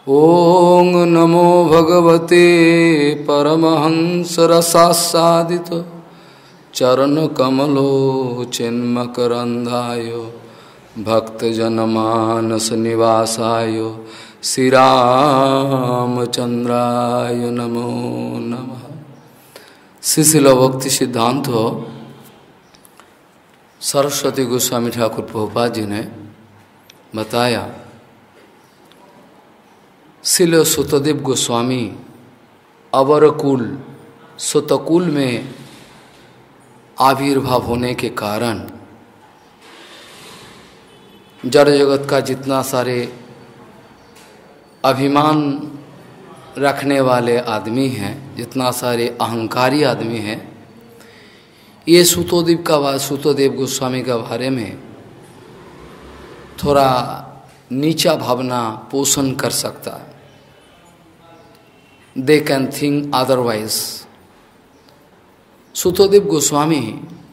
ओं नमो भगवते परमहंस रसास्सादित चरणकमलो चिन्मकरन्धाय भक्तजनमानस निवासाय श्रीरामचन्द्राय नमो नमः। श्रीशिल भक्ति सिद्धांत सरस्वती गोस्वामी ठाकुर प्रभुपाद जी ने बताया, श्रील सुतदेव गोस्वामी अवरकुल सुतकुल में आविर्भाव होने के कारण जड़ जगत का जितना सारे अभिमान रखने वाले आदमी हैं, जितना सारे अहंकारी आदमी हैं, ये सुतदेव गोस्वामी का बारे में थोड़ा नीचा भावना पोषण कर सकता है। They can think otherwise. Sukadeva Goswami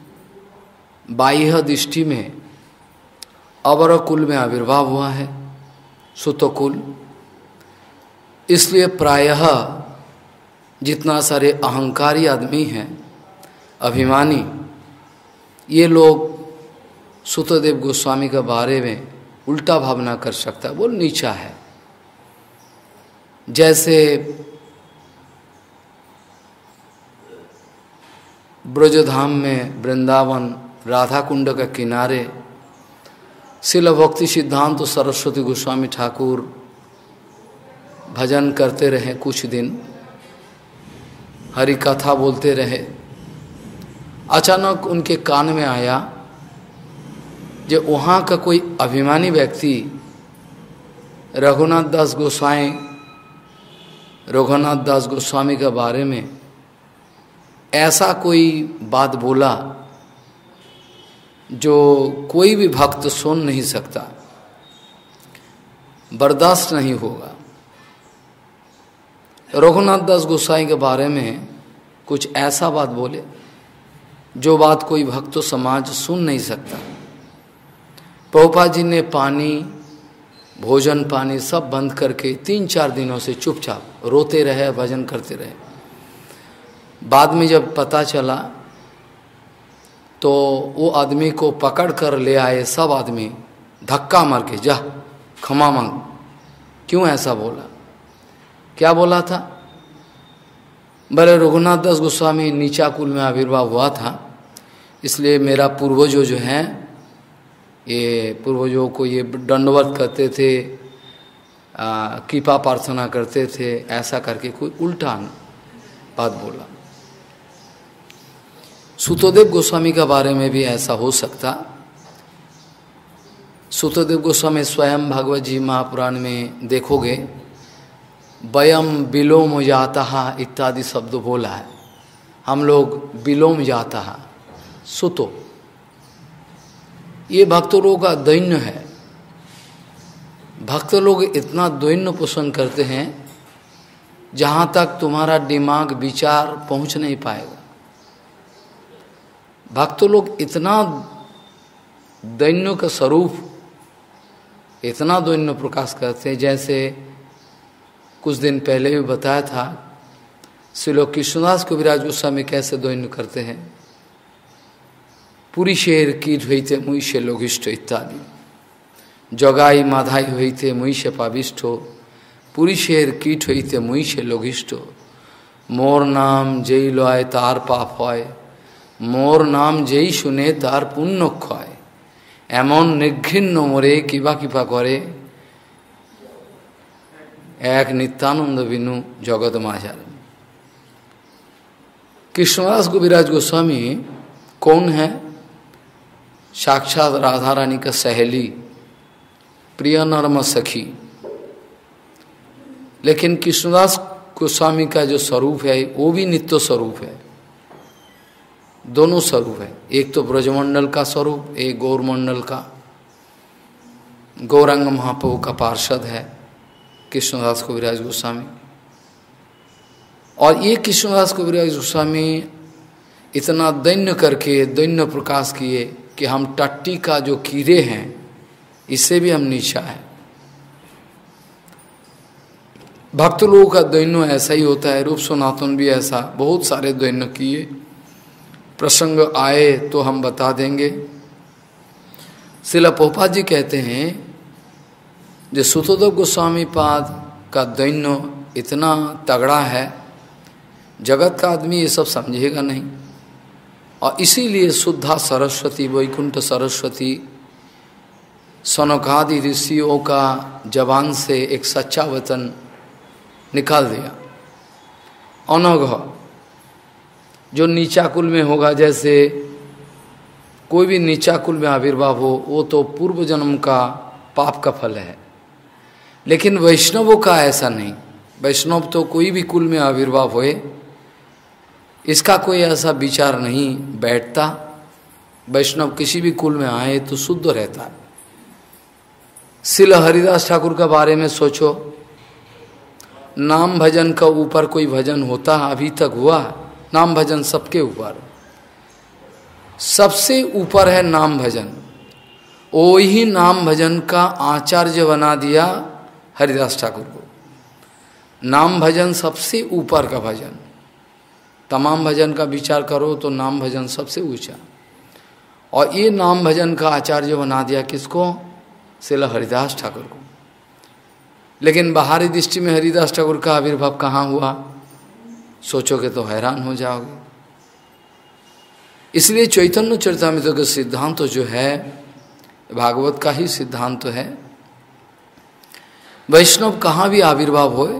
बाह्य दृष्टि में अवरकुल में आविर्भाव हुआ है, सुतकुल। इसलिए प्रायः जितना सारे अहंकारी आदमी हैं, अभिमानी, ये लोग सुतदेव गोस्वामी के बारे में उल्टा भावना कर सकता है, वो नीचा है। जैसे ब्रजधाम में वृंदावन राधा कुंड के किनारे श्रील भक्ति सिद्धांत सरस्वती गोस्वामी ठाकुर भजन करते रहे, कुछ दिन हरि कथा बोलते रहे। अचानक उनके कान में आया जो वहाँ का कोई अभिमानी व्यक्ति रघुनाथ दास गोस्वामी के बारे में ऐसा कोई बात बोला जो कोई भी भक्त सुन नहीं सकता, बर्दाश्त नहीं होगा। रघुनाथ दास गोसाई के बारे में कुछ ऐसा बात बोले जो बात कोई भक्त समाज सुन नहीं सकता। प्रभुपाद जी ने पानी, भोजन पानी सब बंद करके 3-4 दिनों से चुपचाप रोते रहे, भजन करते रहे। बाद में जब पता चला तो वो आदमी को पकड़ कर ले आए, सब आदमी धक्का मार के, जा क्षमा मांग। क्यों ऐसा बोला? क्या बोला था? बोले रघुनाथ दास गोस्वामी नीचा कुल में आविर्भाव हुआ था, इसलिए मेरा पूर्वजों जो हैं, ये पूर्वजों को ये दंडवत करते थे, कृपा प्रार्थना करते थे, ऐसा करके कोई उल्टा बात बोला। सुतदेव गोस्वामी के बारे में भी ऐसा हो सकता। सुतदेव गोस्वामी स्वयं भागवत जी महापुराण में देखोगे, वयम विलोम जाता इत्यादि शब्द बोला है। हम लोग विलोम जाता है, सुतो, ये भक्त लोगों का दैन्य है। भक्त लोग इतना दैन्य पोषण करते हैं जहाँ तक तुम्हारा दिमाग विचार पहुँच नहीं पाएगा। भक्त लोग इतना दैन्य का स्वरूप, इतना दैन्य प्रकाश करते हैं। जैसे कुछ दिन पहले भी बताया था, श्रील कृष्णदास कविराज गोस्वामी कैसे दैन्य करते हैं। पुरुषेर कीट हईते मुईशे लोगिष्ठ इत्यादि, जगाई माधाई हईते मुईशे पाविष्ठ, पुरुषेर कीट हईते मुईशे लोगिष्ठ, मोर नाम जेई लय तार पाप হয়, मोर नाम जेई শুনে तार पुण्य ক্ষয়, এমন নিঘৃণ্য মোরে কিবা কিবা করে, এক नित्यानंद बिनु जगत माझार। कृष्णदास कविराज गोस्वामी कौन है? साक्षात राधा रानी का सहेली, प्रिय नर्म सखी। लेकिन कृष्णदास गोस्वामी का जो स्वरूप है वो भी नित्य स्वरूप है, दोनों स्वरूप है। एक तो ब्रजमंडल का स्वरूप, एक गौरमंडल का। गौरांग महाप्रभु का पार्षद है कृष्णदास कविराज गोस्वामी। और ये कृष्णदास कविराज गोस्वामी इतना दैन्य करके दैन्य प्रकाश किए कि हम टट्टी का जो कीड़े हैं, इससे भी हम नीचा है। भक्त लोगों का दैन्य ऐसा ही होता है। रूप सनातन भी ऐसा, बहुत सारे दैन्य किए, प्रसंग आए तो हम बता देंगे। श्रील प्रभुपाद जी कहते हैं जो सुतोदेव गोस्वामी पाद का दैन्य इतना तगड़ा है, जगत का आदमी ये सब समझेगा नहीं। और इसीलिए शुद्धा सरस्वती, वैकुंठ सरस्वती सनकादि ऋषियों का जबान से एक सच्चा वचन निकाल दिया। अनघ जो नीचा कुल में होगा, जैसे कोई भी नीचा कुल में आविर्भाव हो, वो तो पूर्व जन्म का पाप का फल है। लेकिन वैष्णवों का ऐसा नहीं। वैष्णव तो कोई भी कुल में आविर्भाव होए, इसका कोई ऐसा विचार नहीं बैठता। वैष्णव किसी भी कुल में आए तो शुद्ध रहता है। श्रील हरिदास ठाकुर के बारे में सोचो, नाम भजन का ऊपर कोई भजन होता अभी तक हुआ? नाम भजन सबके ऊपर, सबसे ऊपर है नाम भजन। वही नाम भजन का आचार्य बना दिया हरिदास ठाकुर को। नाम भजन सबसे ऊपर का भजन, तमाम भजन का विचार करो तो नाम भजन सबसे ऊंचा। और ये नाम भजन का आचार्य बना दिया किसको? श्रील हरिदास ठाकुर को। लेकिन बाहरी दृष्टि में हरिदास ठाकुर का आविर्भाव कहाँ हुआ, सोचोगे तो हैरान हो जाओगे। इसलिए चैतन्य चरितामृत का सिद्धांत जो है, भागवत का ही सिद्धांत है। वैष्णव कहाँ भी आविर्भाव होए,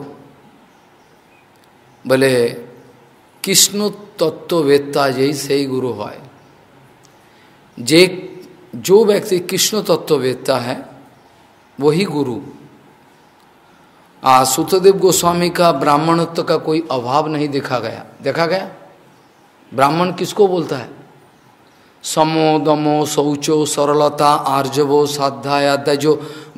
बोले कृष्ण तत्ववेत्ता यही सही गुरु है। जो व्यक्ति कृष्ण तत्ववेत्ता है वही गुरु। सुतदेव गोस्वामी का ब्राह्मणत्व का कोई अभाव नहीं देखा गया। ब्राह्मण किसको बोलता है? समो दमो शौचो सरलता आर्जवो साध्याय, जो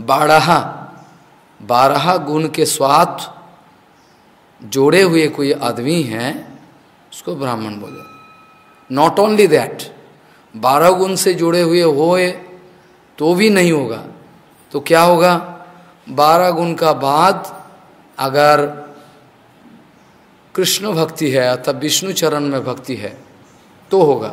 12 गुण के साथ जोड़े हुए कोई आदमी है उसको ब्राह्मण बोले। नॉट ओनली दैट, 12 गुण से जुड़े हुए होए तो भी नहीं होगा। तो क्या होगा? 12 गुण का बाद अगर कृष्ण भक्ति है अथवा विष्णु चरण में भक्ति है तो होगा।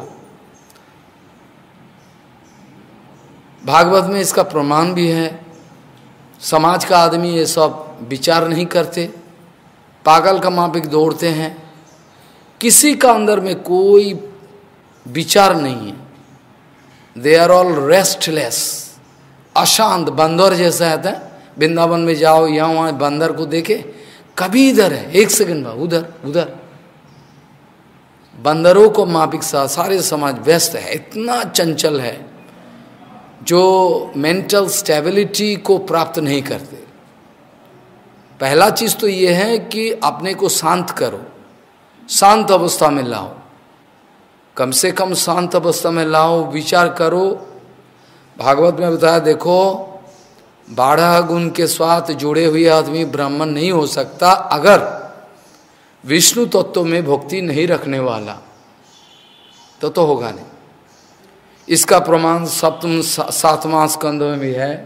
भागवत में इसका प्रमाण भी है। समाज का आदमी ये सब विचार नहीं करते, पागल का माफिक दौड़ते हैं। किसी का अंदर में कोई विचार नहीं है। दे आर ऑल रेस्टलेस, अशांत, बंदर जैसा है। वृंदावन में जाओ, यहाँ वहाँ बंदर को देखे, कभी इधर है, एक सेकंड बाद उधर। बंदरों को माफिक सारे समाज व्यस्त है, इतना चंचल है जो मेंटल स्टेबिलिटी को प्राप्त नहीं करते। पहला चीज तो ये है कि अपने को शांत करो, शांत अवस्था में लाओ, कम से कम शांत अवस्था में लाओ, विचार करो। भागवत में बताया, देखो 12 गुण के साथ जुड़े हुए आदमी ब्राह्मण नहीं हो सकता अगर विष्णु तत्व में भक्ति नहीं रखने वाला, तो होगा नहीं। इसका प्रमाण 7वां स्कंद में भी है।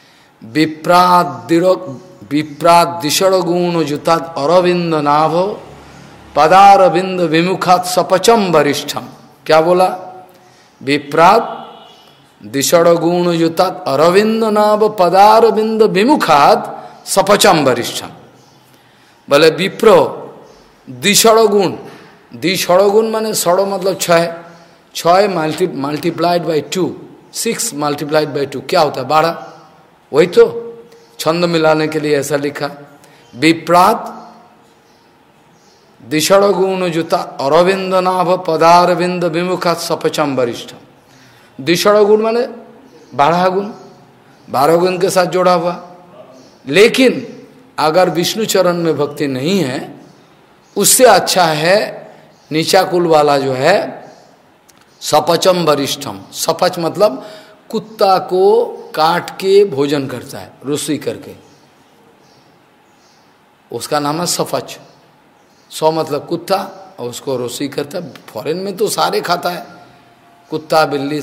विप्रादिषण गुण जुतात अरविंद नाभ पदारविंद विमुखात सपचम वरिष्ठम। क्या बोला? विप्रात दिषण गुण युतात अरविंद नाभ पदारविंद विमुखात सपचम वरिष्ठम। बोले विप्रो दिषण गुण माने सड़ो मतलब 6 मल्टीप्लाइड बाई 2, 6 मल्टीप्लाइड बाई 2 क्या होता है? 12। वही तो छंद मिलाने के लिए ऐसा लिखा। विप्रात दिषण गुण जुता अरविंद नाभ पदारविंद विमुखा सपचम वरिष्ठम। दिषण गुण माने 12 गुण, 12 गुण के साथ जोड़ा हुआ। लेकिन अगर विष्णु चरण में भक्ति नहीं है, उससे अच्छा है नीचा कुल वाला जो है सपचम वरिष्ठम। सपच मतलब कुत्ता को काट के भोजन करता है, रोसई करके, उसका नाम है सपच। सौ मतलब कुत्ता, और उसको रोसई करता है। फॉरेन में तो सारे खाता है, कुत्ता बिल्ली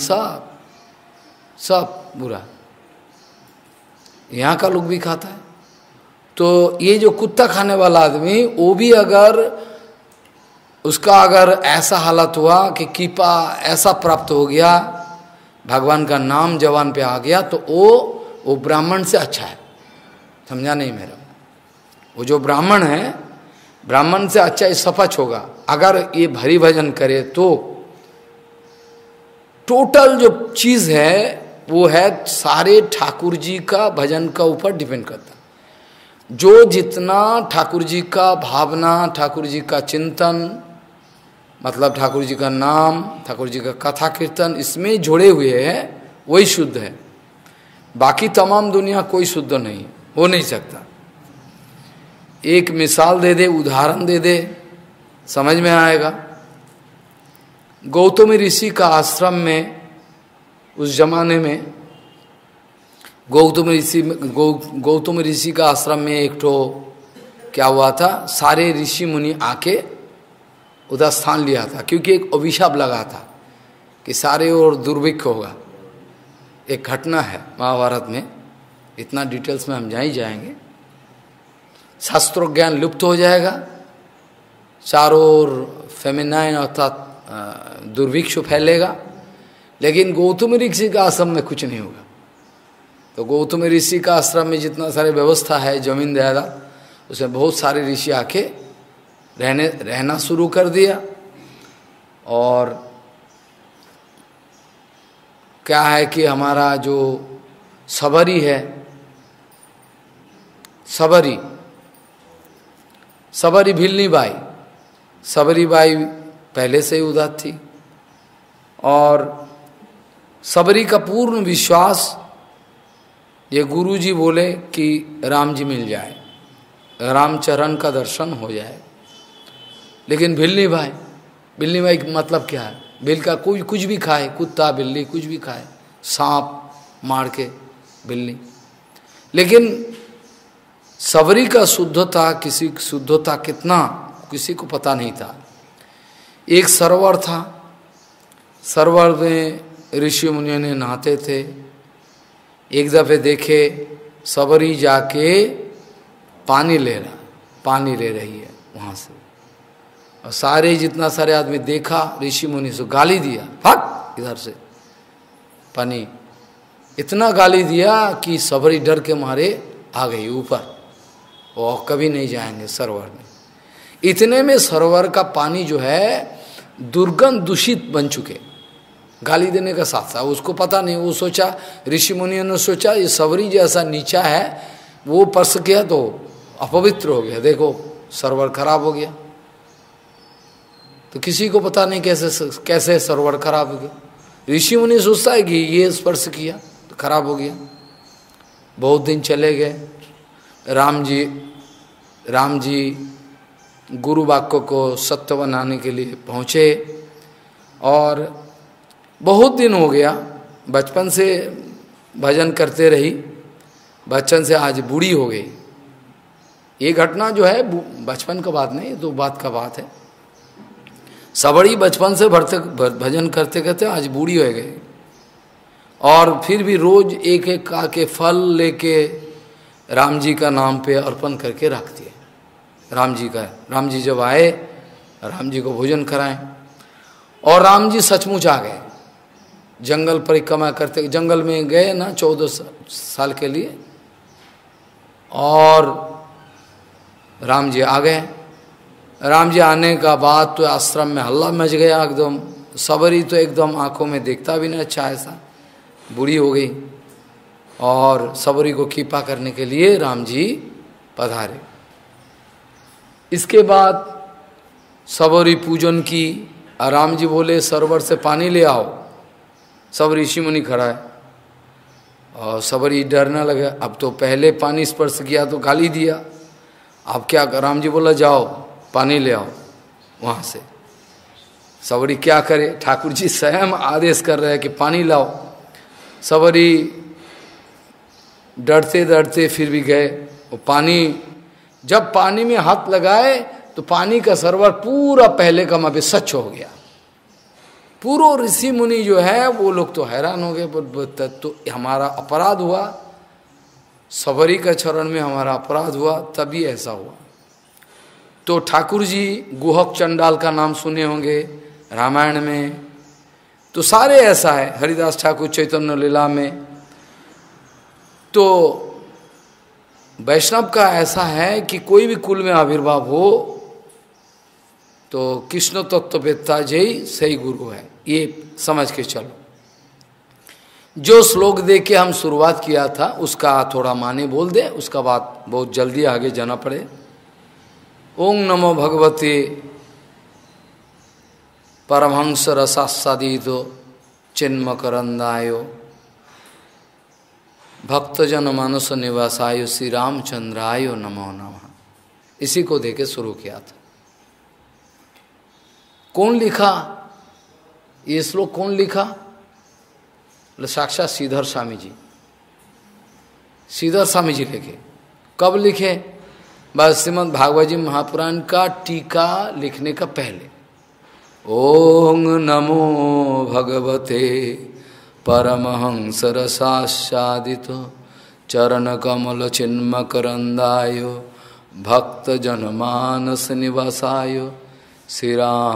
सब बुरा। यहाँ का लोग भी खाता है। तो ये जो कुत्ता खाने वाला आदमी, वो भी अगर उसका अगर ऐसा हालत हुआ कि कृपा ऐसा प्राप्त हो गया, भगवान का नाम जवान पे आ गया, तो वो ब्राह्मण से अच्छा है। समझा नहीं मेरा? वो जो ब्राह्मण है, ब्राह्मण से अच्छा इस सपच होगा अगर ये भरी भजन करे तो। टोटल जो चीज है वो है सारे ठाकुर जी का भजन का ऊपर डिपेंड करता। जो जितना ठाकुर जी का भावना, ठाकुर जी का चिंतन, मतलब ठाकुर जी का नाम, ठाकुर जी का कथा कीर्तन इसमें जुड़े हुए हैं, वही शुद्ध है। बाकी तमाम दुनिया कोई शुद्ध नहीं, हो नहीं सकता। एक मिसाल दे दे, उदाहरण दे दे, समझ में आएगा। गौतम ऋषि का आश्रम में उस जमाने में गौतम ऋषि का आश्रम में एक तो क्या हुआ था, सारे ऋषि मुनि आके उधर स्थान लिया था, क्योंकि एक अभिशाप लगा था कि सारे और दुर्भिक्ष होगा। एक घटना है महाभारत में, इतना डिटेल्स में हम नहीं जाएंगे, शास्त्रों ज्ञान लुप्त हो जाएगा, चारों ओर फेमिनाइन अर्थात दुर्भिक्ष फैलेगा, लेकिन गौतम ऋषि का आश्रम में कुछ नहीं होगा। तो गौतम ऋषि का आश्रम में जितना सारे व्यवस्था है, जमीन जायदाद, उसमें बहुत सारे ऋषि आके रहना शुरू कर दिया। और क्या है कि हमारा जो सबरी है, सबरी भिलनी बाई, सबरी बाई पहले से ही उदार थी, और सबरी का पूर्ण विश्वास, ये गुरु जी बोले कि राम जी मिल जाए, रामचरण का दर्शन हो जाए। लेकिन भिलनी भाई मतलब क्या है? बिल का कोई कुछ भी खाए, कुत्ता बिल्ली कुछ भी खाए, सांप मार के बिल्ली। लेकिन सबरी का शुद्धता, किसी शुद्धता कितना किसी को पता नहीं था। एक सरोवर था, सरोवर में ऋषि मुनियों ने नहाते थे। एक दफे देखे सबरी जाके पानी ले रही है वहाँ से, और सारे जितना सारे आदमी देखा, ऋषि मुनि से गाली दिया, हट इधर से, पानी इतना गाली दिया कि सबरी डर के मारे आ गई ऊपर, और कभी नहीं जाएंगे सरोवर में। इतने में सरोवर का पानी जो है दुर्गंध दूषित बन चुके, गाली देने का साथ साथ उसको पता नहीं, वो सोचा, ऋषि मुनियों ने सोचा ये सबरी जैसा नीचा है, वो पर्स किया तो अपवित्र हो गया, देखो सरोवर खराब हो गया। तो किसी को पता नहीं कैसे सरोवर खराब हो गया। ऋषि मुनि सोचता है कि ये स्पर्श किया तो खराब हो गया। बहुत दिन चले गए, राम जी गुरु वाक्य को सत्य बनाने के लिए पहुँचे, और बहुत दिन हो गया, बचपन से भजन करते रही, बचपन से आज बूढ़ी हो गई। ये घटना जो है बचपन का बात नहीं, तो बात का बात है। सबड़ी बचपन से भजन करते करते आज बूढ़ी हो गई, और फिर भी रोज एक एक आके फल लेके राम जी का नाम पे अर्पण करके रखती है। राम जी जब आए, राम जी को भोजन कराएं, और राम जी सचमुच आ गए। जंगल परिक्रमा करते, जंगल में गए ना 14 साल के लिए, और राम जी आ गए। राम जी आने का बाद तो आश्रम में हल्ला मच गया एकदम। सबरी तो एकदम आंखों में देखता भी नहीं अच्छा, ऐसा बूढ़ी हो गई, और सबरी को कृपा करने के लिए राम जी पधारे। इसके बाद सबरी पूजन की, और राम जी बोले सरोवर से पानी ले आओ। सब ऋषि मुनि खड़ा है, और सबरी डरने लगे, अब तो पहले पानी स्पर्श किया तो गाली दिया, अब क्या? राम जी बोला जाओ पानी ले आओ वहाँ से। सबरी क्या करे, ठाकुर जी स्वयं आदेश कर रहे हैं कि पानी लाओ। सबरी डरते डरते फिर भी गए। वो पानी, जब पानी में हाथ लगाए तो पानी का सरोवर पूरा पहले का मापे स्वच्छ हो गया। पूरा ऋषि मुनि जो है वो लोग तो हैरान हो गए, तो हमारा अपराध हुआ, सबरी का चरण में हमारा अपराध हुआ, तभी ऐसा हुआ। तो ठाकुर जी गुहक चंडाल का नाम सुने होंगे रामायण में, तो सारे ऐसा है, हरिदास ठाकुर चैतन्य लीला में। तो वैष्णव का ऐसा है कि कोई भी कुल में आविर्भाव हो तो कृष्ण तत्ववेत्ता जय सही गुरु है, ये समझ के चलो। जो श्लोक दे के हम शुरुआत किया था उसका थोड़ा माने बोल दे, उसका बाद बहुत जल्दी आगे जाना पड़े। ओम नमो भगवते परमहंस रसास्वादितो चिन्मकरंदायो भक्तजन मानस निवासाय श्री रामचंद्राय नमो नमः। इसी को देके शुरू किया था। कौन लिखा ये श्लोक? कौन लिखा? साक्षात श्रीधर स्वामी जी। श्रीधर स्वामी जी लिखे। कब लिखे? बस श्रीमद् भागवत जी महापुराण का टीका लिखने का पहले। ओम नमो भगवते परमहंस रसास्वादितो चरण कमल चिन्मकरंदाय भक्त जनमानस निवासाय श्री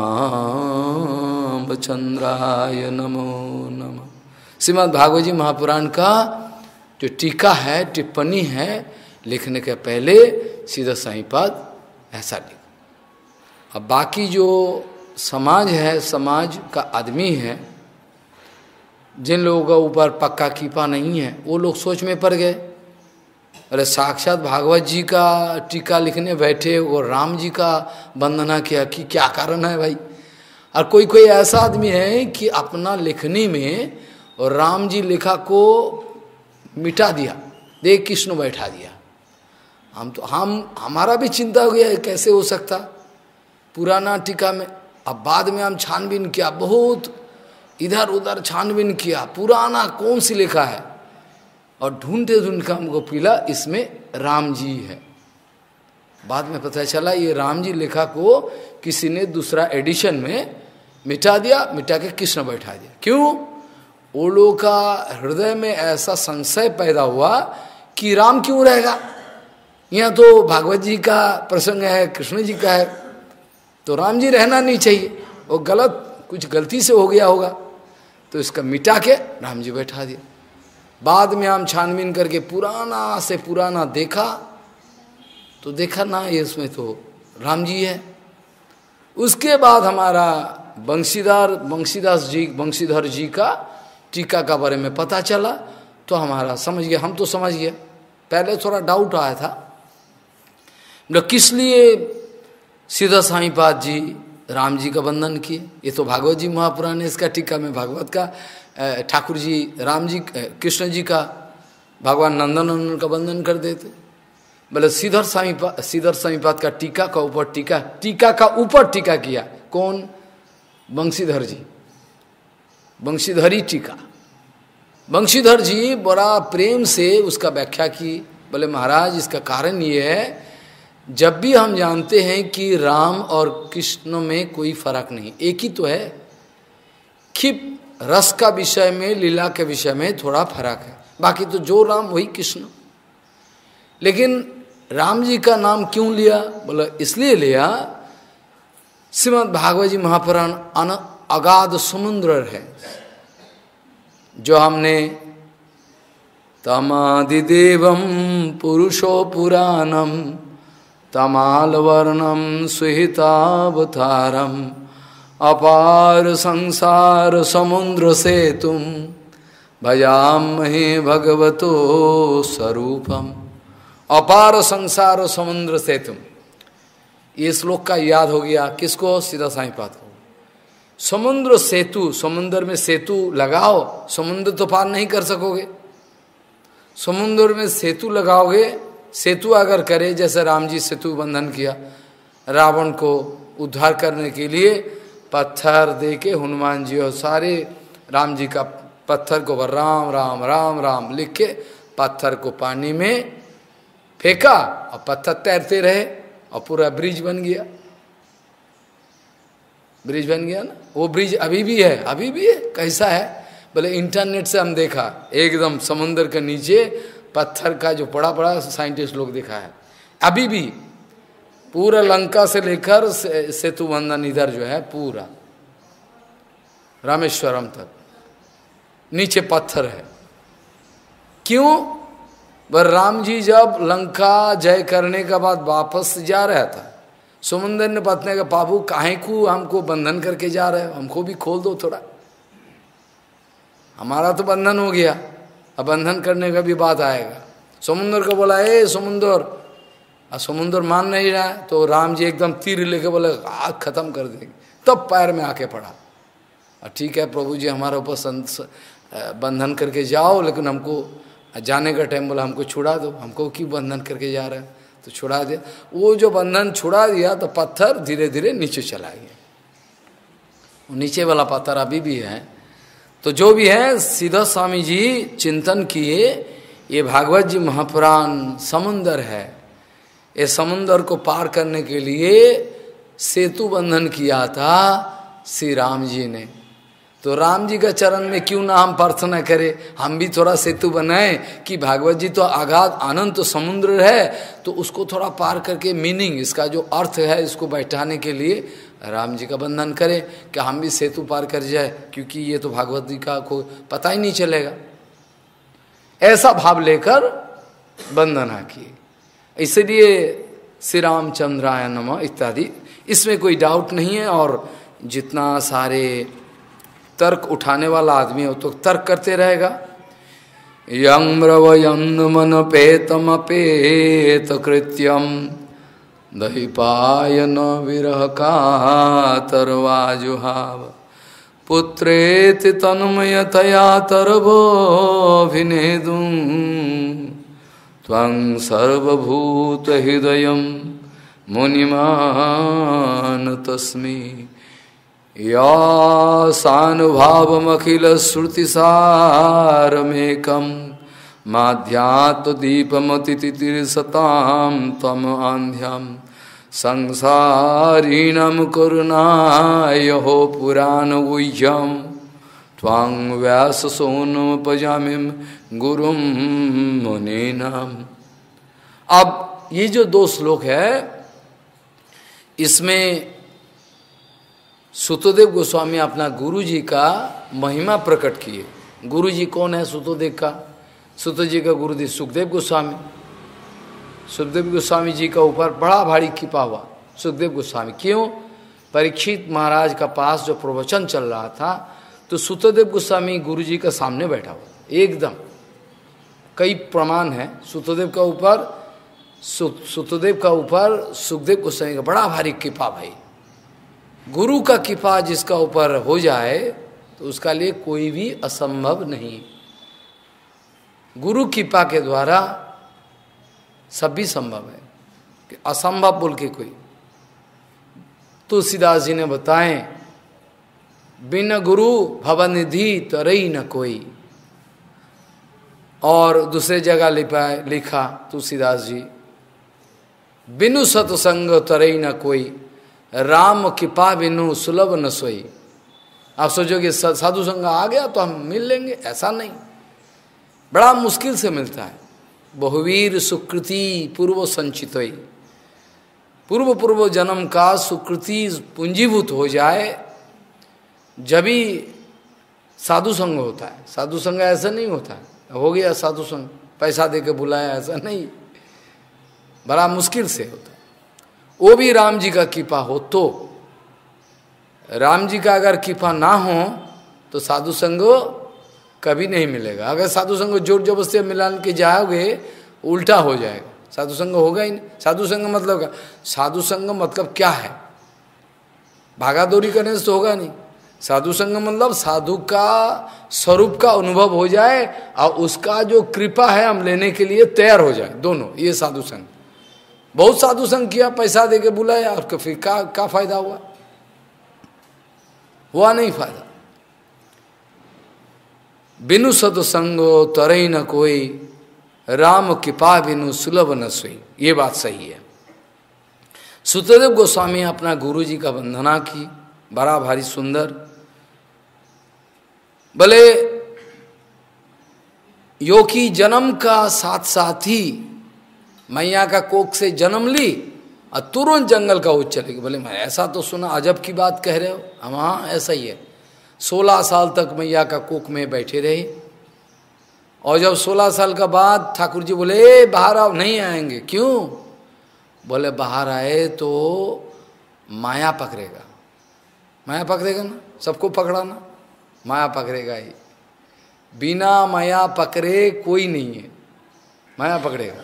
रामचंद्राय नमो नमः। श्रीमद् भागवत जी महापुराण का जो टीका है, टिप्पणी है, लिखने के पहले सीधा साईपाद ऐसा लिखा। अब बाकी जो समाज है, समाज का आदमी है, जिन लोगों का ऊपर पक्का कीपा नहीं है, वो लोग सोच में पड़ गए। अरे साक्षात भागवत जी का टीका लिखने बैठे और राम जी का वंदना किया कि क्या कारण है भाई। और कोई कोई ऐसा आदमी है कि अपना लिखने में और राम जी लिखा को मिटा दिया, देख कृष्ण बैठा दिया। हमारा भी चिंता हो गया कैसे हो सकता पुराना टीका में। अब बाद में हम छानबीन किया, बहुत इधर उधर छानबीन किया, पुराना कौन सी लिखा है, और ढूंढते ढूंढकर हमको पिला इसमें राम जी है। बाद में पता चला ये राम जी लिखा को किसी ने दूसरा एडिशन में मिटा दिया, मिटा के कृष्ण बैठा दिया। क्यों? वो लोगों का हृदय में ऐसा संशय पैदा हुआ कि राम क्यों रहेगा, यहाँ तो भागवत जी का प्रसंग है, कृष्ण जी का है, तो राम जी रहना नहीं चाहिए। वो गलत, कुछ गलती से हो गया होगा, तो इसका मिटा के राम जी बैठा दिया। बाद में हम छानबीन करके पुराना से पुराना देखा, तो देखा ना ये इसमें तो राम जी है। उसके बाद हमारा बंशीधर जी का टीका का बारे में पता चला, तो हमारा समझ गया, हम तो समझ गए। पहले थोड़ा डाउट आया था, किस लिए सीधा साईपाद जी राम जी का वंदन किए। ये तो भागवत जी महापुराण है, इसका टीका में भागवत का ठाकुर जी राम जी कृष्ण जी का भगवान नंदन का वंदन कर देते। बोले सीधर साईपाद का टीका का ऊपर टीका का ऊपर टीका किया। कौन? बंशीधर जी, बंशीधरी टीका। बंशीधर जी बड़ा प्रेम से उसका व्याख्या की। बोले महाराज इसका कारण ये है, जब भी हम जानते हैं कि राम और कृष्ण में कोई फर्क नहीं, एक ही तो है, खिप रस का विषय में, लीला के विषय में थोड़ा फर्क है, बाकी तो जो राम वही कृष्ण। लेकिन राम जी का नाम क्यों लिया? बोला इसलिए लिया, श्रीमद् भागवत जी महापुराण अगाध समुद्र है, जो हमने तमादिदेवम पुरुषो पुराणम तमाल वर्णम सुहितावतारम अपार संसार समुद्र से तुम भजामहे भगवतो स्वरूपम। अपार संसार समुद्र से तुम, ये श्लोक का याद हो गया किसको? सीधा साईपाद को। समुद्र सेतु, समुद्र में सेतु लगाओ, समुद्र तो पार नहीं कर सकोगे। समुद्र में सेतु लगाओगे, सेतु अगर करे, जैसे राम जी सेतु बंधन किया, रावण को उद्धार करने के लिए पत्थर देके हनुमान जी और सारे राम जी का पत्थर को राम राम राम राम लिख के पत्थर को पानी में फेंका और पत्थर तैरते रहे और पूरा ब्रिज बन गया। ब्रिज बन गया ना, वो ब्रिज अभी भी है, अभी भी है। कैसा है? बोले इंटरनेट से हम देखा, एकदम समुद्र के नीचे पत्थर का जो बड़ा बड़ा साइंटिस्ट लोग दिखा है, अभी भी पूरा लंका से लेकर सेतु बंधन इधर जो है पूरा रामेश्वरम तक नीचे पत्थर है। क्यों? पर राम जी जब लंका जय करने के बाद वापस जा रहा था, समुद्र ने पत्नी का बाबू काहे को हमको बंधन करके जा रहे हो, हमको भी खोल दो थोड़ा, हमारा तो बंधन हो गया, अब बंधन करने का भी बात आएगा। समुद्र को बोला ए समुद्र, और समुद्र मान नहीं रहा है, तो राम जी एकदम तीर लेके बोले आग खत्म कर देंगे, तब पैर में आके पड़ा। और ठीक है प्रभु जी हमारे ऊपर बंधन करके जाओ, लेकिन हमको जाने का टाइम बोला हमको छुड़ा दो, हमको क्यों बंधन करके जा रहे हैं, तो छुड़ा दिया। वो जो बंधन छुड़ा दिया तो पत्थर धीरे धीरे नीचे चला गया, वो नीचे वाला पत्थर अभी भी है। तो जो भी है सीधा स्वामी जी चिंतन किए, ये भागवत जी महापुराण समुंदर है, ये समुंदर को पार करने के लिए सेतु बंधन किया था श्री राम जी ने। तो राम जी का चरण में क्यों ना हम प्रार्थना करें, हम भी थोड़ा सेतु बनाए कि भागवत जी तो आगाध अनंत समुद्र है, तो उसको थोड़ा पार करके मीनिंग, इसका जो अर्थ है इसको बैठाने के लिए राम जी का बंधन करें कि हम भी सेतु पार कर जाए, क्योंकि ये तो भागवत जी का कोई पता ही नहीं चलेगा। ऐसा भाव लेकर वंदना किए, इसलिए श्री रामचंद्राय नमः इत्यादि, इसमें कोई डाउट नहीं है। और जितना सारे तर्क उठाने वाला आदमी है वो तो तर्क करते रहेगा। यं ब्रवयन् मनपेतमपेत कृत्यम दहिपायन विरह कातर्वाजुहाव पुत्रेति तन्मयतया तरवोऽभिनेदुं त्वं सर्वभूतहृदयं मुनिमान तस्मै यासानुभावमखिलश्रुतिसारमेकं माध्यात्मदीपमतितितिर्सतां त्वम् आन्ध्यं संसारिणां करुणायो पुराणगुह्यं त्वां व्याससूनुपजामिं गुरुं मुनीनाम्। अब ये जो 2 श्लोक है, इसमें सुतोदेव गोस्वामी अपना गुरु जी का महिमा प्रकट किए। गुरु जी कौन है सुतोदेव का? सुतो जी का गुरुदेव सुखदेव गोस्वामी। सुखदेव गोस्वामी जी का ऊपर बड़ा भारी कृपा हुआ सुखदेव गोस्वामी। क्यों? परीक्षित महाराज का पास जो प्रवचन चल रहा था, तो सुतोदेव गोस्वामी गुरु जी का सामने बैठा हुआ एकदम। कई प्रमाण है सुतोदेव का ऊपर सुखदेव गोस्वामी का बड़ा भारी कृपा। भाई गुरु का कृपा जिसका ऊपर हो जाए तो उसका लिए कोई भी असंभव नहीं। गुरु कृपा के द्वारा सब भी संभव है, कि असंभव बोल के कोई। तुलसीदास जी ने बताएं, बिन गुरु भवनिधि तरई न कोई। और दूसरे जगह लिखा तुलसीदास जी, बिनु सतसंग तरई न कोई, राम कृपा बिनु सुलभ न सोई। आप सोचोगे साधु संग आ गया तो हम मिल लेंगे, ऐसा नहीं, बड़ा मुश्किल से मिलता है। बहुवीर सुकृति पूर्व संचितोई, पूर्व जन्म का सुकृति पूंजीभूत हो जाए जब ही साधु संग होता है। साधु संग ऐसा नहीं होता है, हो गया साधु संग पैसा देके बुलाया, ऐसा नहीं, बड़ा मुश्किल से होता है। वो भी राम जी का कृपा हो तो। राम जी का अगर कृपा ना हो तो साधु संग कभी नहीं मिलेगा। अगर साधु संग जोर जबरदस्ती मिला के जाओगे उल्टा हो जाएगा, साधु संग होगा ही नहीं। साधु संग मतलब क्या? साधु संग मतलब क्या है? भागादौड़ी करने से तो होगा नहीं। साधु संग मतलब साधु का स्वरूप का अनुभव हो जाए और उसका जो कृपा है हम लेने के लिए तैयार हो जाए, दोनों, ये साधु संग। बहुत साधु संग किया, पैसा देके बुलाया और फिर का फायदा हुआ नहीं फायदा। बिनु सत्संगो तरई न कोई, राम कृपा बिनु सुलभ न सोई। ये बात सही है। सुतदेव गोस्वामी अपना गुरु जी का वंदना की, बड़ा भारी सुंदर। भले यो कि जन्म का साथ साथ ही मैया का कोख से जन्म ली और तुरंत जंगल का ओर चलेगी। बोले मैं ऐसा तो सुना, अजब की बात कह रहे हो। हम हाँ ऐसा ही है। 16 साल तक मैया का कोख में बैठे रहे, और जब 16 साल का बाद ठाकुर जी बोले ए बाहर आओ, नहीं आएंगे। क्यों? बोले बाहर आए तो माया पकड़ेगा। माया पकड़ेगा ना, सबको पकड़ाना, माया पकड़ेगा ही। बिना माया पकड़े कोई नहीं है, माया पकड़ेगा।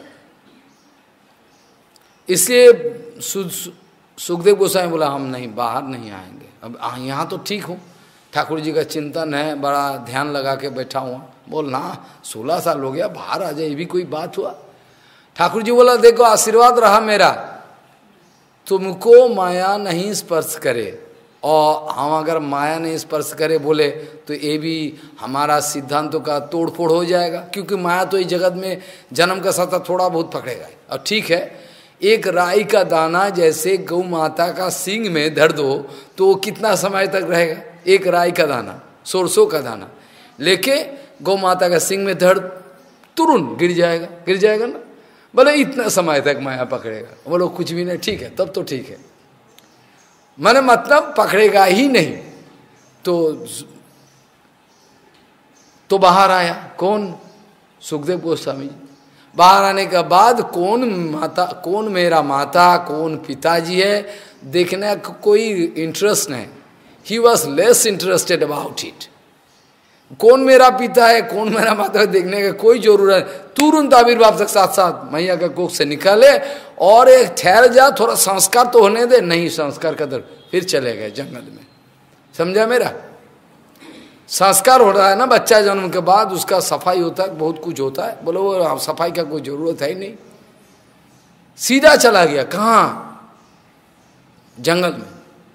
इसलिए सुखदेव गोसाई बोला हम नहीं, बाहर नहीं आएंगे। अब यहाँ तो ठीक हूँ, ठाकुर जी का चिंतन है, बड़ा ध्यान लगा के बैठा हुआ। बोल ना 16 साल हो गया, बाहर आ जाए, ये भी कोई बात हुआ? ठाकुर जी बोला देखो आशीर्वाद रहा मेरा, तुमको माया नहीं स्पर्श करे, और हम अगर माया नहीं स्पर्श करे बोले तो ये भी हमारा सिद्धांतों का तोड़फोड़ हो जाएगा, क्योंकि माया तो इस जगत में जन्म का साथ थोड़ा बहुत पकड़ेगा। और ठीक है, एक राई का दाना जैसे गौ माता का सींग में धर दो तो कितना समय तक रहेगा? एक राई का दाना, सरसों का दाना लेके गौ माता का सींग में धर, तुरंत गिर जाएगा, गिर जाएगा ना। बोले इतना समय तक माया पकड़ेगा। बोलो कुछ भी नहीं, ठीक है तब तो ठीक है, मैंने मतलब पकड़ेगा ही नहीं। तो बाहर आया कौन? सुखदेव गोस्वामी जी। बाहर आने के बाद कौन माता, कौन मेरा माता, कौन पिताजी है देखने का कोई इंटरेस्ट नहीं। He was less interested about it. कौन मेरा पिता है, कौन मेरा माता है देखने का कोई जरूरत। तुरंत आविर्भाव के साथ साथ मैया का कोख से निकाले, और एक ठहर जा, थोड़ा संस्कार तो होने दे। नहीं, संस्कार का दर फिर चले गए जंगल में। समझा मेरा? संस्कार हो रहा है ना बच्चा जन्म के बाद, उसका सफाई होता है, बहुत कुछ होता है। बोलो वो सफाई का कोई जरूरत है ही नहीं, सीधा चला गया। कहाँ? जंगल में।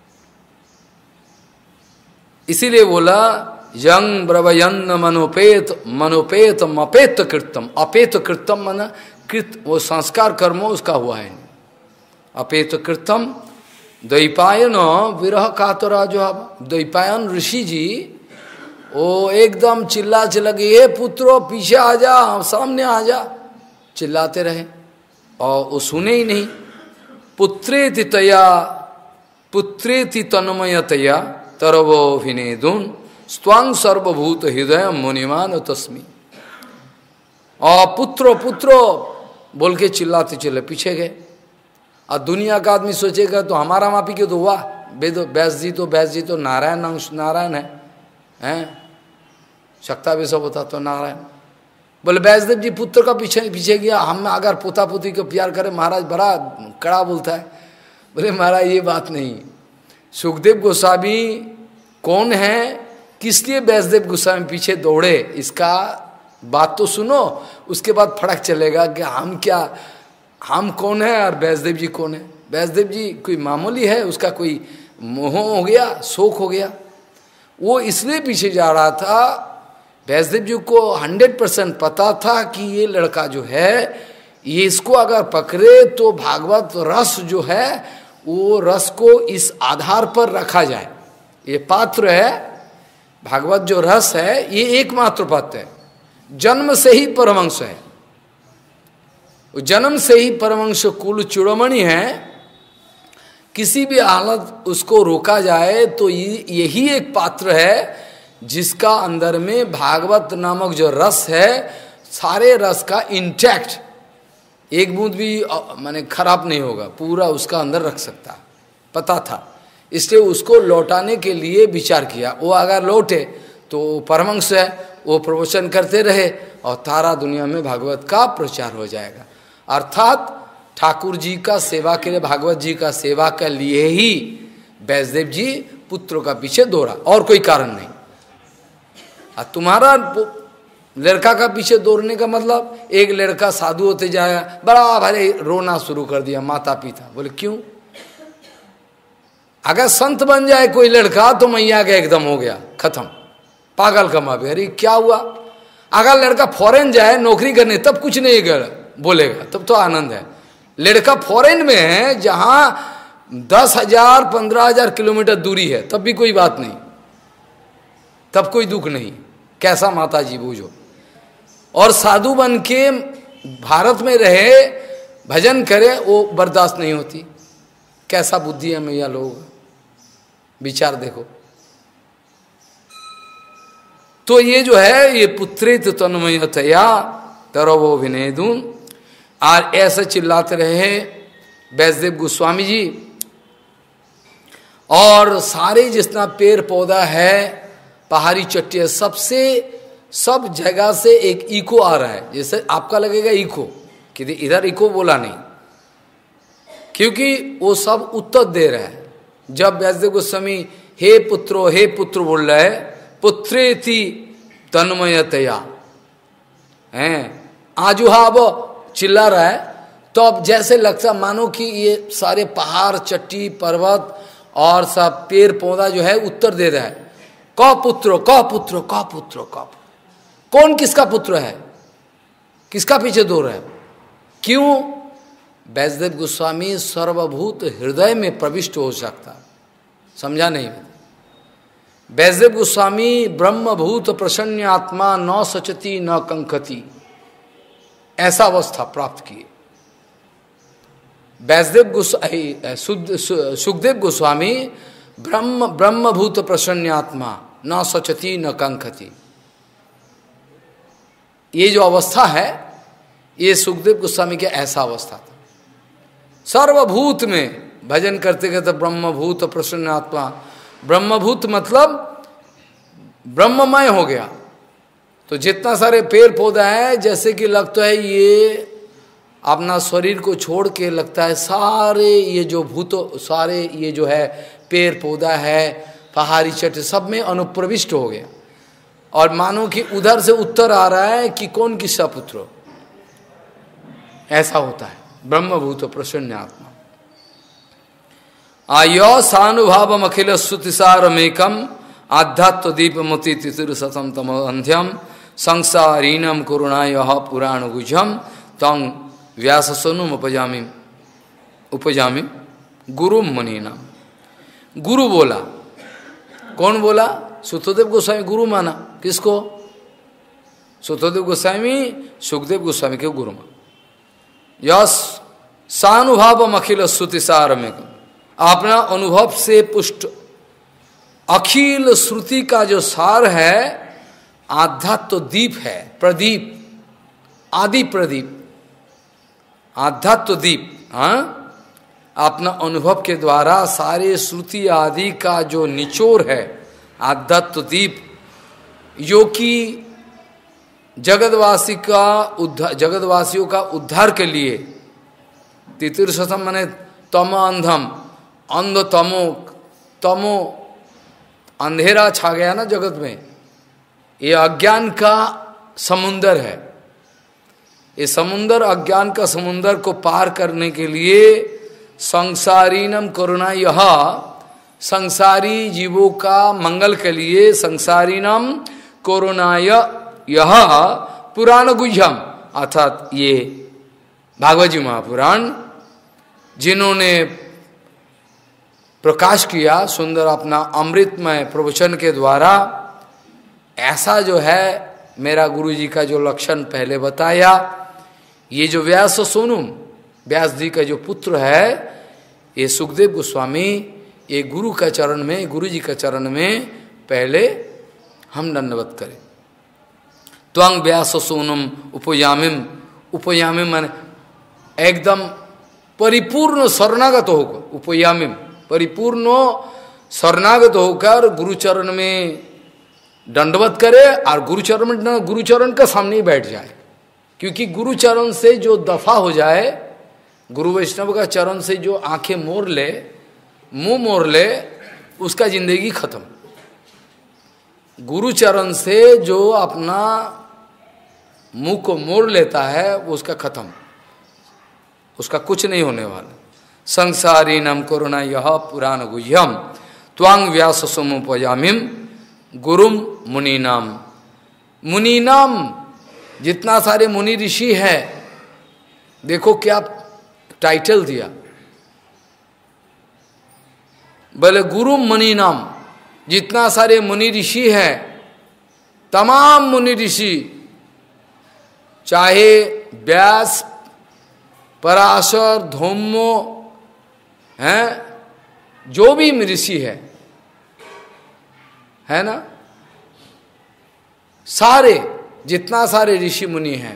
इसीलिए बोला यंग ब्रवयन्न मनोपेत अपेत कृतम। अपेत कृतम मन कृत, वो संस्कार कर्मो उसका हुआ है। अपेत कृतम द्वैपायन विरह कातरा। जो अब द्वैपायन ऋषि जी वो एकदम चिल्ला गए, हे पुत्रो पीछे आ जा, सामने आ जा, चिल्लाते रहे, और वो सुने ही नहीं। पुत्रेति तया, पुत्रेति तन्मयतया तरवो विनेदुन स्वांग सर्वभूत हृदय मुनिमान तस्मी। और पुत्रो पुत्रो बोल के चिल्लाते चले पीछे गए। और दुनिया का आदमी सोचेगा तो हमारा मापी क्यों? तो वाह व्यास जी तो नारायण अंश नारायण है, शक्ता भी सब होता तो नारायण। बोले व्यासदेव जी पुत्र का पीछे गया, हम अगर पोता पोती को प्यार करें महाराज बड़ा कड़ा बोलता है। बोले महाराज ये बात नहीं। सुखदेव गोस्वामी कौन है, किस लिए व्यासदेव गोस्वामी पीछे दौड़े, इसका बात तो सुनो, उसके बाद फड़क चलेगा कि हम क्या, हम कौन है और व्यासदेव जी कौन है। व्यासदेव जी कोई मामूली है, उसका कोई मोह हो गया, शोक हो गया, वो इसलिए पीछे जा रहा था। व्यासदेव जी को 100% पता था कि ये लड़का जो है, ये इसको अगर पकड़े तो भागवत रस जो है वो रस को इस आधार पर रखा जाए। ये पात्र है, भागवत जो रस है ये एकमात्र पात्र है, जन्म से ही परमंश है, जन्म से ही परमंश कुल चूड़मणि है। किसी भी हालत उसको रोका जाए तो यही एक पात्र है जिसका अंदर में भागवत नामक जो रस है, सारे रस का इंटैक्ट, एक बूंद भी माने खराब नहीं होगा, पूरा उसका अंदर रख सकता, पता था। इसलिए उसको लौटाने के लिए विचार किया। वो अगर लौटे तो परमंश है, वो प्रवचन करते रहे और तारा दुनिया में भागवत का प्रचार हो जाएगा। अर्थात ठाकुर जी का सेवा के लिए, भागवत जी का सेवा के लिए ही व्यासदेव जी पुत्रों का पीछे दौड़ा, और कोई कारण नहीं। और तुम्हारा लड़का का पीछे दौड़ने का मतलब, एक लड़का साधु होते जाए बड़ा भारी रोना शुरू कर दिया माता पिता। बोले क्यों? अगर संत बन जाए कोई लड़का तो मैया का एकदम हो गया खत्म, पागल कमा भी। अरे क्या हुआ? अगर लड़का फॉरेन जाए नौकरी करने तब कुछ नहीं बोलेगा, तब तो आनंद है। लड़का फॉरेन में है जहां 10,000 15,000 किलोमीटर दूरी है, तब भी कोई बात नहीं, तब कोई दुख नहीं। कैसा माता जी बूझो, और साधु बन के भारत में रहे, भजन करे, वो बर्दाश्त नहीं होती। कैसा बुद्धि है मैया लोग, विचार देखो। तो ये जो है ये पुत्रित तन्मयतया तरवो विनेदुन, और ऐसे चिल्लाते रहे वैष्णदेव गोस्वामी जी। और सारे जितना पेड़ पौधा है, पहाड़ी चट्टियाँ, सबसे सब जगह से एक इको आ रहा है। जैसे आपका लगेगा इको, कि इधर इको बोला नहीं, क्योंकि वो सब उत्तर दे रहा है। जब व्यासदेव गोस्वामी हे पुत्र बोल रहे है, पुत्रेति तन्मयतया हैं, आजुहाव चिल्ला रहा है, तो अब जैसे लगता मानो कि ये सारे पहाड़ चट्टी पर्वत और सब पेड़ पौधा जो है उत्तर दे रहा है, क पुत्र क पुत्र क पुत्र क। कौन किसका पुत्र है, किसका पीछे दौड़ रहा है? क्यों? वैष्णदेव गोस्वामी सर्वभूत हृदय में प्रविष्ट हो सकता, समझा नहीं? वैष्णदेव गोस्वामी ब्रह्मभूत प्रसन्न आत्मा, न सचती न कंकती, ऐसा अवस्था प्राप्त किए। वैष्णदेव गोस्वामी सुखदेव गोस्वामी ब्रह्मभूत प्रसन्न आत्मा, न सचती न कंकती, ये जो अवस्था है, ये सुखदेव गोस्वामी की ऐसा अवस्था था। सर्वभूत में भजन करते करते ब्रह्मभूत प्रसन्न आत्मा, ब्रह्मभूत मतलब ब्रह्ममय हो गया। तो जितना सारे पेड़ पौधा है, जैसे कि लगता है ये अपना शरीर को छोड़ के लगता है सारे ये जो भूत, सारे ये जो है पेड़ पौधा है, पहाड़ी चट्टी, सब में अनुप्रविष्ट हो गया। और मानो कि उधर से उत्तर आ रहा है कि कौन किसका पुत्र, ऐसा होता है ब्रह्मभूत प्रसन्न आत्मा। आयो सानुभावम अखिल श्रुतिसारमेकम आध्यात्म दीप मति तिथिर सतम तम अंध्यम संसारीनम करुणाय पुराण गुजम तंग व्यास सोनुम उपजामी गुरु मुनीना। गुरु बोला, कौन बोला? सुतदेव गोस्वामी गुरु माना। किसको? सुतदेव गोस्वामी सुखदेव गोस्वामी के गुरु माना। यस सानुभाव अखिल श्रुतिसार में, अपना अनुभव से पुष्ट अखिल श्रुति का जो सार है, आध्यात्म दीप है, प्रदीप, आदि प्रदीप, आध्यात्म दीप। हाँ, अपना अनुभव के द्वारा सारे श्रुति आदि का जो निचोर है, आध्यात्म दीप, जो कि जगतवासी का उद्धार, जगतवासियों का उद्धार के लिए, तितिर्षतम माने तम अंधम, अंध तमो, तमो अंधेरा छा गया ना जगत में, ये अज्ञान का समुंदर है। ये समुंदर, अज्ञान का समुंदर को पार करने के लिए संसारीनम करुणा, यह संसारी जीवों का मंगल के लिए संसारीनम करुणाय यह पुराण गुह्यम, अर्थात ये भागवत जी महापुराण जिन्होंने प्रकाश किया सुंदर अपना अमृतमय प्रवचन के द्वारा, ऐसा जो है मेरा गुरु जी का जो लक्षण पहले बताया, ये जो व्यास सोनुम, व्यास जी का जो पुत्र है, ये सुखदेव गोस्वामी, ये गुरु का चरण में, गुरु जी का चरण में पहले हम दंडवत करें। त्वं व्यास सोनुम उपयामिम, उपयामिम माने एकदम परिपूर्ण शरणागत होकर, उपयामिम परिपूर्ण शरणागत होकर गुरुचरण में दंडवत करे, और गुरुचरण का सामने ही बैठ जाए। क्योंकि गुरुचरण से जो दफा हो जाए, गुरु वैष्णव का चरण से जो आंखें मोड़ ले, मुंह मोड़ ले, उसका जिंदगी खत्म। गुरुचरण से जो अपना मुंह को मोड़ लेता है, वो उसका खत्म, उसका कुछ नहीं होने वाला। संसारीनम करुणा यह पुराण गुह्यम त्वांग व्यास सोमुपयामिम गुरुम मुनीनाम। मुनीनाम जितना सारे मुनि ऋषि है, देखो क्या टाइटल दिया, बोले गुरु मुनीनाम, जितना सारे मुनि ऋषि है, तमाम मुनि ऋषि चाहे व्यास, पराशर, धौम्य हैं, जो भी ऋषि है ना, सारे जितना सारे ऋषि मुनि हैं,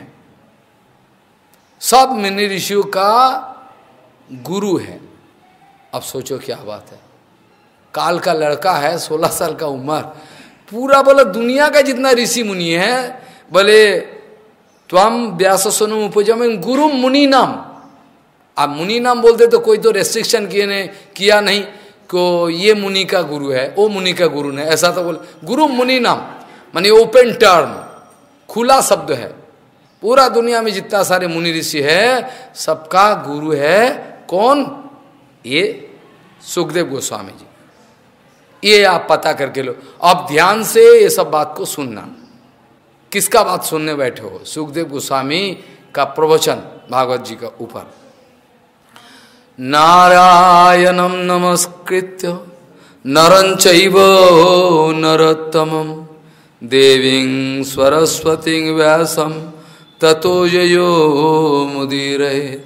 सब मुनि ऋषियों का गुरु है। अब सोचो क्या बात है, काल का लड़का है, 16 साल का उम्र, पूरा बोला दुनिया का जितना ऋषि मुनि है, बोले त्वम व्याससनु उपजम गुरु मुनि नाम। आप मुनि नाम बोलते तो कोई तो रेस्ट्रिक्शन किया नहीं को ये मुनि का गुरु है, वो मुनि का गुरु नहीं, ऐसा तो बोले गुरु मुनि नाम, माने ओपन टर्म, खुला शब्द है। पूरा दुनिया में जितना सारे मुनि ऋषि है सबका गुरु है कौन? ये सुखदेव गोस्वामी जी। ये आप पता करके लो। अब ध्यान से ये सब बात को सुनना। किसका बात सुनने बैठे हो? सुखदेव गोस्वामी का प्रवचन भागवत जी का ऊपर। नारायणं नमस्कृत्य नरं चैव नरोत्तमं देवीं सरस्वतीं व्यासं ततो जयो मुदीरये।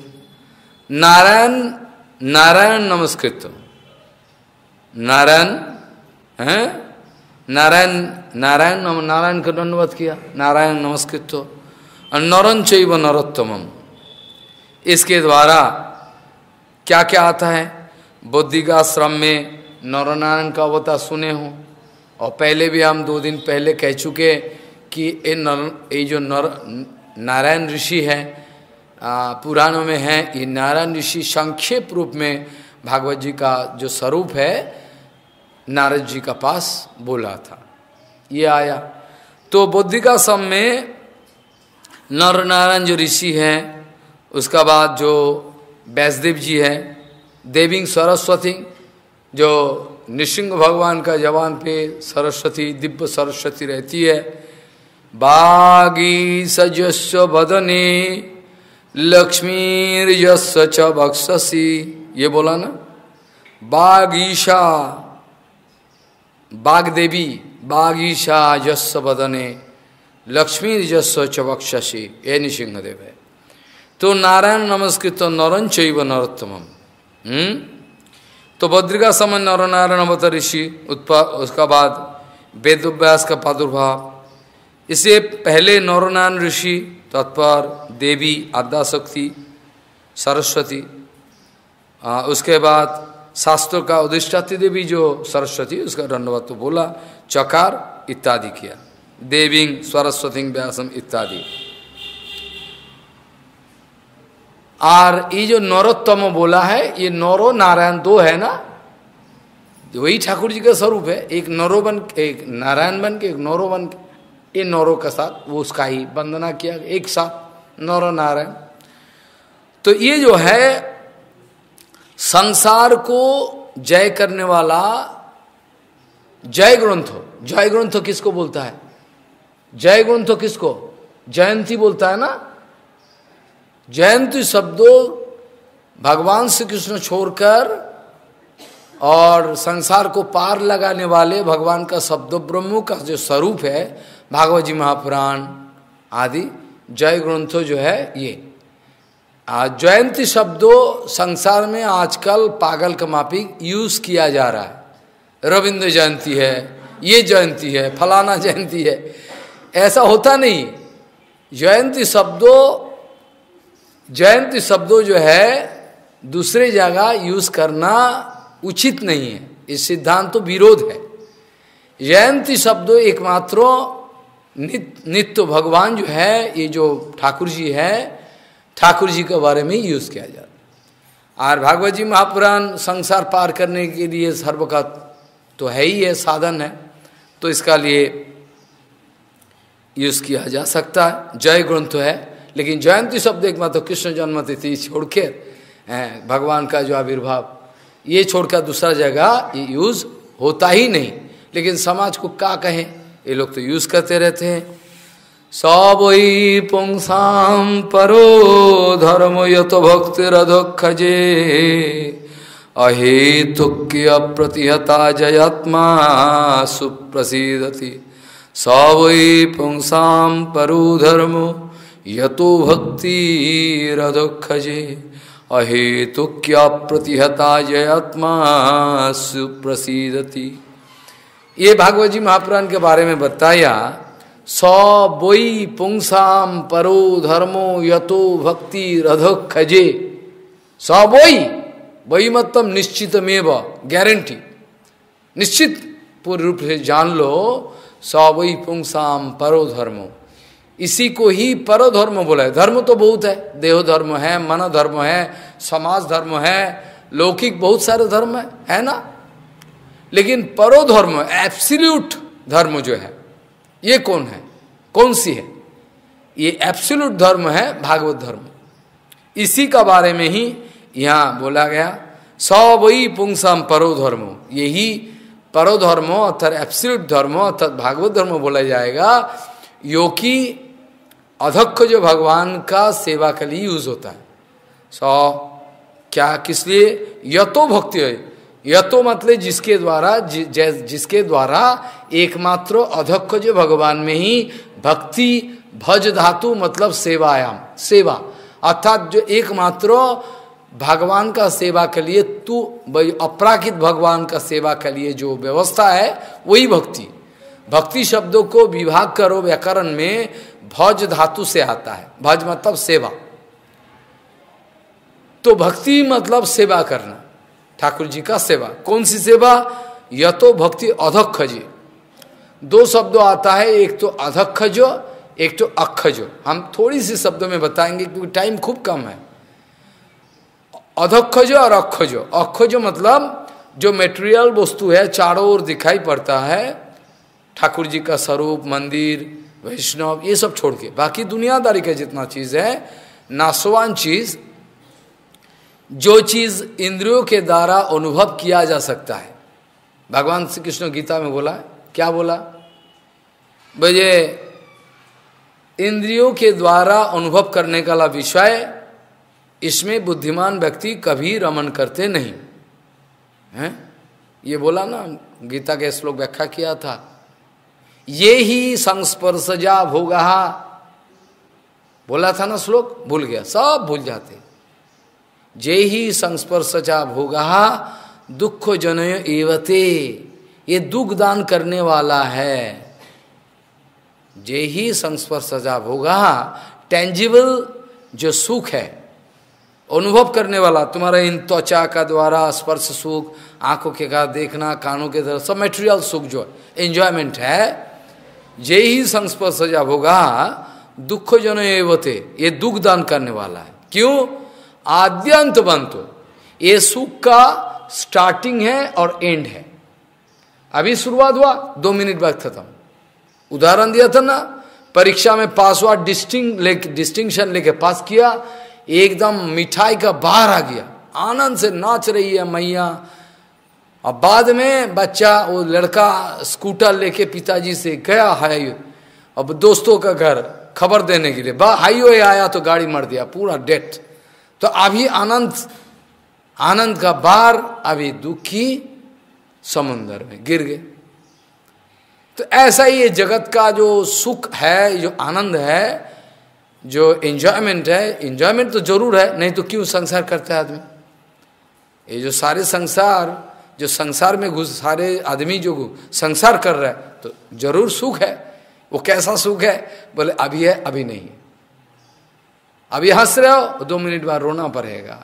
नारायण नमस्कृत्य, नारायण हैं, नारायण का दंडवत किया, नारायण नमस्कृत्य। और नरं चैव नरोत्तमम, इसके द्वारा क्या क्या आता है? बौद्धिकाश्रम में नरनारायण का अवतार सुने हो, और पहले भी हम 2 दिन पहले कह चुके कि ये जो नारायण ऋषि है पुराणों में है, ये नारायण ऋषि संक्षेप रूप में भागवत जी का जो स्वरूप है नारद जी का पास बोला था, ये आया। तो बौद्धिकाश्रम में नर नारायण जो ऋषि है, उसका बाद जो व्यासदेव जी है, देवी सरस्वती जो नृसिंह भगवान का जवान पे सरस्वती, दिव्य सरस्वती रहती है। बागी सजस्व बदने लक्ष्मीर्यस्य च बक्षसी, ये बोला ना, बागीशा बागदेवी, बागीशा यस्य बदने लक्ष्मीर्यस्य च बक्षसी, ये नृसिंहदेव है। तो नारायण नमस्कृत नरं चैव नरोत्तमम। तो बद्रिका समय नर नारायण अवतार ऋषि उसका बाद वेदव्यास का प्रादुर्भाव। इससे पहले नरनारायण ऋषि, तत्पर देवी आद्याशक्ति सरस्वती, उसके बाद शास्त्रों का अधिष्ठात्री देवी जो सरस्वती, उसका दंडवत तो बोला, चकार इत्यादि किया, देवी सरस्वती व्यासम इत्यादि। और ये जो नरोत्तम बोला है, ये नरो नारायण 2 है ना, वही ठाकुर जी का स्वरूप है। एक नरो बन के, एक नारायण बन के, एक नरो बन के, ये नौरों के साथ वो उसका ही वंदना किया एक साथ, नौरो नारायण। तो ये जो है संसार को जय करने वाला जय ग्रंथ। जय ग्रंथ किसको बोलता है? जय ग्रंथ किसको? जयंती बोलता है ना। जयंती शब्दों भगवान श्री कृष्ण छोड़कर और संसार को पार लगाने वाले भगवान का शब्द ब्रह्म का जो स्वरूप है, भागवत जी महापुराण आदि जय ग्रंथों जो है ये। जयंती शब्दों संसार में आजकल पागल का माफिक यूज किया जा रहा है। रविंद्र जयंती है, ये जयंती है, फलाना जयंती है, ऐसा होता नहीं। जयंती शब्दों जो है दूसरे जगह यूज करना उचित नहीं है, इस सिद्धांत तो विरोध है। जयंती शब्दों एकमात्र नित्य भगवान जो है, ये जो ठाकुर जी है, ठाकुर जी के बारे में यूज किया जाता है। और भागवत जी महापुराण संसार पार करने के लिए सर्व का तो है ही है, साधन है, तो इसका लिए यूज किया जा सकता है। जय ग्रंथ है, लेकिन जयंती शब्द एकमात्र कृष्ण जन्म तिथि छोड़कर भगवान का जो आविर्भाव, ये छोड़कर दूसरा जगह ये यूज होता ही नहीं। लेकिन समाज को क्या कहें, ये लोग तो यूज करते रहते हैं। सवै पुंसाम परो धर्म यत भक्तिरधोक्षजे अहेतुक्य प्रतिहता जयात्मा सुप्रसिद्धति। सवै पुंसाम परो धर्म यतो भक्ति रधोखजे अहेतु क्या प्रतिहता जयात्मा सुप्रसिद्धति। ये भागवत जी महापुराण के बारे में बताया। स वै पुंसाम परो धर्मो यतो भक्ति रधोखजे। स वही मतलब निश्चितमेव, गारंटी, निश्चित पूर्ण रूप से जान लो। स वही पुंसाम परो धर्मो, इसी को ही परो धर्म बोला है। धर्म तो बहुत है, देह धर्म है, मन धर्म है, समाज धर्म है, लौकिक बहुत सारे धर्म है ना। लेकिन परो धर्म, एब्सोल्यूट धर्म जो है, ये कौन है, कौन सी है? ये एब्सोल्यूट धर्म है भागवत धर्म। इसी का बारे में ही यहाँ बोला गया। स वही पुंसाम परो धर्मो, यही परो धर्मो अर्थात एब्सोल्यूट धर्मो अर्थात भागवत धर्म बोला जाएगा। यो कि अधक्ष जो भगवान का सेवा के लिए यूज होता है। क्या किस लिए? यतो भक्ति है। यतो मतलब जिसके द्वारा, जिसके द्वारा एकमात्र अधक्ष जो भगवान में ही भक्ति, भज धातु मतलब सेवायाम, सेवा अर्थात जो एकमात्र भगवान का सेवा के लिए, तू अपराकित भगवान का सेवा के लिए जो व्यवस्था है वही भक्ति। भक्ति शब्दों को विभाग करो व्याकरण में, भज धातु से आता है। भज मतलब सेवा, तो भक्ति मतलब सेवा करना, ठाकुर जी का सेवा। कौन सी सेवा? यतो भक्ति अधक्खज। दो शब्दों आता है, एक तो अधक्खजो, एक तो अक्खजो। हम थोड़ी सी शब्दों में बताएंगे क्योंकि टाइम खूब कम है। अधक्खजो और अक्खजो। अक्खजो मतलब जो मेटेरियल वस्तु है चारों ओर दिखाई पड़ता है, ठाकुर जी का स्वरूप, मंदिर, वैष्णव, ये सब छोड़ के बाकी दुनियादारी का जितना चीज है, नाशवान चीज, जो चीज इंद्रियों के द्वारा अनुभव किया जा सकता है। भगवान श्री कृष्ण गीता में बोला, क्या बोला? बजे इंद्रियों के द्वारा अनुभव करने का विषय, इसमें बुद्धिमान व्यक्ति कभी रमन करते नहीं हैं। ये बोला ना, गीता के श्लोक व्याख्या किया था। ये ही संस्पर्शजा भोगा, बोला था ना श्लोक, भूल गया, सब भूल जाते। जे ही संस्पर्शजा भोगा दुख जनय एवते, ये दुख दान करने वाला है। जे ही संस्पर्शजा भोगा, टेंजिबल जो सुख है, अनुभव करने वाला, तुम्हारा इन त्वचा का द्वारा स्पर्श सुख, आंखों के का देखना, कानों के द्वारा सब मेटेरियल सुख जो एंजॉयमेंट है, जे ही संस्पर्शजा भोगा दुख जन एवते, ये दुख दान करने वाला है। क्यों? आद्यंत बंतो, ये सुख का स्टार्टिंग है और एंड है। अभी शुरुआत हुआ, 2 मिनट बाद खत्म। उदाहरण दिया था ना, परीक्षा में पास हुआ, डिस्टिंक्शन लेके पास किया, एकदम मिठाई का बाहर आ गया, आनंद से नाच रही है मैया। और बाद में बच्चा, वो लड़का स्कूटर लेके पिताजी से गया है, अब दोस्तों का घर खबर देने के लिए, हाईवे आया तो गाड़ी मार दिया, पूरा डेथ। तो अभी आनंद का बार, अभी दुखी समुंदर में गिर गए। तो ऐसा ही ये जगत का जो सुख है, जो आनंद है, जो एंजॉयमेंट है, एंजॉयमेंट तो जरूर है, नहीं तो क्यों संसार करता है आदमी? ये जो सारे संसार, जो संसार में घुस, सारे आदमी जो संसार कर रहा है, तो जरूर सुख है। वो कैसा सुख है? बोले अभी है, अभी नहीं है। अभी हंस रहे हो, 2 मिनट बाद रोना पड़ेगा,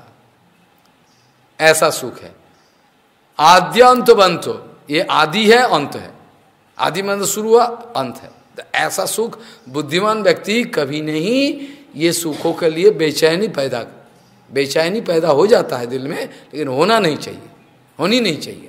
ऐसा सुख है। आद्यंत बंतो, ये आदि है, अंत है। आदि मतलब शुरू हुआ, अंत है। तो ऐसा सुख बुद्धिमान व्यक्ति कभी नहीं, ये सुखों के लिए बेचैनी पैदा हो जाता है दिल में, लेकिन होना नहीं चाहिए, होनी नहीं चाहिए।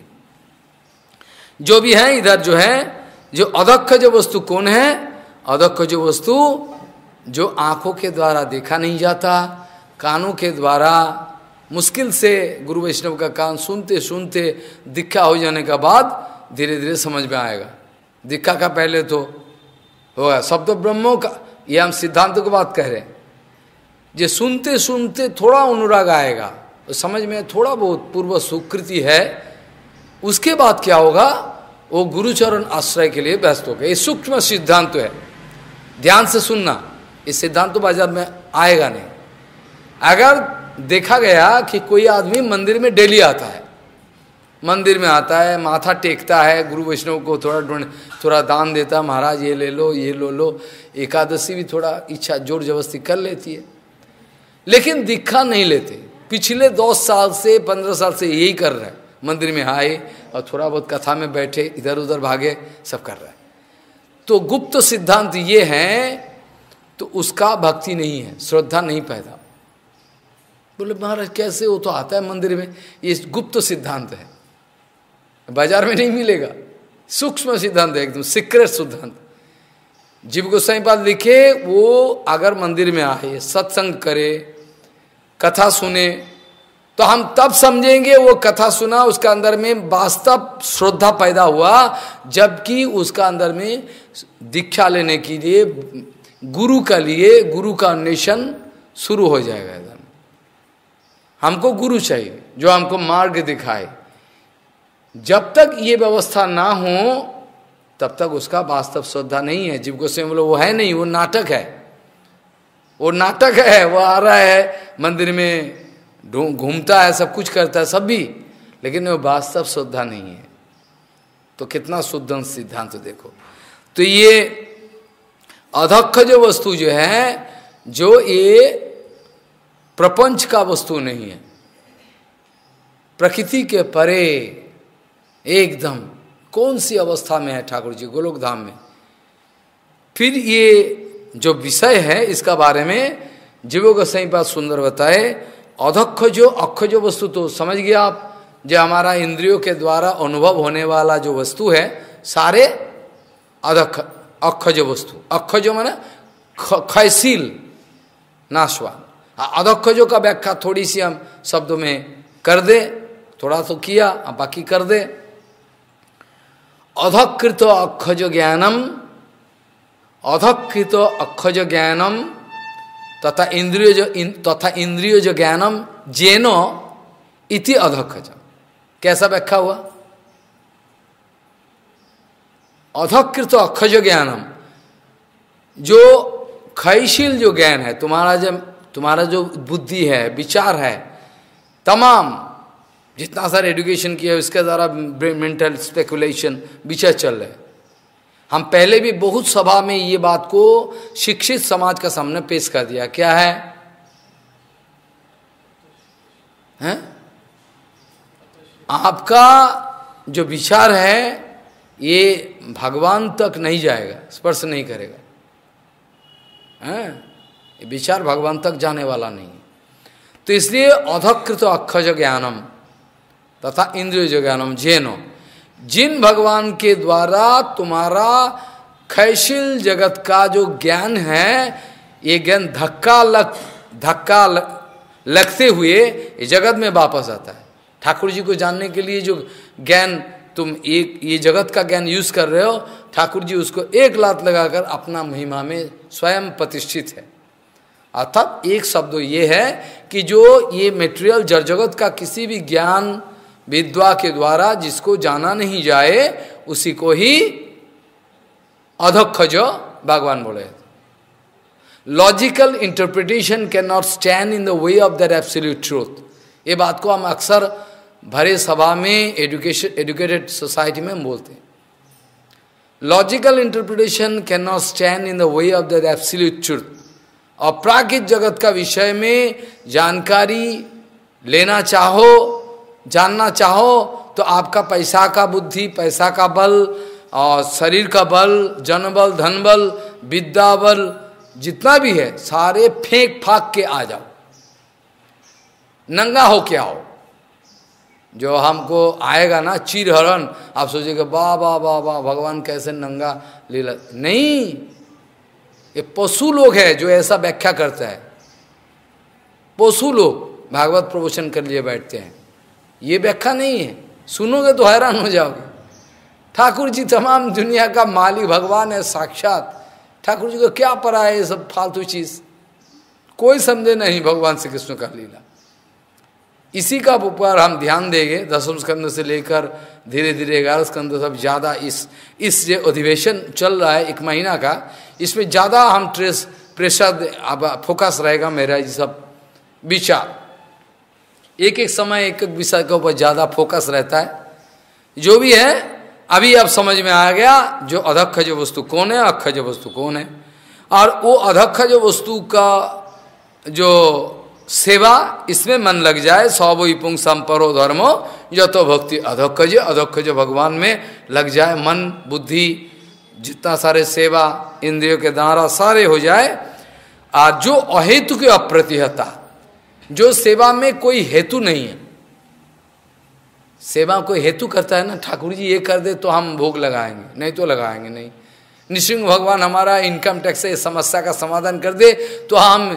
जो भी है इधर जो है, जो अधक्ष जो वस्तु कौन है? अधक्ष जो वस्तु जो आंखों के द्वारा देखा नहीं जाता, कानों के द्वारा मुश्किल से गुरु वैष्णव का कान सुनते सुनते दीक्षा हो जाने के बाद धीरे धीरे समझ में आएगा। दीक्षा का पहले तो होगा शब्द ब्रह्मों का, ये हम सिद्धांत की बात कह रहे हैं। जो सुनते सुनते थोड़ा अनुराग आएगा, तो समझ में थोड़ा बहुत पूर्व सुकृति है, उसके बाद क्या होगा? वो गुरुचरण आश्रय के लिए व्यस्त हो गए। ये सूक्ष्म सिद्धांत है, ध्यान से सुनना। इस सिद्धांत तो बाजार में आएगा नहीं। अगर देखा गया कि कोई आदमी मंदिर में डेली आता है, मंदिर में आता है, माथा टेकता है, गुरु वैष्णव को थोड़ा दान देता, महाराज ये ले लो, ये लो, एकादशी भी थोड़ा इच्छा जोर जबरदस्ती कर लेती है, लेकिन दीक्षा नहीं लेते। पिछले 10 साल से 15 साल से यही कर रहे हैं, मंदिर में आए और थोड़ा बहुत कथा में बैठे, इधर उधर भागे, सब कर रहे हैं। तो गुप्त सिद्धांत ये है, तो उसका भक्ति नहीं है, श्रद्धा नहीं पैदा। बोले महाराज कैसे, वो तो आता है मंदिर में, ये गुप्त सिद्धांत है, बाजार में नहीं मिलेगा, सूक्ष्म सिद्धांत है, एकदम सीक्रेट सिद्धांत। जीव गोस्वामी पाद लिखे, वो अगर मंदिर में आए, सत्संग करे, कथा सुने, तो हम तब समझेंगे वो कथा सुना, उसका अंदर में वास्तव श्रद्धा पैदा हुआ, जबकि उसका अंदर में दीक्षा लेने के लिए गुरु का अन्वेषण शुरू हो जाएगा। एकदम हमको गुरु चाहिए जो हमको मार्ग दिखाए। जब तक ये व्यवस्था ना हो तब तक उसका वास्तव श्रद्धा नहीं है। जीव गोस्वामी बोलो वो है नहीं, वो नाटक है, वो नाटक है, वो आ रहा है मंदिर में, घूमता है, सब कुछ करता है, सब भी, लेकिन वो वास्तव श्रद्धा नहीं है। तो कितना शुद्ध सिद्धांत तो देखो। तो ये अधक्ष जो वस्तु जो है, जो ये प्रपंच का वस्तु नहीं है, प्रकृति के परे एकदम, कौन सी अवस्था में है ठाकुर जी गोलोक धाम में। फिर ये जो विषय है इसका बारे में जीवों का सही बात सुंदर बताए। अधक्ष जो अक्ष जो वस्तु तो समझ गया आप, जो हमारा इंद्रियों के द्वारा अनुभव होने वाला जो वस्तु है, सारे अधक्ष अक्ष जो वस्तु, अक्ष जो माने क्षयशील नाशवान। अधक्ष का व्याख्या थोड़ी सी हम शब्दों में कर दे, थोड़ा तो किया, अब बाकी कर दे। अधकृत अक्षज ज्ञानम, अधकृत अक्षज ज्ञानम तथा इंद्रिय जो ज्ञानम जेनो इति अधक्षज। कैसा व्याख्या हुआ? अधकृत अक्षज ज्ञानम, जो क्षयशील जो ज्ञान है, तुम्हारा जो बुद्धि है, विचार है, तमाम जितना सारा एजुकेशन किया है उसके द्वारा मेंटल स्पेकुलेशन विचार चल रहे हैं। हम पहले भी बहुत सभा में ये बात को शिक्षित समाज का सामने पेश कर दिया। क्या है? हैं? आपका जो विचार है ये भगवान तक नहीं जाएगा, स्पर्श नहीं करेगा, हैं? ये विचार भगवान तक जाने वाला नहीं। तो इसलिए अधकृत अक्षज ज्ञानम तथा इंद्रिय ज्ञानम जेनो, जिन भगवान के द्वारा तुम्हारा क्षयशील जगत का जो ज्ञान है, ये ज्ञान धक्का लगते हुए ये जगत में वापस आता है। ठाकुर जी को जानने के लिए जो ज्ञान तुम एक ये जगत का ज्ञान यूज कर रहे हो, ठाकुर जी उसको एक लात लगाकर अपना महिमा में स्वयं प्रतिष्ठित है। अर्थात एक शब्द ये है कि जो ये मेटेरियल जड़ जगत का किसी भी ज्ञान विद्वा के द्वारा जिसको जाना नहीं जाए, उसी को ही अधक्षज भगवान बोले। Logical interpretation cannot stand in the way of that absolute truth. ये बात को हम अक्सर भरे सभा में एजुकेटेड सोसाइटी में बोलते हैं। Logical interpretation cannot stand in the way of that absolute truth. और प्राकृत जगत का विषय में जानकारी लेना चाहो, जानना चाहो, तो आपका पैसा का बुद्धि, पैसा का बल और शरीर का बल, जन बल, धन बल, विद्या बल, जितना भी है सारे फेंक फाक के आ जाओ, नंगा हो के आओ। जो हमको आएगा ना चीरहरण, आप सोचेंगे वाह वाह वाह वाह भगवान कैसे नंगा लीला। नहीं, ये पशु लोग है जो ऐसा व्याख्या करता है। पशु लोग भागवत प्रवचन कर लिए बैठते हैं, ये व्याख्या नहीं है। सुनोगे तो हैरान हो जाओगे। ठाकुर जी तमाम दुनिया का मालिक भगवान है साक्षात। ठाकुर जी को क्या पड़ा है ये सब फालतू चीज, कोई समझे नहीं भगवान श्री कृष्ण का लीला। इसी का ऊपर हम ध्यान देंगे। 10वें स्कंद से लेकर धीरे धीरे 11 स्कंद सब ज्यादा इस जो अधिवेशन चल रहा है 1 महीना का, इसमें ज्यादा हम ट्रेस प्रेशर, अब फोकस रहेगा मेरा ये सब विचार, एक एक समय एक एक विषय के ऊपर ज़्यादा फोकस रहता है। जो भी है अभी अब समझ में आ गया, जो अधक्ष जो वस्तु कौन है, अक्ष जो वस्तु कौन है, और वो अधक्ष जो वस्तु का जो सेवा, इसमें मन लग जाए, सौवई पुंसम परो धर्मो यतो भक्ति अधक्ष, अधक्ष जो भगवान में लग जाए, मन बुद्धि जितना सारे सेवा इंद्रियों के द्वारा सारे हो जाए। और जो अहेतु की अप्रतिहता, जो सेवा में कोई हेतु नहीं है, सेवा कोई हेतु करता है ना, ठाकुर जी ये कर दे तो हम भोग लगाएंगे, नहीं तो लगाएंगे नहीं। नृसिंह भगवान हमारा इनकम टैक्स से समस्या का समाधान कर दे तो हम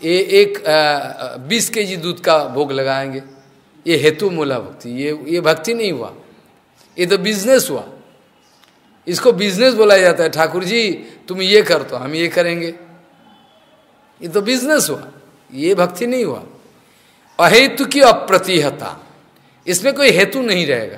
20 kg दूध का भोग लगाएंगे, ये हेतु मूला भक्ति, ये भक्ति नहीं हुआ, ये तो बिजनेस हुआ। इसको बिजनेस बोला जाता है, ठाकुर जी तुम ये कर तो हम ये करेंगे, ये तो बिजनेस हुआ, ये भक्ति नहीं हुआ। अहेतु की अप्रतिहता, इसमें कोई हेतु नहीं रहेगा,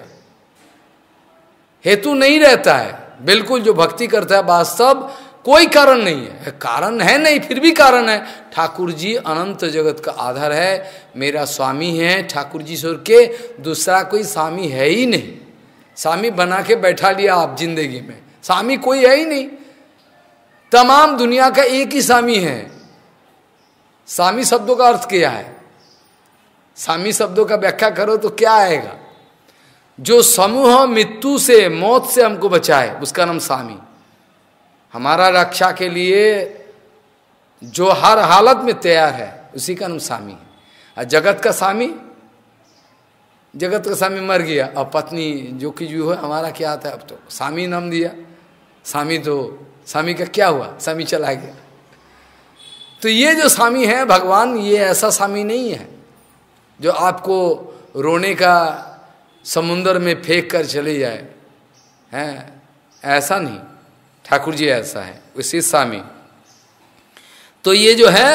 हेतु नहीं रहता है बिल्कुल। जो भक्ति करता है वास्तव कोई कारण नहीं है, कारण है नहीं फिर भी कारण है। ठाकुर जी अनंत जगत का आधार है, मेरा स्वामी है ठाकुर जी छोड़ के दूसरा कोई स्वामी है ही नहीं। स्वामी बना के बैठा लिया आप जिंदगी में, स्वामी कोई है ही नहीं, तमाम दुनिया का एक ही स्वामी है। स्वामी शब्दों का अर्थ क्या है, स्वामी शब्दों का व्याख्या करो तो क्या आएगा, जो समूह मृत्यु से मौत से हमको बचाए उसका नाम स्वामी। हमारा रक्षा के लिए जो हर हालत में तैयार है उसी का नाम स्वामी है। और जगत का स्वामी, जगत का स्वामी मर गया, अब पत्नी जो कि जो है हमारा क्या आता है, अब तो स्वामी नाम दिया, स्वामी तो स्वामी का क्या हुआ, स्वामी चला गया। तो ये जो स्वामी है भगवान, ये ऐसा स्वामी नहीं है जो आपको रोने का समुंदर में फेंक कर चले जाए, हैं ऐसा नहीं, ठाकुर जी ऐसा है उसी स्वामी। तो ये जो है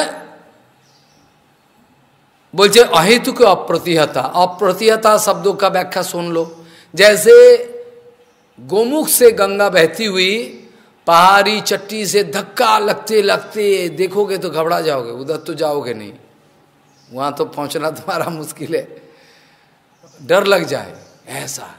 बोलते अहेतु को अप्रतिहता, अप्रतिहता शब्दों का व्याख्या सुन लो। जैसे गोमुख से गंगा बहती हुई पहाड़ी चट्टी से धक्का लगते लगते देखोगे तो घबरा जाओगे, उधर तो जाओगे नहीं, वहां तो पहुंचना तुम्हारा मुश्किल है, डर लग जाए। ऐसा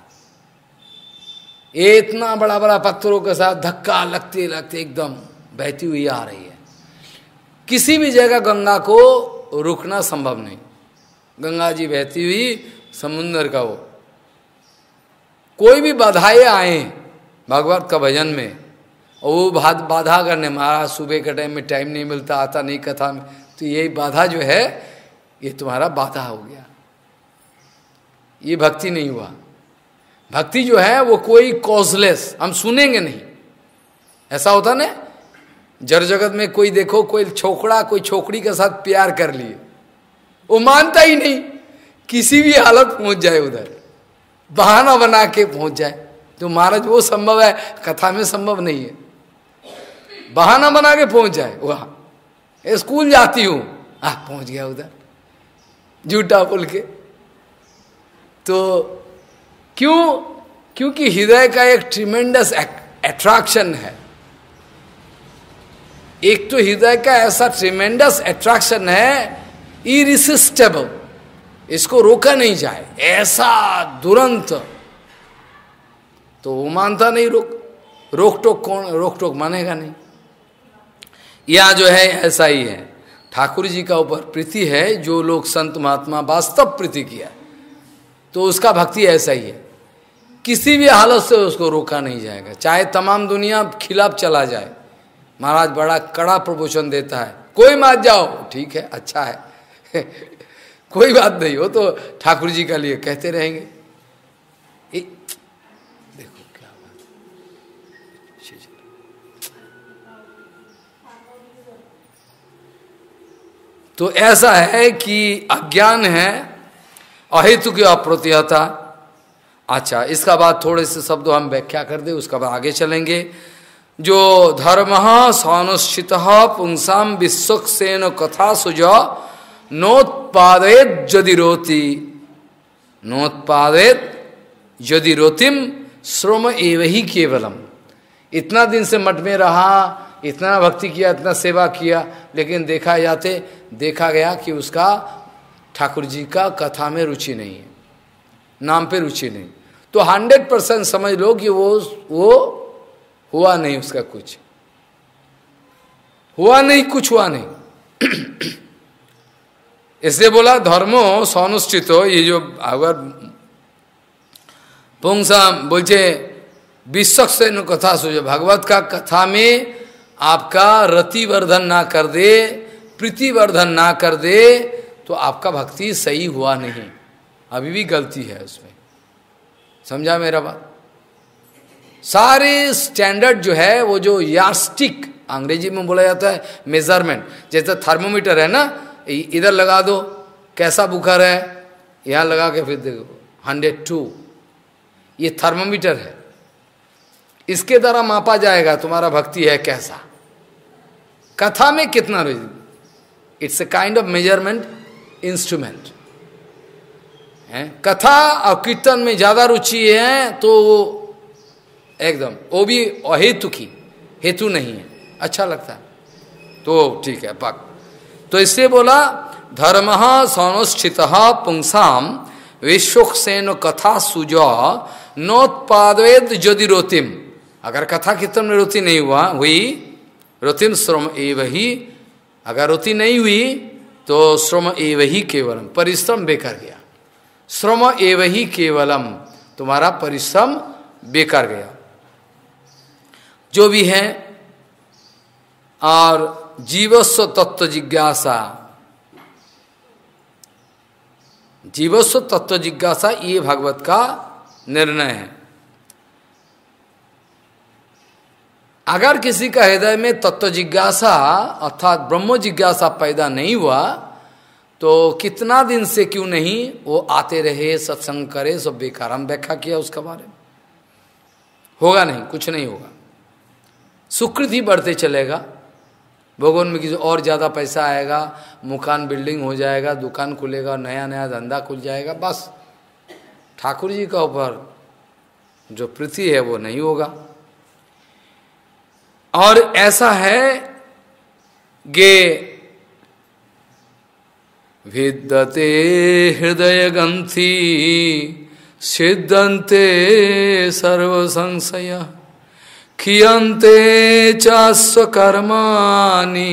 इतना बड़ा बड़ा पत्थरों के साथ धक्का लगते लगते एकदम बहती हुई आ रही है। किसी भी जगह गंगा को रुकना संभव नहीं, गंगा जी बहती हुई समुद्र का वो, कोई भी बाधाएं आए भागवत का भजन में, और वो बाधा करने, महाराज सुबह के टाइम में टाइम नहीं मिलता, आता नहीं कथा में, तो यही बाधा जो है ये तुम्हारा बाधा हो गया, ये भक्ति नहीं हुआ। भक्ति जो है वो कोई कॉजलेस, हम सुनेंगे नहीं, ऐसा होता ना जड़ जगत में, कोई देखो कोई छोकरा कोई छोकरी के साथ प्यार कर लिए, वो मानता ही नहीं, किसी भी हालत पहुंच जाए उधर, बहाना बना के पहुंच जाए। तो महाराज वो संभव है, कथा में संभव नहीं है, बहाना बना के पहुंच जाए। वहां स्कूल जाती हूं, पहुंच गया उधर, झूठा बोल के। तो क्यों? क्योंकि हृदय का एक ट्रिमेंडस अट्रैक्शन है, एक तो हृदय का ऐसा ट्रिमेंडस अट्रैक्शन है, इरिसिस्टेबल, इसको रोका नहीं जाए, ऐसा दुरंत। तो वो मानता नहीं, रोक टोक कौन, रोक टोक मानेगा नहीं। यह जो है ऐसा ही है, ठाकुर जी का ऊपर प्रीति है, जो लोग संत महात्मा वास्तव प्रीति किया तो उसका भक्ति ऐसा ही है, किसी भी हालत से उसको रोका नहीं जाएगा, चाहे तमाम दुनिया खिलाफ चला जाए। महाराज बड़ा कड़ा प्रवचन देता है, कोई मत जाओ, ठीक है अच्छा है कोई बात नहीं, हो तो ठाकुर जी का लिए कहते रहेंगे। देखो क्या बात, तो ऐसा है कि अज्ञान है, अहेतु की अप्रतिहता। अच्छा, इसका बाद थोड़े से शब्द हम व्याख्या कर दे, उसका बाद आगे चलेंगे। जो धर्म सानुष्ठित पुंसाम विश्वक्सेन कथा सुज नोत्पादेत यदि रोति, नोत्पादेत यदि रोतिम श्रम एव ही केवलम। इतना दिन से मठ में रहा, इतना भक्ति किया, इतना सेवा किया, लेकिन देखा गया कि उसका ठाकुर जी का कथा में रुचि नहीं है, नाम पे रुचि नहीं, तो 100% समझ लो कि वो हुआ नहीं, उसका कुछ हुआ नहीं, कुछ हुआ नहीं। इसलिए बोला धर्मो सनुष्ठितो, ये जो अगर पुंसा बोलचे विश्वक से न कथा सोचो, भगवत का कथा में आपका रतिवर्धन ना कर दे, प्रीतिवर्धन ना कर दे, तो आपका भक्ति सही हुआ नहीं, अभी भी गलती है उसमें। समझा मेरा बात? सारे स्टैंडर्ड जो है, वो जो यार्स्टिक अंग्रेजी में बोला जाता है मेजरमेंट, जैसे थर्मोमीटर है ना, इधर लगा दो कैसा बुखार है, यहाँ लगा के फिर देखो 102, ये थर्मोमीटर है, इसके द्वारा मापा जाएगा तुम्हारा भक्ति है कैसा, कथा में कितना रुचि, it's a kind of measurement instrument है। कथा और कीर्तन में ज्यादा रुचि है तो एकदम वो भी अहेतु की, हेतु नहीं है, अच्छा लगता है तो ठीक है पक। तो इससे बोला धर्म सनुष्ठित पुंसाम विश्वक्सेन कथा सुज नोत्पादेद यदि रोतिम, अगर कथा कीर्तन में रोति नहीं हुई रोतिम श्रम एव ही, अगर रोति नहीं हुई तो श्रम एव ही केवलम, परिश्रम बेकार गया, श्रम एव ही केवलम, तुम्हारा परिश्रम बेकार गया जो भी है। और जीवस्व तत्व जिज्ञासा, जीवस्व तत्व जिज्ञासा ये भागवत का निर्णय है। अगर किसी का हृदय में तत्व जिज्ञासा अर्थात ब्रह्म जिज्ञासा पैदा नहीं हुआ तो कितना दिन से क्यों नहीं वो आते रहे, सत्संग करे, सब बेकार। हम व्याख्या किया उसका बारे में, होगा नहीं, कुछ नहीं होगा, सुकृति बढ़ते चलेगा, भगवान में किसी और ज़्यादा पैसा आएगा, मकान बिल्डिंग हो जाएगा, दुकान खुलेगा, नया नया धंधा खुल जाएगा, बस ठाकुर जी का ऊपर जो प्रीति है वो नहीं होगा। और ऐसा है गे विद्यते हृदय ग्रंथि सिद्धन्ते सर्व संशय खियन्ते चास्व कर्माणि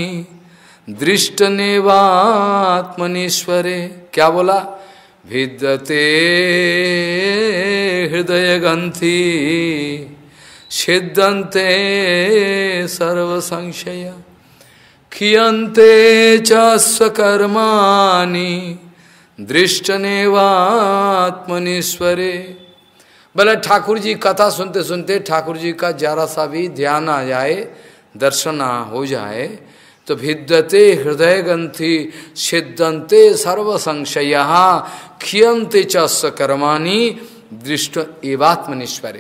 दृष्टनेवात्मनीश्वरे। क्या बोला? विद्यते हृदय ग्रंथि सिद्धन्ते सर्व संशय खियन्ते चास्व कर्माणि दृष्टनेवात्मनीश्वरे। बोले ठाकुर जी कथा सुनते सुनते ठाकुर जी का जरा सा भी ध्यान आ जाए, दर्शन हो जाए तो विद्यते हृदय ग्रंथि सिद्धन्ते सर्व संशय खियन्ते चास्व कर्माणि दृष्ट एवात्मनीश्वरे।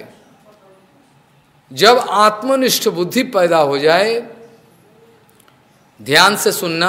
जब आत्मनिष्ठ बुद्धि पैदा हो जाए, ध्यान से सुनना,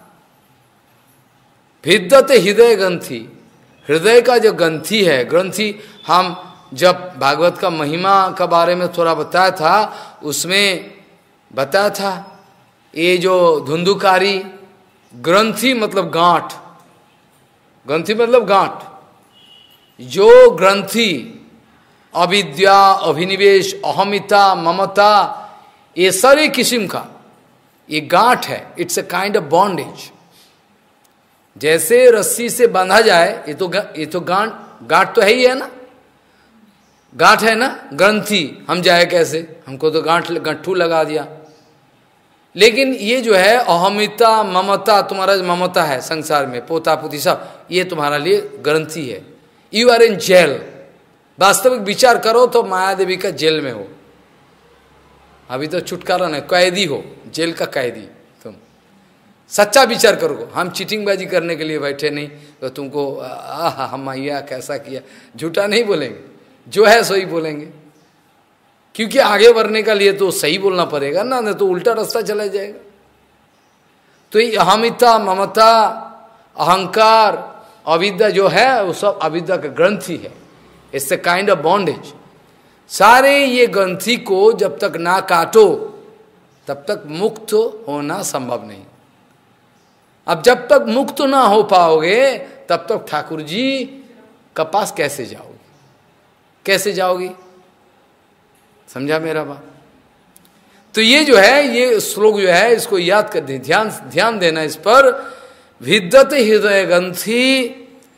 विद्यते हृदय ग्रंथि, हृदय का जो ग्रंथि है, ग्रंथि हम जब भागवत का महिमा का बारे में थोड़ा बताया था, उसमें बताया था ये जो धुंधुकारी ग्रंथि मतलब गांठ, ग्रंथि मतलब गांठ, जो ग्रंथि अविद्या, अभिनिवेश, अहमिता, ममता, ये सारे किस्म का ये गांठ है। It's a kind of bondage. जैसे रस्सी से बांधा जाए, ये तो गांठ तो है ही है ना, गांठ है ना, ग्रंथि। हम जाए कैसे, हमको तो गंठू लगा दिया। लेकिन ये जो है अहमिता, ममता, तुम्हारा ममता है संसार में, पोता पोती सब, ये तुम्हारा लिए ग्रंथि है। You are in jail. वास्तविक विचार करो तो माया देवी का जेल में हो, अभी तो छुटकारा नहीं, कैदी हो, जेल का कैदी तुम। सच्चा विचार करो, हम चीटिंगबाजी करने के लिए बैठे नहीं तो तुमको हम आइया कैसा किया, झूठा नहीं बोलेंगे, जो है सही बोलेंगे, क्योंकि आगे बढ़ने का लिए तो सही बोलना पड़ेगा ना, नहीं तो उल्टा रास्ता चला जाएगा। तो ये अहमिता, ममता, अहंकार, अविद्या जो है वो सब अविद्या का ग्रंथि है। It's a kind of bondage. सारे ये ग्रंथि को जब तक ना काटो, तब तक मुक्त होना संभव नहीं। अब जब तक मुक्त ना हो पाओगे तब तक ठाकुर जी का पास कैसे जाओगे, कैसे जाओगी? समझा मेरा बात? तो ये जो है, ये श्लोक जो है, इसको याद कर दे, ध्यान देना इस पर। विद्यते हृदय ग्रंथि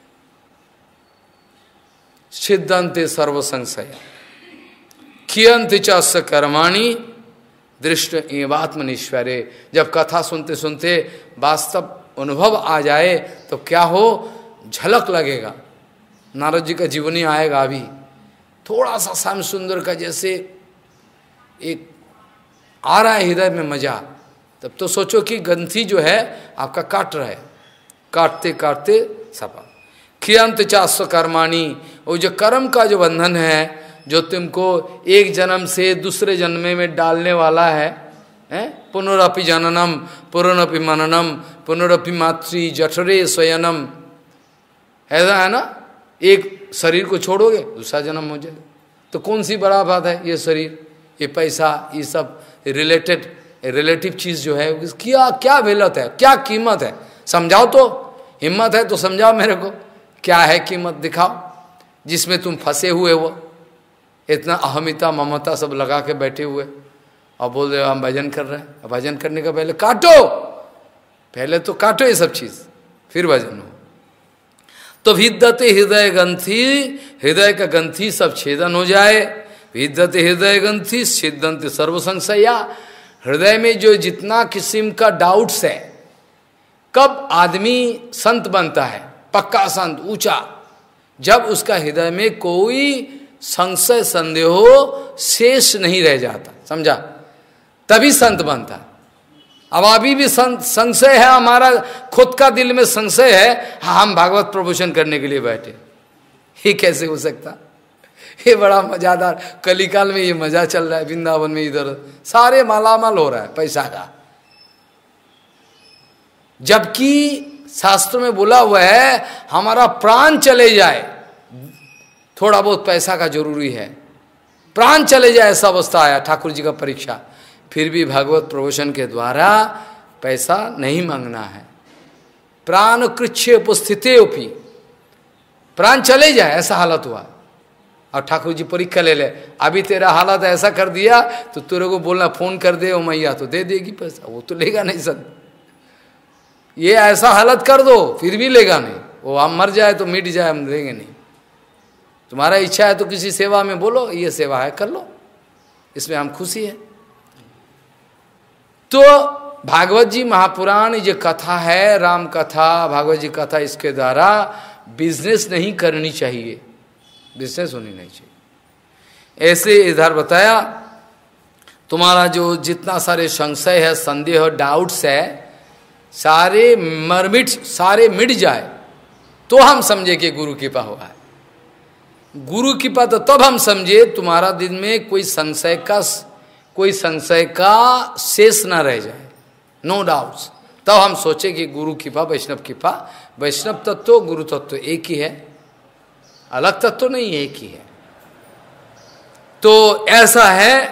सिद्धन्ते सर्व संशय कियंति च कर्माणि दृष्ट एवात्मनिश्वरे। जब कथा सुनते सुनते वास्तव अनुभव आ जाए तो क्या हो, झलक लगेगा। नारद जी का जीवनी आएगा अभी, थोड़ा सा श्याम सुंदर का जैसे एक आ रहा है हृदय में मजा, तब तो सोचो कि ग्रंथि जो है आपका काट रहा है, काटते काटते सफा। खियंत चास्व कर्माणी, वो जो कर्म का जो बंधन है, जो तुमको एक जन्म से दूसरे जन्म में डालने वाला है, पुनरपि जननम पुनरपि मननम पुनरपि मातृ जठरे स्वयनम, ऐसा है ना। एक शरीर को छोड़ोगे दूसरा जन्म हो जाएगा, तो कौन सी बड़ा बात है? ये शरीर, ये पैसा, ये सब रिलेटिव चीज जो है, क्या क्या वैल्यू है, क्या कीमत है? समझाओ तो, हिम्मत है तो समझाओ मेरे को, क्या है कीमत दिखाओ, जिसमें तुम फंसे हुए हो। इतना अहमिता ममता सब लगा के बैठे हुए और बोल रहे हो हम भजन कर रहे हैं। भजन करने का पहले काटो, पहले तो काटो ये सब चीज, फिर भजन हो। तो विद्यते हृदय ग्रंथि, हृदय का ग्रंथि सब छेदन हो जाए। विद्यते हृदय ग्रंथि सिद्धन्ते सर्व संशया। हृदय में जो जितना किस्म का डाउट्स है, कब आदमी संत बनता है, पक्का संत ऊंचा, जब उसका हृदय में कोई संशय संदेह शेष नहीं रह जाता, समझा? तभी संत बनता। अब अभी भी संशय है, हमारा खुद का दिल में संशय है, हम भागवत प्रवचन करने के लिए बैठे, ये कैसे हो सकता? ये बड़ा मजादार, कलिकाल में ये मजा चल रहा है वृंदावन में, इधर सारे मालामाल हो रहा है पैसा का, जबकि शास्त्रों में बोला हुआ है हमारा प्राण चले जाए, थोड़ा बहुत पैसा का जरूरी है, प्राण चले जाए, ऐसा अवस्था आया ठाकुर जी का परीक्षा, फिर भी भागवत प्रवचन के द्वारा पैसा नहीं मांगना है। प्राण कृच्छे उपस्थिते उपी, प्राण चले जाए ऐसा हालत हुआ, और ठाकुर जी परीक्षा ले ले, अभी तेरा हालत ऐसा कर दिया तो तेरे को बोलना फोन कर दे, ओ मैया तो दे देगी पैसा, वो तो लेगा नहीं सर, ये ऐसा हालत कर दो फिर भी लेगा नहीं, वो हम मर जाए तो मिट जाए, हम देंगे नहीं। तुम्हारा इच्छा है तो किसी सेवा में बोलो, ये सेवा है कर लो, इसमें हम खुशी है। तो भागवत जी महापुराण ये कथा है, राम कथा, भागवत जी कथा, इसके द्वारा बिजनेस नहीं करनी चाहिए, बिजनेस होनी नहीं चाहिए। ऐसे इधर बताया तुम्हारा जो जितना सारे संशय है, संदेह, डाउट्स है, सारे मरमिट, सारे मिट जाए तो हम समझे कि गुरु कृपा हुआ है। गुरु कृपा तो तब हम समझे तुम्हारा दिन में कोई संशय का शेष ना रह जाए, नो डाउट्स, तब हम सोचे कि गुरु कृपा, वैष्णव कृपा। वैष्णव तत्व गुरु तत्व एक ही है, अलग तत्व नहीं, एक ही है। तो ऐसा है,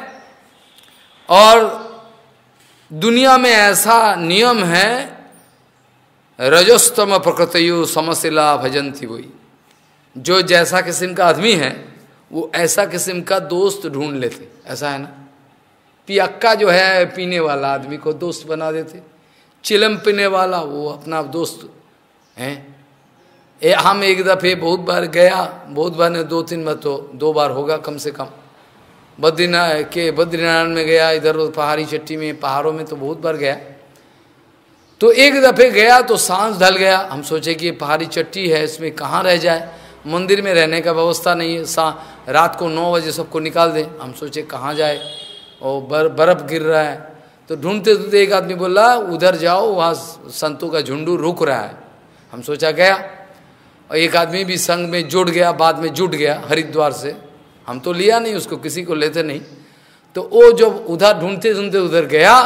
और दुनिया में ऐसा नियम है, रजस्तम प्रकृतयो समशिला भजंती वही, जो जैसा किस्म का आदमी है वो ऐसा किस्म का दोस्त ढूंढ लेते, ऐसा है ना। पियक्का जो है पीने वाला आदमी को दोस्त बना देते, चिलम पीने वाला वो अपना दोस्त है। हम एक दफे बहुत बार गया, बहुत बार ने 2-3 बार, तो 2 बार होगा कम से कम, बद्रीनारायण में गया, इधर पहाड़ी चट्टी में, पहाड़ों में तो बहुत बार गया। तो एक दफे गया तो सांझ ढल गया, हम सोचे कि पहाड़ी चट्टी है, इसमें कहाँ रह जाए, मंदिर में रहने का व्यवस्था नहीं है, रात को 9 बजे सबको निकाल दें, हम सोचे कहाँ जाए, और बर्फ गिर रहा है। तो ढूंढते ढूंढते एक आदमी बोला उधर जाओ, वहाँ संतों का झुंडू रुक रहा है। हम सोचा गया, और एक आदमी भी संग में जुड़ गया, बाद में जुट गया हरिद्वार से, हम तो लिया नहीं उसको, किसी को लेते नहीं। तो वो जब उधर ढूंढते ढूंढते उधर गया,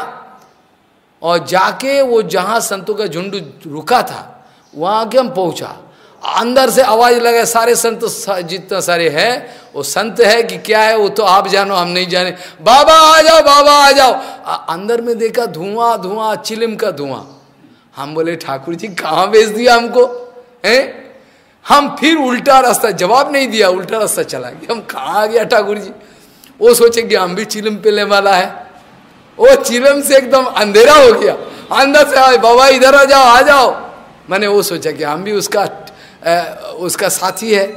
और जाके वो जहाँ संतों का झुंड रुका था वहाँ आके हम पहुँचा, अंदर से आवाज लगे, सारे संत जितना सारे है वो संत है कि क्या है वो तो आप जानो, हम नहीं जाने। बाबा आ जाओ, बाबा आ जाओ। अंदर में देखा धुआं धुआं, चिलम का धुआं। हम बोले ठाकुर जी कहाँ भेज दिया हमको, हैं? हम फिर उल्टा रास्ता, जवाब नहीं दिया, उल्टा रास्ता चला गया। हम कहाँ आ गया ठाकुर जी? वो सोचे कि हम भी चिलम पीने वाला है। वो चिलम से एकदम अंधेरा हो गया, अंदर से आए, बाबा इधर आ जाओ, आ जाओ। मैंने वो सोचा कि हम भी उसका साथी है।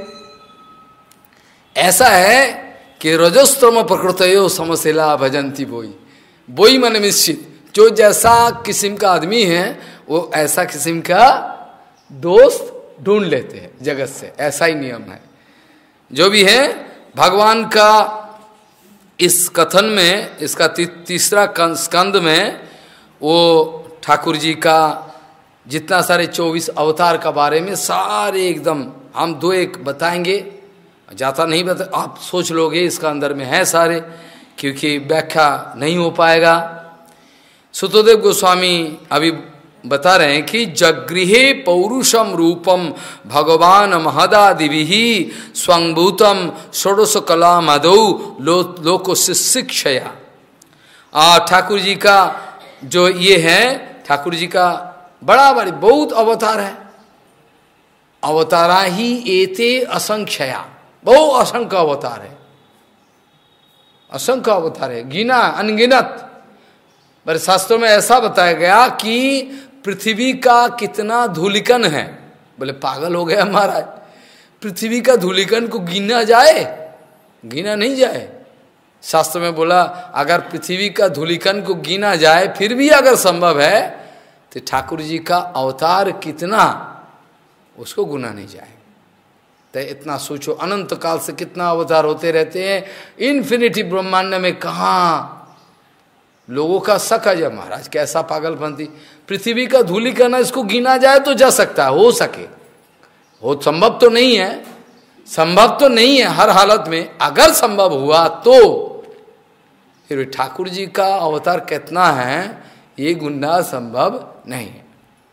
ऐसा है कि रजोस्तम प्रकृतयो समशिला भजंती बोई मन निश्चित। जो जैसा किस्म का आदमी है वो ऐसा किस्म का दोस्त ढूंढ लेते हैं जगत से, ऐसा ही नियम है। जो भी है भगवान का इस कथन में, इसका तीसरा स्कंद में वो ठाकुर जी का जितना सारे 24 अवतार का बारे में सारे एकदम हम दो एक बताएंगे, जाता नहीं बता, आप सोच लोगे इसका अंदर में है सारे, क्योंकि व्याख्या नहीं हो पाएगा। सुतोदेव गोस्वामी अभी बता रहे हैं कि जगृहे पौरुषम रूपम भगवान महदादिभिः स्वंभूतम षोडश कला मदौ लोको शिक्षया। ठाकुर जी का जो ये है, ठाकुर जी का बड़ा बड़ी बहुत अवतार है। अवतारा ही एते असंख्या, बहु असंख्य अवतार है, असंख्य अवतार है, गिना अनगिनत। पर शास्त्रों में ऐसा बताया गया कि पृथ्वी का कितना धूलिकन है। बोले पागल हो गया महाराज, पृथ्वी का धूलिकन को गिना जाए? गिना नहीं जाए। शास्त्र में बोला अगर पृथ्वी का धूलिकन को गिना जाए फिर भी अगर संभव है तो ठाकुर जी का अवतार कितना, उसको गुना नहीं जाए। तो इतना सोचो, अनंत काल से कितना अवतार होते रहते हैं। इन्फिनिटी ब्रह्मांड में कहाँ लोगों का शक है, जब महाराज कैसा पागलपंथी, पृथ्वी का धूलिकण इसको गिना जाए तो जा सकता है, हो सके, हो संभव तो नहीं है, संभव तो नहीं है हर हालत में। अगर संभव हुआ तो फिर ठाकुर जी का अवतार कितना है ये गुना संभव नहीं है।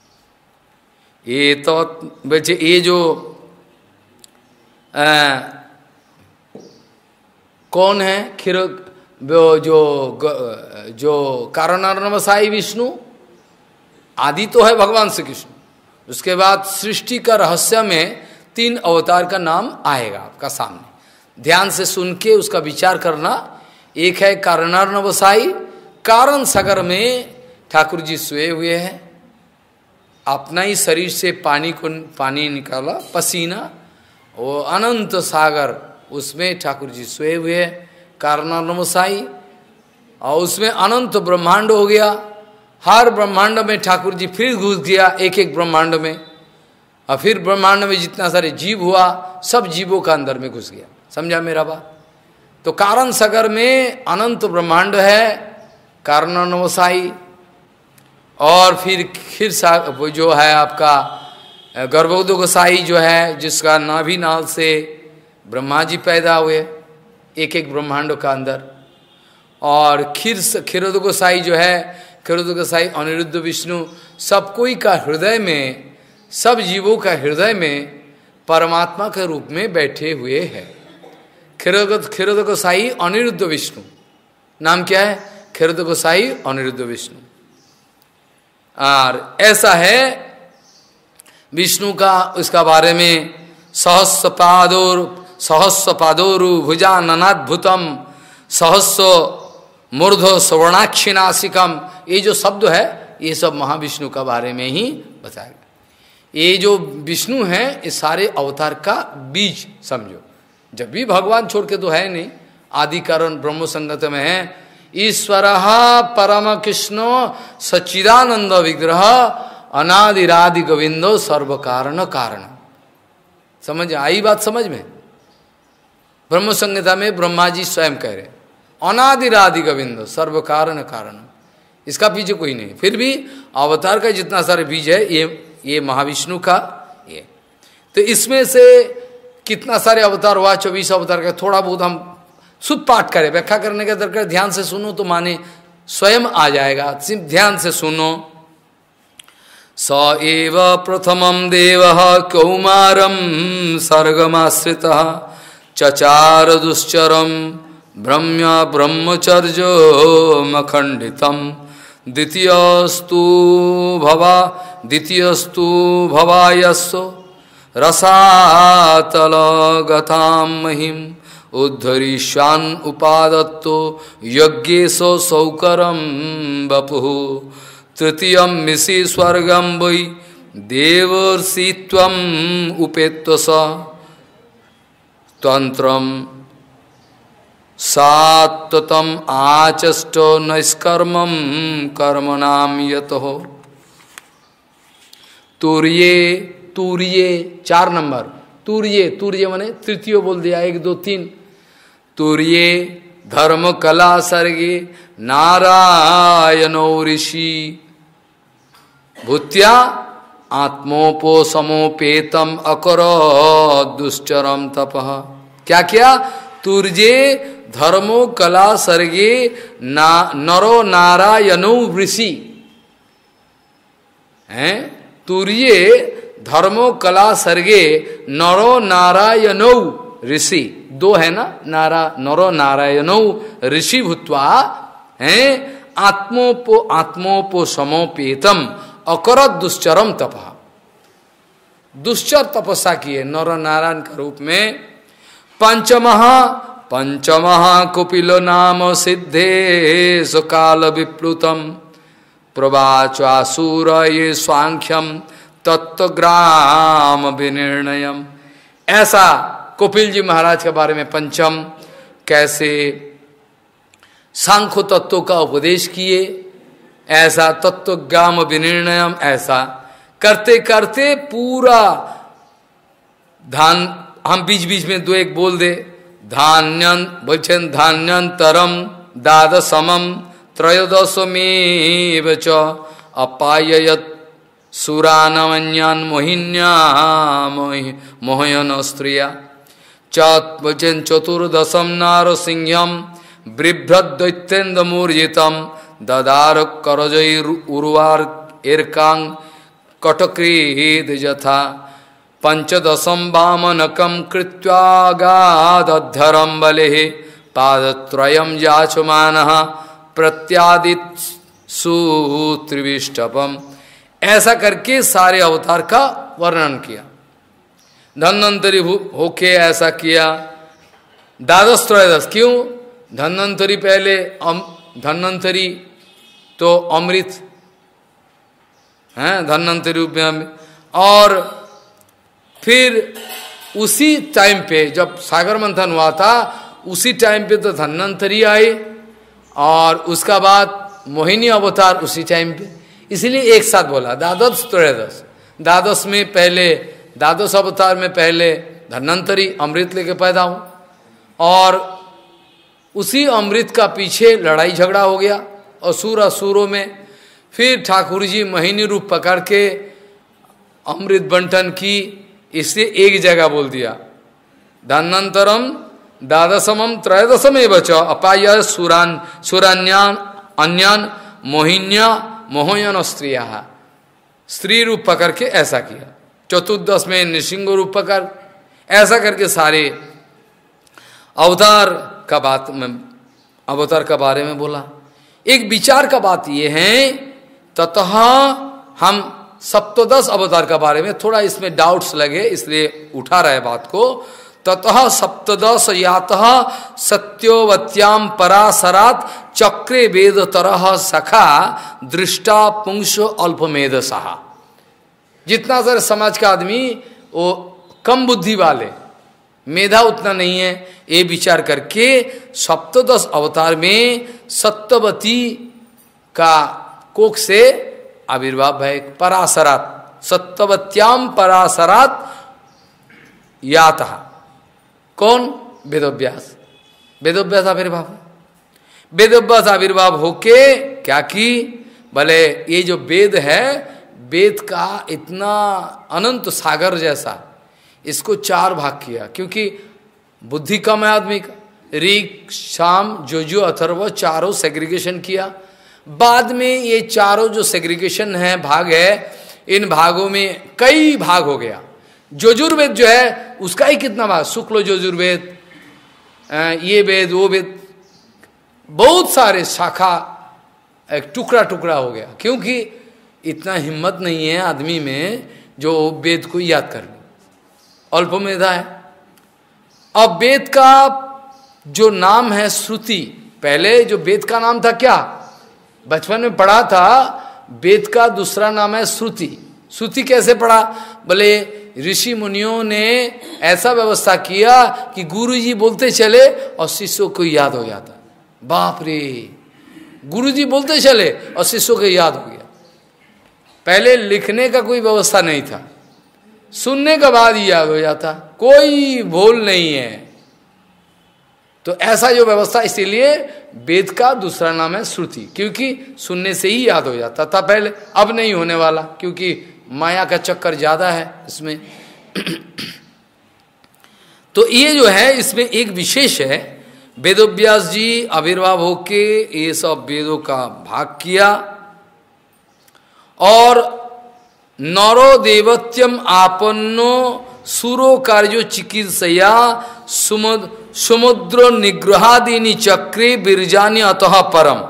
ये तो बच्चे ये जो कौन है जो कारणवसाई विष्णु आदि तो है भगवान श्री कृष्ण। उसके बाद सृष्टि का रहस्य में 3 अवतार का नाम आएगा आपका सामने, ध्यान से सुन के उसका विचार करना। एक है कारणवसाई, कारण सागर में ठाकुर जी सोए हुए हैं, अपना ही शरीर से पानी निकाला, पसीना, वो अनंत सागर उसमें ठाकुर जी सोए हुए हैं कारणवसाई। और उसमें अनंत ब्रह्मांड हो गया, हर ब्रह्मांड में ठाकुर जी फिर घुस गया, एक एक ब्रह्मांड में। और फिर ब्रह्मांड में जितना सारे जीव हुआ सब जीवों का अंदर में घुस गया। समझा मेरा बात? तो कारण सागर में अनंत ब्रह्मांड है कारणवसाई। और फिर जो है आपका गर्भोदय गोसाई जो है, जिसका नाभि नाल से ब्रह्मा जी पैदा हुए एक एक ब्रह्मांड का अंदर। और क्षीरोद गोसाई जो है, क्षीरोद गोसाई अनिरुद्ध विष्णु, सब कोई का हृदय में, सब जीवों का हृदय में परमात्मा के रूप में बैठे हुए हैं। क्षीरोद गोसाई अनिरुद्ध विष्णु, नाम क्या है? क्षीरोद गोसाई अनिरुद्ध विष्णु। और ऐसा है विष्णु का, उसका बारे में सहस्र पादोरु भुजा ननाद्भुतम सहस्र मूर्धो स्वर्णाक्षी नासिकम। ये जो शब्द है ये सब महाविष्णु का बारे में ही बताया। ये जो विष्णु है ये सारे अवतार का बीज समझो। जब भी भगवान छोड़ के तो है नहीं, आदि कारण ब्रह्म संगत में है। ईश्वर परम कृष्ण सच्चिदानंद विग्रह अनादिरादि गोविंदो सर्व कारण कारण। समझ आई बात समझ में? ब्रह्म संहिता में ब्रह्मा जी स्वयं कह रहे अनादिरादि गोविंदो सर्व कारण कारण, इसका पीछे कोई नहीं। फिर भी अवतार का जितना सारे बीज है ये महाविष्णु का ये। तो इसमें से कितना सारे अवतार हुआ, 24 अवतार का थोड़ा बहुत हम शुद्ध पाठ करें, व्याख्या करने का दरकार। ध्यान से सुनो तो माने स्वयं आ जाएगा, सिर्फ ध्यान से सुनो। स एव प्रथमं देवः कौमारं सर्गमाश्रितः चचार दुश्चरं ब्रह्मचर्यो मखंडितं द्वितीयस्तु भवायस्सो रसातलगतां महिम् उद्धरिष्यान् उपादत्तो यज्ञेशो सौकरं वपुः तृतीयं मिषि स्वर्गं वै देवर्षित्वम् उपेत्य स तंत्रं सात्वतम आचष्टो नैष्कर्मं कर्मणां यतः। तूर्ये 4 नंबर, तूर्य माने तृतीय बोल दिया, 1 2 3। तूर्ये धर्म कला सर्गे नारायणो ऋषि भूत्या आत्मोपोसमोपेतम अकरो दुश्चरम तपः। क्या किया? तूर्ये धर्मो कला सर्गे नरो नारायणो ऋषि हैं। तूर्ये धर्मो कला सर्गे नरो नारायणो ऋषि, 2 है ना, नरो नारायणो ऋषि भूत्वा हैं आत्मोपो समोपेतम अकरत दुश्चरम तपः। दुश्चर तपस्या किए नर नारायण के रूप में। पंचमः कुपिलो नाम सिद्धे सुकाल विप्लुतम प्रवाचासुर ये स्वांख्यम तत्वग्राम विनिर्णयम। ऐसा कपिल जी महाराज के बारे में पंचम कैसे सांख्य तत्व का उपदेश किए, ऐसा तत्वग्राम विनिर्णयम, ऐसा करते करते पूरा धान, हम बीच बीच में 2-1 बोल दे। धान्यंतरम द्वादशमं त्रयोदशमेव च अपाययत सुरानमन्यान् मोहिन्या मोहयन स्त्रिया चतुर्दशम नारसिंहम बिभ्रद्दैत्येन्द्रमूर्जितम ददार करजैरुर्वार एर्कांग कटक्रीद यथा पंचदशम वामनकम कृत्वागाधरम बले पादत्रयम याचमानः प्रत्यादित सुत्रिविष्टपम। ऐसा करके सारे अवतार का वर्णन किया। धन्वंतरी होके ऐसा किया। द्वादश त्रयोदश क्यों? धन्वंतरी पहले धन्वंतरी तो अमृत हैं धन्वंतरी रूप में, और फिर उसी टाइम पे जब सागर मंथन हुआ था उसी टाइम पे तो धन्वंतरी आए, और उसका बाद मोहिनी अवतार उसी टाइम पे, इसलिए एक साथ बोला द्वादश त्रयोदश। द्वादश में पहले, द्वादश अवतार में पहले धन्वंतरी अमृत लेके पैदा हूं, और उसी अमृत का पीछे लड़ाई झगड़ा हो गया असुरों में। फिर ठाकुर जी मोहिनी रूप पकड़ के अमृत बंटन की, इससे एक जगह बोल दिया धन्वंतरम द्वादशमं त्रयोदशमेव च अपाय सुरान्यान अन्यान मोहिन्या मोहयन स्त्रिया। स्त्री रूप पकड़ के ऐसा किया। चतुर्दश में नृसिंह रूप पकड़, ऐसा करके सारे अवतार का बारे में बोला। एक विचार का बात ये है, ततः हम सप्तदश अवतार का बारे में थोड़ा इसमें डाउट्स लगे, इसलिए उठा रहे बात को। ततः सप्तदश यातः सत्योवत्याम परासरात चक्रे वेद तरह सखा दृष्टा पुंसो अल्पमेधसः। जितना सारे समाज का आदमी वो कम बुद्धि वाले, मेधा उतना नहीं है, ये विचार करके सप्तदश अवतार में सत्यवती का कोख से आविर्भाव है। परासरात सत्यवत्याम परासरात यातः, कौन? वेदव्यास। वेदव्यास आविर्भाव, वेदव्यास आविर्भाव होके क्या की, भले ये जो वेद है, वेद का इतना अनंत सागर जैसा, इसको 4 भाग किया, क्योंकि बुद्धि कम है आदमी का। ऋग साम यजुः अथर्व चारों सेग्रीगेशन किया। बाद में ये चारों जो सेग्रीगेशन है, भाग है, इन भागों में कई भाग हो गया। यजुर्वेद जो है उसका ही कितना भाग, शुक्ल यजुर्वेद, ये वेद वो वेद, बहुत सारे शाखा एक टुकड़ा टुकड़ा हो गया, क्योंकि इतना हिम्मत नहीं है आदमी में जो वेद को याद कर लो, अल्प मेधा है। अब वेद का जो नाम है श्रुति, पहले जो वेद का नाम था क्या, बचपन में पढ़ा था, वेद का दूसरा नाम है श्रुति। श्रुति कैसे पढ़ा, बोले ऋषि मुनियों ने ऐसा व्यवस्था किया कि गुरुजी बोलते चले और शिष्यों को याद हो जाता। बाप रे, गुरुजी बोलते चले और शिष्यों को याद हो गया। पहले लिखने का कोई व्यवस्था नहीं था, सुनने के बाद ही याद हो जाता, कोई भूल नहीं है। तो ऐसा जो व्यवस्था, इसीलिए वेद का दूसरा नाम है श्रुति, क्योंकि सुनने से ही याद हो जाता था पहले। अब नहीं होने वाला, क्योंकि माया का चक्कर ज्यादा है इसमें। तो ये जो है इसमें एक विशेष है, वेदव्यास जी आविर्भाव होके ये सब वेदों का भाग किया, और नरो देवत्यम आपन्नो सुरो कार्यो चिकित्सया समुद्र निग्रहादीनि चक्रे बिरजानी अतः परम।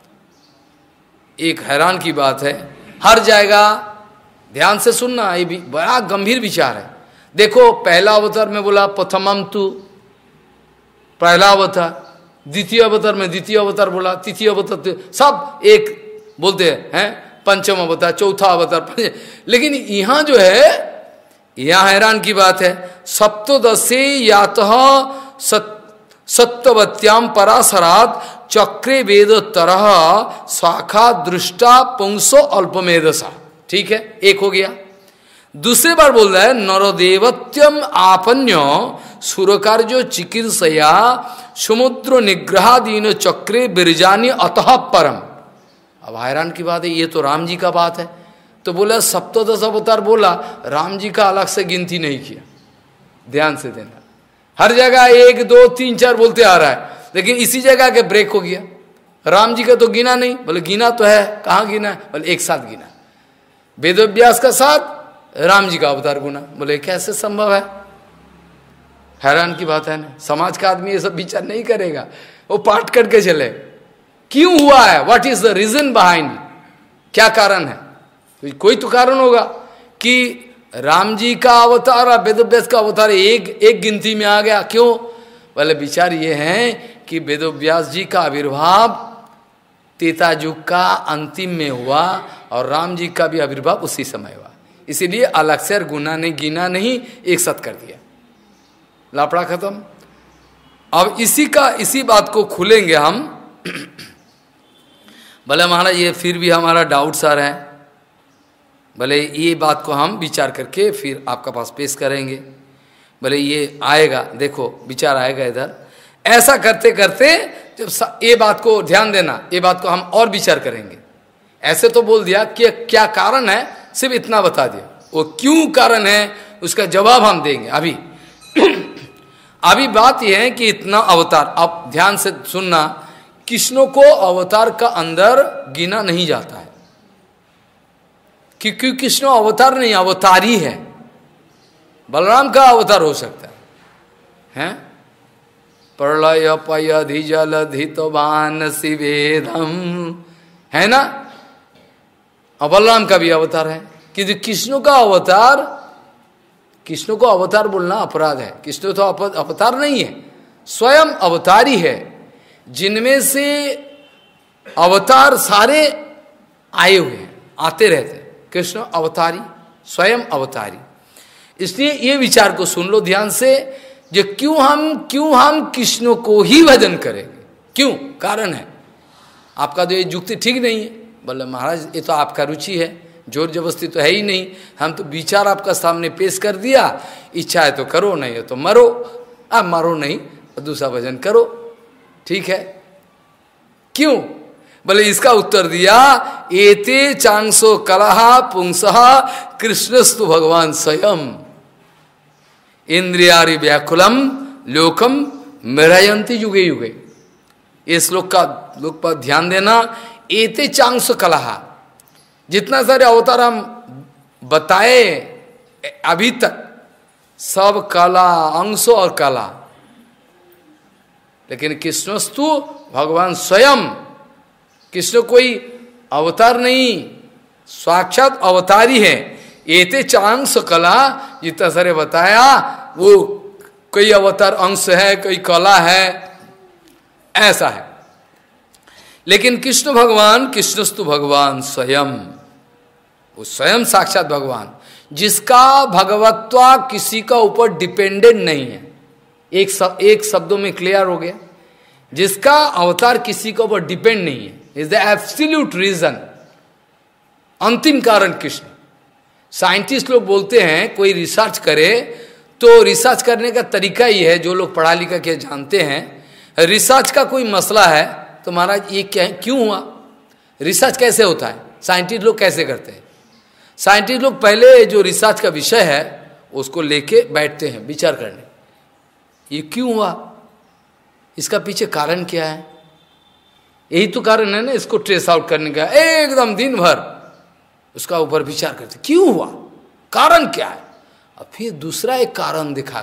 एक हैरान की बात है, हर जगह ध्यान से सुनना, ये भी बड़ा गंभीर विचार है। देखो पहला अवतार में बोला प्रथमम तु, पहला अवतार, द्वितीय अवतार में द्वितीय अवतार बोला, तृतीय अवतार, सब एक बोलते हैं, पंचम अवतार, चौथा अवतार। लेकिन यहां जो है, यहां हैरान की बात है, सप्तदशे यातः सत्यवत्याम पराशरात चक्रे वेद तरह शाखा दृष्टा पुंसो अल्पमेधसा। ठीक है, एक हो गया। दूसरे बार बोल रहा है नरदेवत्यम आपन्यो सुरकार्यो चिकित्सया समुद्र निग्रहादीन चक्रे बिरजानी अतः परम। अब हैरान की बात है, ये तो राम जी का बात है। तो बोला सप्तदश अवतार बोला, राम जी का अलग से गिनती नहीं किया। ध्यान से देना, हर जगह 1 2 3 4 बोलते आ रहा है, लेकिन इसी जगह के ब्रेक हो गया। राम जी का तो गिना नहीं, बोले गिना तो है, कहाँ गिना है, बोले एक साथ गिना, वेदव्यास का साथ राम जी का अवतार गुना। बोले कैसे संभव है, हैरान की बात है ना। समाज का आदमी ये सब विचार नहीं करेगा, वो पाठ करके चले, क्यों हुआ है, what is the reason behind, क्या कारण है। तो कोई तो कारण होगा कि राम जी का अवतार और वेदव्यास का अवतार एक गिनती में आ गया, क्यों। बोले विचार ये है कि वेदव्यास जी का आविर्भाव त्रेता युग का अंतिम में हुआ और राम जी का भी आविर्भाव उसी समय हुआ, इसीलिए अलग से गिना नहीं, एक साथ कर दिया, लापड़ा खत्म। अब इसी बात को खुलेंगे हम। भले महाराज ये फिर भी हमारा डाउट्स आ रहे हैं, भले ये बात को हम विचार करके फिर आपका पास पेश करेंगे। भले ये आएगा, देखो विचार आएगा इधर। ऐसा करते करते जब ये बात को ध्यान देना, ये बात को हम और विचार करेंगे। ऐसे तो बोल दिया कि क्या कारण है, सिर्फ इतना बता दिया, वो क्यों कारण है उसका जवाब हम देंगे अभी। अभी बात यह है कि इतना अवतार, अब ध्यान से सुनना, कृष्ण को अवतार का अंदर गिना नहीं जाता है, क्योंकि कृष्ण अवतार नहीं, अवतारी है। बलराम का अवतार हो सकता है, प्रलय पयधि जलधितवान शिवेदम, है ना, और बलराम का भी अवतार है। किंतु कृष्ण का अवतार, कृष्ण को अवतार बोलना अपराध है, कृष्ण तो अवतार नहीं है, स्वयं अवतारी है, जिनमें से अवतार सारे आए हुए हैं, आते रहते। कृष्ण अवतारी, स्वयं अवतारी। इसलिए ये विचार को सुन लो ध्यान से, जो क्यों हम कृष्ण को ही भजन करेंगे, क्यों, कारण है। आपका तो ये युक्ति ठीक नहीं है। बोले महाराज ये तो आपका रुचि है, जोर जबरदस्ती तो है ही नहीं, हम तो विचार आपका सामने पेश कर दिया, इच्छा है तो करो, नहीं है तो मरो। अब मरो नहीं, दूसरा भजन करो, ठीक है। क्यों, बोले इसका उत्तर दिया, एते चांसो कलहा पुंसः कृष्णस्तु भगवान स्वयं इंद्रियारि व्याकुलम लोकम मृयंति युगे युगे। इस श्लोक पर ध्यान देना। एते चांसो कलहा, जितना सारे अवतार हम बताए अभी तक सब कला, अंश और कला, लेकिन कृष्णस्तु भगवान स्वयं, कृष्ण कोई अवतार नहीं, साक्षात अवतारी है। एते चांस कला, जितना सारे बताया वो कोई अवतार अंश है, कोई कला है, ऐसा है। लेकिन कृष्ण भगवान, कृष्णस्तु भगवान स्वयं, वो स्वयं साक्षात भगवान, जिसका भगवत्वा किसी का ऊपर डिपेंडेंट नहीं है। एक शब्दों में क्लियर हो गया, जिसका अवतार किसी के ऊपर डिपेंड नहीं है, इज द एब्सोल्यूट रीजन, अंतिम कारण कृष्ण। साइंटिस्ट लोग बोलते हैं कोई रिसर्च करे तो रिसर्च करने का तरीका ही है, जो लोग पढ़ा लिखा के जानते हैं, रिसर्च का कोई मसला है तो महाराज ये क्या क्यों हुआ, रिसर्च कैसे होता है, साइंटिस्ट लोग कैसे करते हैं। साइंटिस्ट लोग पहले जो रिसर्च का विषय है उसको लेके बैठते हैं विचार करने, ये क्यों हुआ, इसका पीछे कारण क्या है, यही तो कारण है ना इसको ट्रेस आउट करने का, एकदम दिन भर उसका ऊपर विचार करते क्यों हुआ, कारण क्या है। अब फिर दूसरा एक कारण दिखा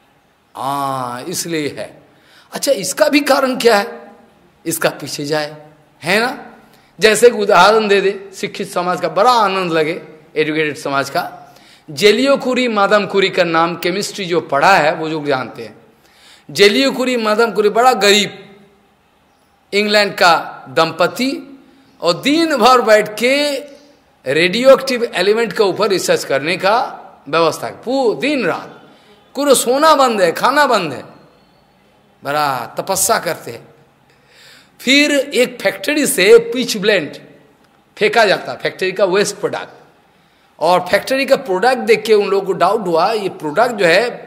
गया, इसलिए है, अच्छा इसका भी कारण क्या है, इसका पीछे जाए, है ना। जैसे एक उदाहरण दे दे, शिक्षित समाज का बड़ा आनंद लगे, एजुकेटेड समाज का, जेलियो कुरी मादम कुरी का नाम केमिस्ट्री जो पढ़ा है वो जो जानते हैं। जेलियो कुरी मादम कुरी बड़ा गरीब इंग्लैंड का दंपति, और दिन भर बैठ के रेडियो एक्टिव एलिमेंट के ऊपर रिसर्च करने का व्यवस्था, पूरा दिन रात, पूरा सोना बंद है, खाना बंद है, बड़ा तपस्या करते हैं। फिर एक फैक्ट्री से पिच ब्लेंड फेंका जाता, फैक्ट्री का वेस्ट प्रोडक्ट, और फैक्ट्री का प्रोडक्ट देख के उन लोगों को डाउट हुआ, ये प्रोडक्ट जो है,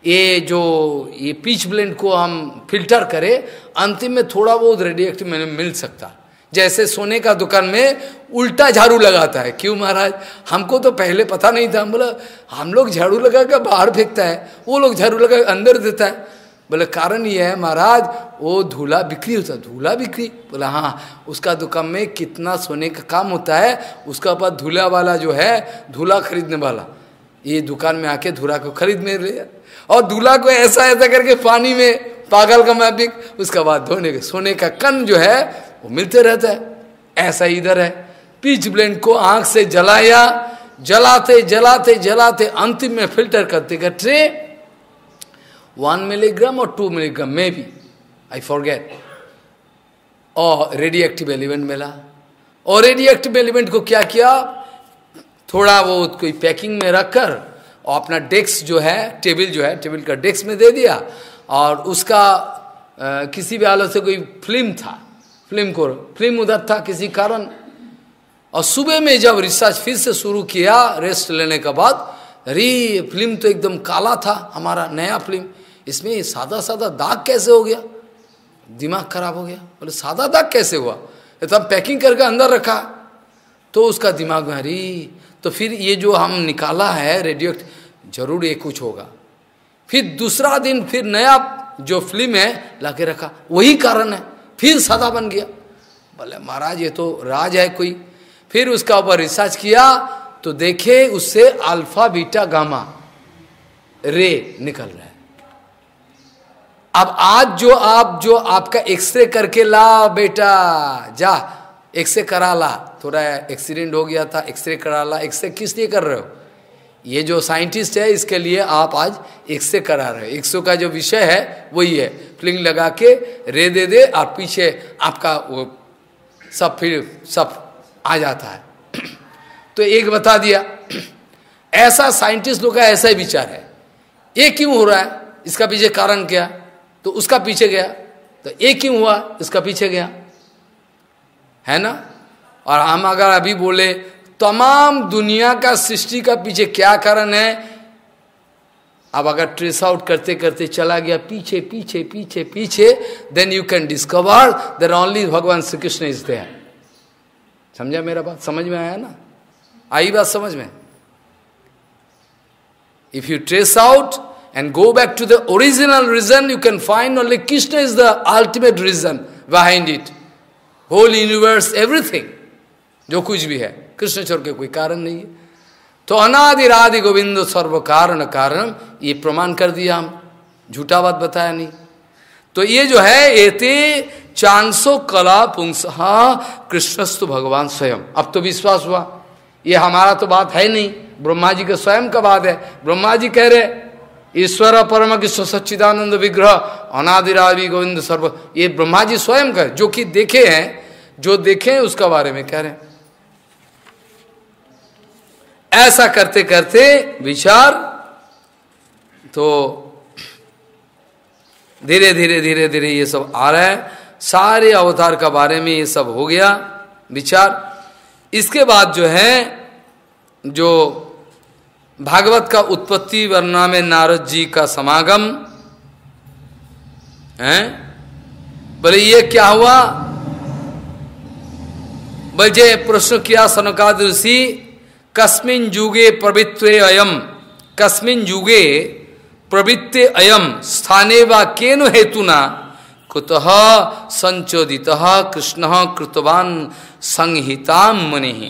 ये पिच ब्लेंड को हम फिल्टर करें, अंतिम में थोड़ा बहुत रेडियो एक्टिव मिल सकता। जैसे सोने का दुकान में उल्टा झाड़ू लगाता है, क्यों महाराज, हमको तो पहले पता नहीं था, बोला हम लोग झाड़ू लगा कर बाहर फेंकता है, वो लोग झाड़ू लगा अंदर देता है। बोले कारण ये है महाराज, वो धूला बिक्री होता है, धूला बिक्री। बोला हाँ, उसका दुकान में कितना सोने का काम होता है, उसका पास धूला वाला जो है, धूला खरीदने वाला, ये दुकान में आके धूला को खरीद में ले, और धूला को ऐसा ऐसा करके पानी में पागल का मैपिक, उसका बाद धोने के सोने का कण जो है वो मिलते रहता है। ऐसा इधर है, पिच ब्लेंड को आंख से जलाया, जलाते जलाते जलाते अंतिम में फिल्टर करते करते 1 मिलीग्राम और 2 मिलीग्राम में भी, आई फॉरगेट, और रेडियो एक्टिव एलिमेंट मिला। और रेडियो एक्टिव एलिमेंट को क्या किया, थोड़ा वो कोई पैकिंग में रखकर और अपना डेस्क जो है, टेबल जो है, टेबल का डेस्क में दे दिया, और उसका किसी भी हालत से कोई फिल्म था, फिल्म उधर था किसी कारण, और सुबह में जब रिसर्च फिर से शुरू किया रेस्ट लेने के बाद, अरे फिल्म तो एकदम काला था, हमारा नया फिल्म, इसमें सादा सादा दाग कैसे हो गया, दिमाग खराब हो गया। बोले सादा दाग कैसे हुआ, तो हम पैकिंग करके अंदर रखा, तो उसका दिमाग में अरे, तो फिर ये जो हम निकाला है रेडियो जरूर ये कुछ होगा। फिर दूसरा दिन फिर नया जो फिल्म है लाके रखा, वही कारण है, फिर सादा बन गया। बोले महाराज ये तो राज है कोई। फिर उसका ऊपर रिसर्च किया तो देखे उससे अल्फा बीटा गामा रे निकल रहा है। अब आज जो आपका एक्सरे करके ला बेटा, जा एक्सरे करा ला, थोड़ा एक्सीडेंट हो गया था, एक्सरे करा ला। एक्सरे किस लिए कर रहे हो, ये जो साइंटिस्ट है इसके लिए आप आज एक्सरे करा रहे हो। एक्सरे का जो विषय है वही है, फ्लिंग लगा के रे दे दे और पीछे आपका वो सब फिर सब आ जाता है। तो एक बता दिया, ऐसा साइंटिस्ट लोग का ऐसा ही विचार है। ये क्यों हो रहा है, इसका पीछे कारण क्या, तो उसका पीछे गया, तो ये क्यों हुआ, इसका पीछे गया, है ना। और हम अगर अभी बोले तमाम दुनिया का सृष्टि का पीछे क्या कारण है, अब अगर ट्रेस आउट करते करते चला गया पीछे पीछे पीछे पीछे, then you can discover that only भगवान श्री कृष्ण इज देयर। समझा मेरा बात, समझ में आया ना, आई बात समझ में। If you trace out and go back to the original reason, you can find only Krishna is the ultimate reason behind it. Whole universe, everything, जो कुछ भी है, कृष्ण छोड़ के कोई कारण नहीं है। तो अनादिरादि गोविंद सर्व कारण कारण, ये प्रमाण कर दिया हम, झूठा बात बताया नहीं। तो ये जो है एते चांसो कला पुंसहा कृष्णस्तु भगवान स्वयं। अब तो विश्वास हुआ, ये हमारा तो बात है नहीं, ब्रह्मा जी के स्वयं का बात है। ब्रह्मा जी कह रहे ईश्वर परम कृष्ण सच्चिदानंद विग्रह अनादिरादि गोविंद सर्व, ये ब्रह्मा जी स्वयं कह, जो कि देखे हैं, जो देखे हैं उसका बारे में कह रहे हैं। ऐसा करते करते विचार तो धीरे धीरे धीरे धीरे ये सब आ रहा है, सारे अवतार का बारे में ये सब हो गया विचार। इसके बाद जो है, जो भागवत का उत्पत्ति वर्णना में नारद जी का समागम है, बोले ये क्या हुआ, बजे प्रश्न किया सनकादिक ऋषि, कस्मिन् युगे प्रवृत्ते अयम, कस्मिन् युगे प्रवृत्ते अयम स्थाने वा केन हेतुना कुतः संचोदितः कृष्णः कृतवान संहिताम मुनिः।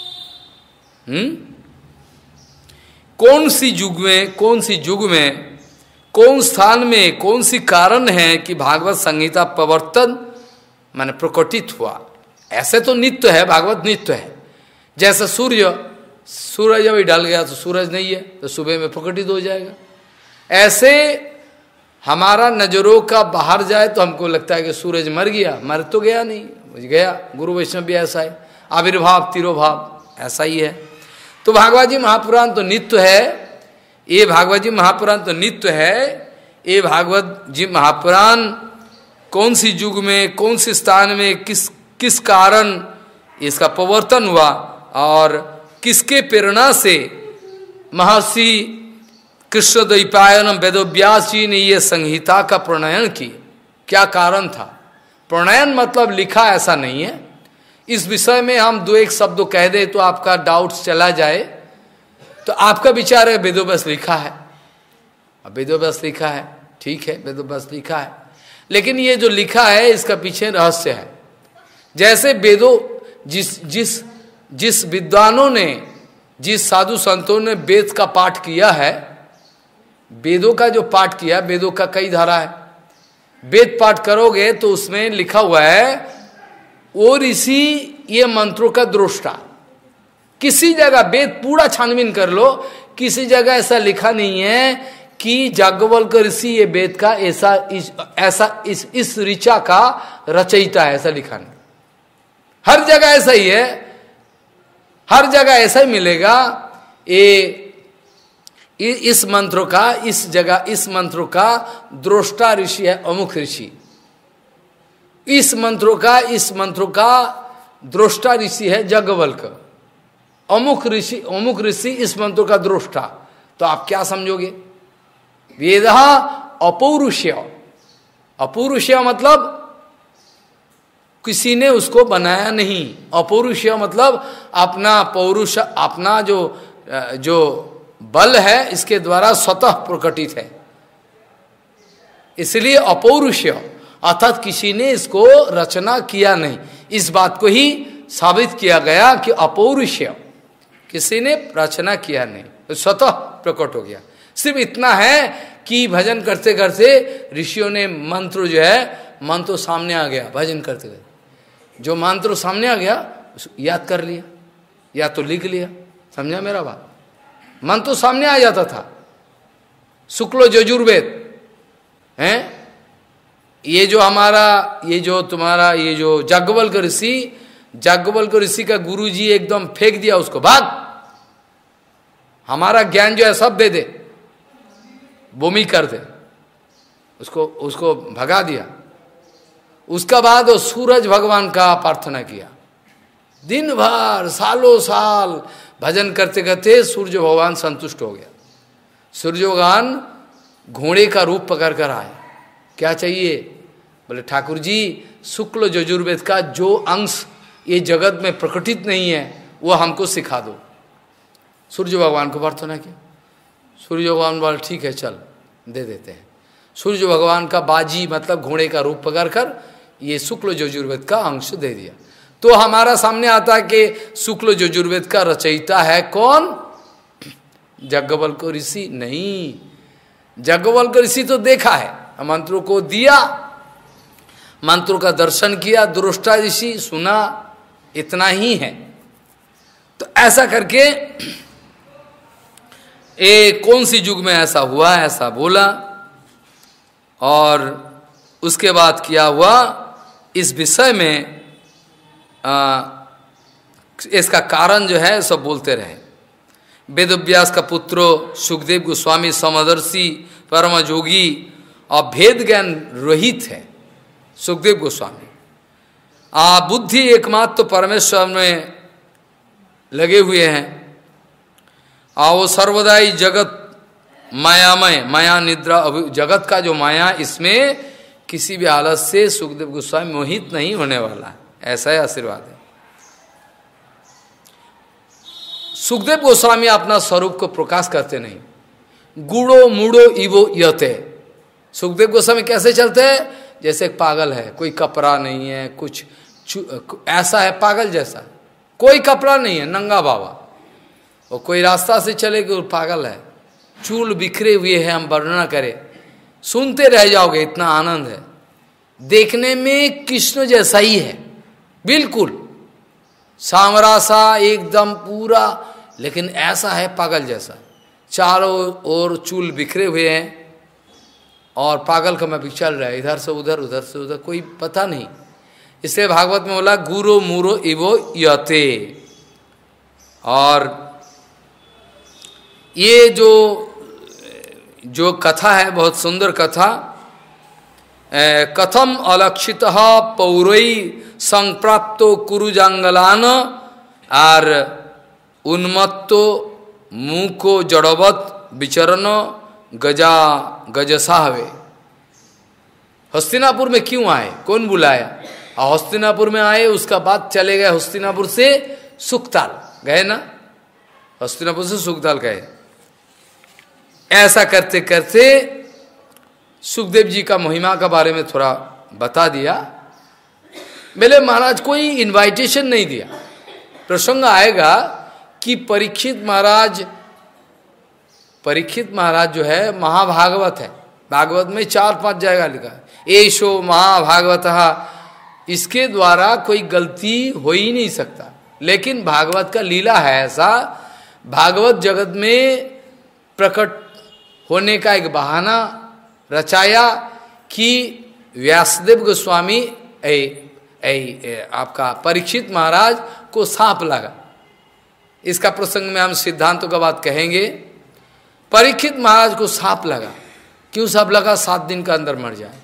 कौन सी युग में, कौन सी युग में, कौन स्थान में, कौन सी कारण है कि भागवत संहिता प्रवर्तन माने प्रकटित हुआ। ऐसे तो नित्य है, भागवत नित्य है। जैसे सूरज अभी ढल गया तो सूरज नहीं है, तो सुबह में प्रकटित हो जाएगा। ऐसे हमारा नजरों का बाहर जाए तो हमको लगता है कि सूरज मर गया, मर तो गया नहीं, गया। गुरु वैष्णव भी ऐसा है, आविर्भाव तिरोभाव ऐसा ही है। तो भागवत जी महापुराण तो नित्य है, ये भागवत जी महापुराण तो नित्य है। ये भागवत जी महापुराण कौन सी युग में, कौन सी स्थान में, किस कारण इसका प्रवर्तन हुआ और किसके प्रेरणा से महर्षि कृष्णद्वैपायन वेदव्यास जी ने ये संहिता का प्रणयन की, क्या कारण था। प्रणयन मतलब लिखा ऐसा नहीं है। इस विषय में हम दो एक शब्द कह दे तो आपका डाउट चला जाए, तो आपका विचार है वेदोव्यास लिखा है, वेदोव्यास लिखा है, ठीक है वेदोव्यास लिखा है, लेकिन ये जो लिखा है इसका पीछे रहस्य है। जैसे वेदों जिस विद्वानों ने, जिस साधु संतों ने वेद का पाठ किया है, वेदों का जो पाठ किया, वेदों का कई धारा है, वेद पाठ करोगे तो उसमें लिखा हुआ है वो ऋषि ये मंत्रों का द्रष्टा। किसी जगह वेद पूरा छानबीन कर लो, किसी जगह ऐसा लिखा नहीं है कि याज्ञवल्क्य ऋषि ये वेद का इस ऋचा का रचयिता है, ऐसा लिखा नहीं। हर जगह ऐसा ही है, हर जगह ऐसा ही मिलेगा। इस मंत्रों का, इस जगह इस मंत्रों का द्रष्टा ऋषि है अमुक ऋषि, इस मंत्रों का द्रष्टा ऋषि है याज्ञवल्क्य, अमुक ऋषि इस मंत्रों का द्रष्टा। तो आप क्या समझोगे, वेद अपौरुषेय, अपौरुषेय मतलब किसी ने उसको बनाया नहीं। अपौरुषेय मतलब अपना पौरुष, अपना जो बल है इसके द्वारा स्वतः प्रकटित है, इसलिए अपौरुषेय, अर्थात किसी ने इसको रचना किया नहीं। इस बात को ही साबित किया गया कि अपौरुषेय, किसी ने रचना किया नहीं, तो स्वतः प्रकट हो गया। सिर्फ इतना है कि भजन करते करते ऋषियों ने मंत्र जो है, मंत्र सामने आ गया, भजन करते करते जो मंत्र सामने आ गया याद कर लिया या तो लिख लिया। समझा मेरा बात, मंत्र सामने आ जाता था। शुक्ल यजुर्वेद हैं, ये जो हमारा, ये जो तुम्हारा, ये जो याज्ञवल्क्य ऋषि का गुरुजी एकदम फेंक दिया उसको, भाग, हमारा ज्ञान जो है सब दे दे, भूमि कर दे, उसको भगा दिया। उसका बाद वो सूरज भगवान का प्रार्थना किया, दिन भर सालों साल भजन करते करते सूर्य भगवान संतुष्ट हो गया। सूर्य भगवान घोड़े का रूप पकड़ कर आए, क्या चाहिए, बोले ठाकुर जी शुक्ल यजुर्वेद का जो अंश ये जगत में प्रकटित नहीं है वो हमको सिखा दो। सूर्य भगवान को प्रार्थना किया, सूर्य भगवान बोले ठीक है चल दे देते हैं। सूर्य भगवान का बाजी मतलब घोड़े का रूप पकड़ कर ये शुक्ल यजुर्वेद का अंश दे दिया। तो हमारा सामने आता है कि शुक्ल यजुर्वेद का रचयिता है कौन, याज्ञवल्क्य ऋषि नहीं, याज्ञवल्क्य ऋषि तो देखा है, मंत्रों को दिया, मंत्रों का दर्शन किया, दृष्टा ऋषि सुना, इतना ही है। तो ऐसा करके कौन सी युग में ऐसा हुआ, ऐसा बोला। और उसके बाद क्या हुआ, इस विषय में इसका कारण जो है सब बोलते रहे। वेदव्यास का पुत्र सुखदेव गोस्वामी समदर्शी परम जोगी और भेद ज्ञान रहित है सुखदेव गोस्वामी। बुद्धि एकमात्र परमेश्वर में लगे हुए हैं, वो सर्वदा ही जगत मायामय, माया निद्रा जगत का जो माया, इसमें किसी भी हालत से सुखदेव गोस्वामी मोहित नहीं होने वाला है, ऐसा ही आशीर्वाद है। सुखदेव गोस्वामी अपना स्वरूप को प्रकाश करते नहीं, गुड़ो मूड़ो इवो यते। सुखदेव गोस्वामी कैसे चलते हैं, जैसे एक पागल है, कोई कपड़ा नहीं है, कुछ ऐसा है पागल जैसा, कोई कपड़ा नहीं है, नंगा बाबा, और कोई रास्ता से चलेगा पागल है, चूल बिखरे हुए हैं, हम वर्णना करें सुनते रह जाओगे, इतना आनंद है। देखने में कृष्ण जैसा ही है, बिल्कुल सांवरा सा एकदम पूरा, लेकिन ऐसा है पागल जैसा, चारों ओर चूल बिखरे हुए हैं और पागल का मैं चल रहा है, इधर से उधर, उधर से उधर, कोई पता नहीं। इसलिए भागवत में बोला गुरो मूरो इवो यते। और ये जो कथा है बहुत सुंदर कथा, कथम अलक्षित पौरई संप्राप्तो कुरुजांगलान और उन्मत्तो मुको जड़वत विचरण गजसाहवे। हस्तिनापुर में क्यों आए, कौन बुलाया, और हस्तिनापुर में आए, उसका बाद चले गए हस्तिनापुर से सुखताल गए ना, हस्तिनापुर से सुखताल गए। ऐसा करते करते सुखदेव जी का महिमा के बारे में थोड़ा बता दिया। मेरे महाराज कोई इनवाइटेशन नहीं दिया। प्रसंग आएगा कि परीक्षित महाराज जो है महाभागवत है, भागवत में 4-5 जगह लिखा है एशो महाभागवत, इसके द्वारा कोई गलती हो ही नहीं सकता। लेकिन भागवत का लीला है ऐसा, भागवत जगत में प्रकट होने का एक बहाना रचाया कि व्यासदेव गोस्वामी आपका परीक्षित महाराज को सांप लगा। इसका प्रसंग में हम सिद्धांतों का बात कहेंगे। परीक्षित महाराज को सांप लगा, क्यों सांप लगा, 7 दिन के अंदर मर जाए,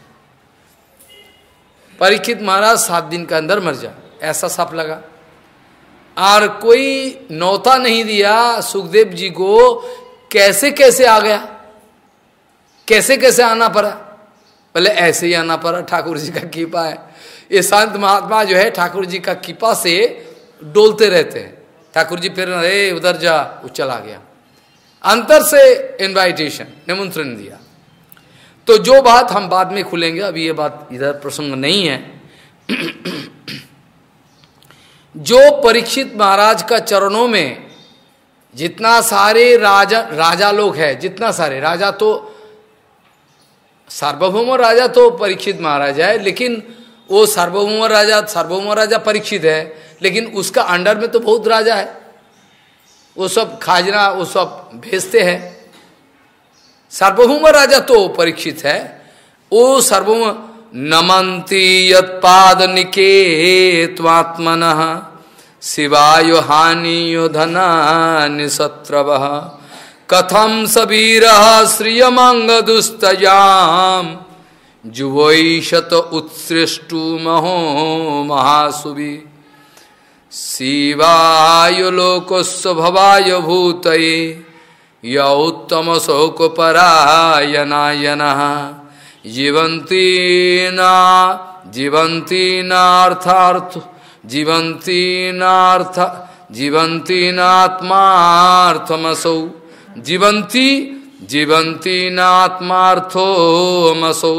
परीक्षित महाराज 7 दिन के अंदर मर जाए, ऐसा सांप लगा। और कोई नौता नहीं दिया सुखदेव जी को, कैसे कैसे आ गया, कैसे कैसे आना पड़ा, पहले ऐसे ही आना पड़ा, ठाकुर जी का कृपा है। ये संत महात्मा जो है ठाकुर जी का कृपा से डोलते रहते हैं। ठाकुर जी फिर उधर जा, वो चला गया, अंतर से इनवाइटेशन निमंत्रण दिया। तो जो बात हम बाद में खुलेंगे, अभी ये बात इधर प्रसंग नहीं है। जो परीक्षित महाराज का चरणों में जितना सारे राजा लोग हैं, जितना सारे राजा, तो सार्वभौम राजा तो परीक्षित महाराज है, लेकिन वो सार्वभौम राजा परीक्षित है, लेकिन उसका अंडर में तो बहुत राजा है, वो सब खाजना वो सब भेजते हैं। सार्वभौम राजा तो परीक्षित है, वो सार्वभौम नमन्ति यत्पाद निकेत्वात्मनः शिवायो हानियो धनानि शत्रवः कथम सबीरः श्रियमंगदुस्तजाम जुवैशत उत्सृष्टु महो महासुभि शिवाय लोकस्य भवाय भूतये य उत्तम शोक परायणायनः जीवन्ति नात्मार्थमसौ जीवन्ति नात्मार्थोमसौ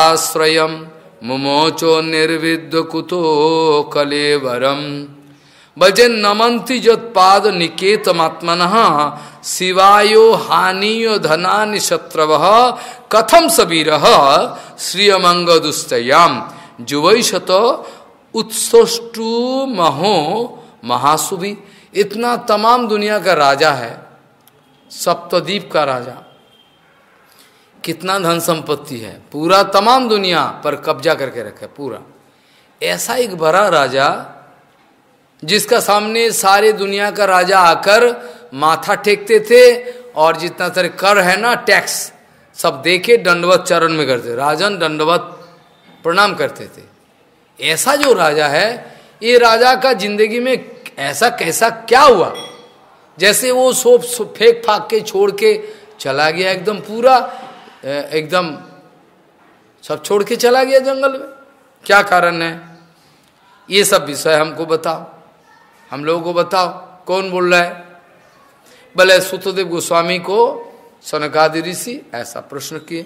पराश्रयम् मुमोचो निर्विद्य कुतो कलेवरम भजन नमंति जोत्पाद निकेतमात्मनः शिवायो हानियो धनानि शत्रवः कथम सबीरः श्रियमंग दुस्तयाम जुवैशत उत्सष्टु महो महासुभी। इतना तमाम दुनिया का राजा है, सप्तद्वीप का राजा, कितना धन संपत्ति है, पूरा तमाम दुनिया पर कब्जा करके रखे पूरा। ऐसा एक बड़ा राजा जिसका सामने सारे दुनिया का राजा आकर माथा टेकते थे और जितना तरह कर है ना, टैक्स सब देके दंडवत चरण में करते, राजन दंडवत प्रणाम करते थे। ऐसा जो राजा है, ये राजा का जिंदगी में ऐसा कैसा क्या हुआ, जैसे वो सोप फेंक फाक के छोड़ के चला गया, एकदम पूरा एकदम सब छोड़ के चला गया जंगल में। क्या कारण है? ये सब विषय हमको बताओ, हम लोगों को बताओ। कौन बोल रहा है? भले सुतदेव गोस्वामी को सनकादि ऋषि ऐसा प्रश्न किए।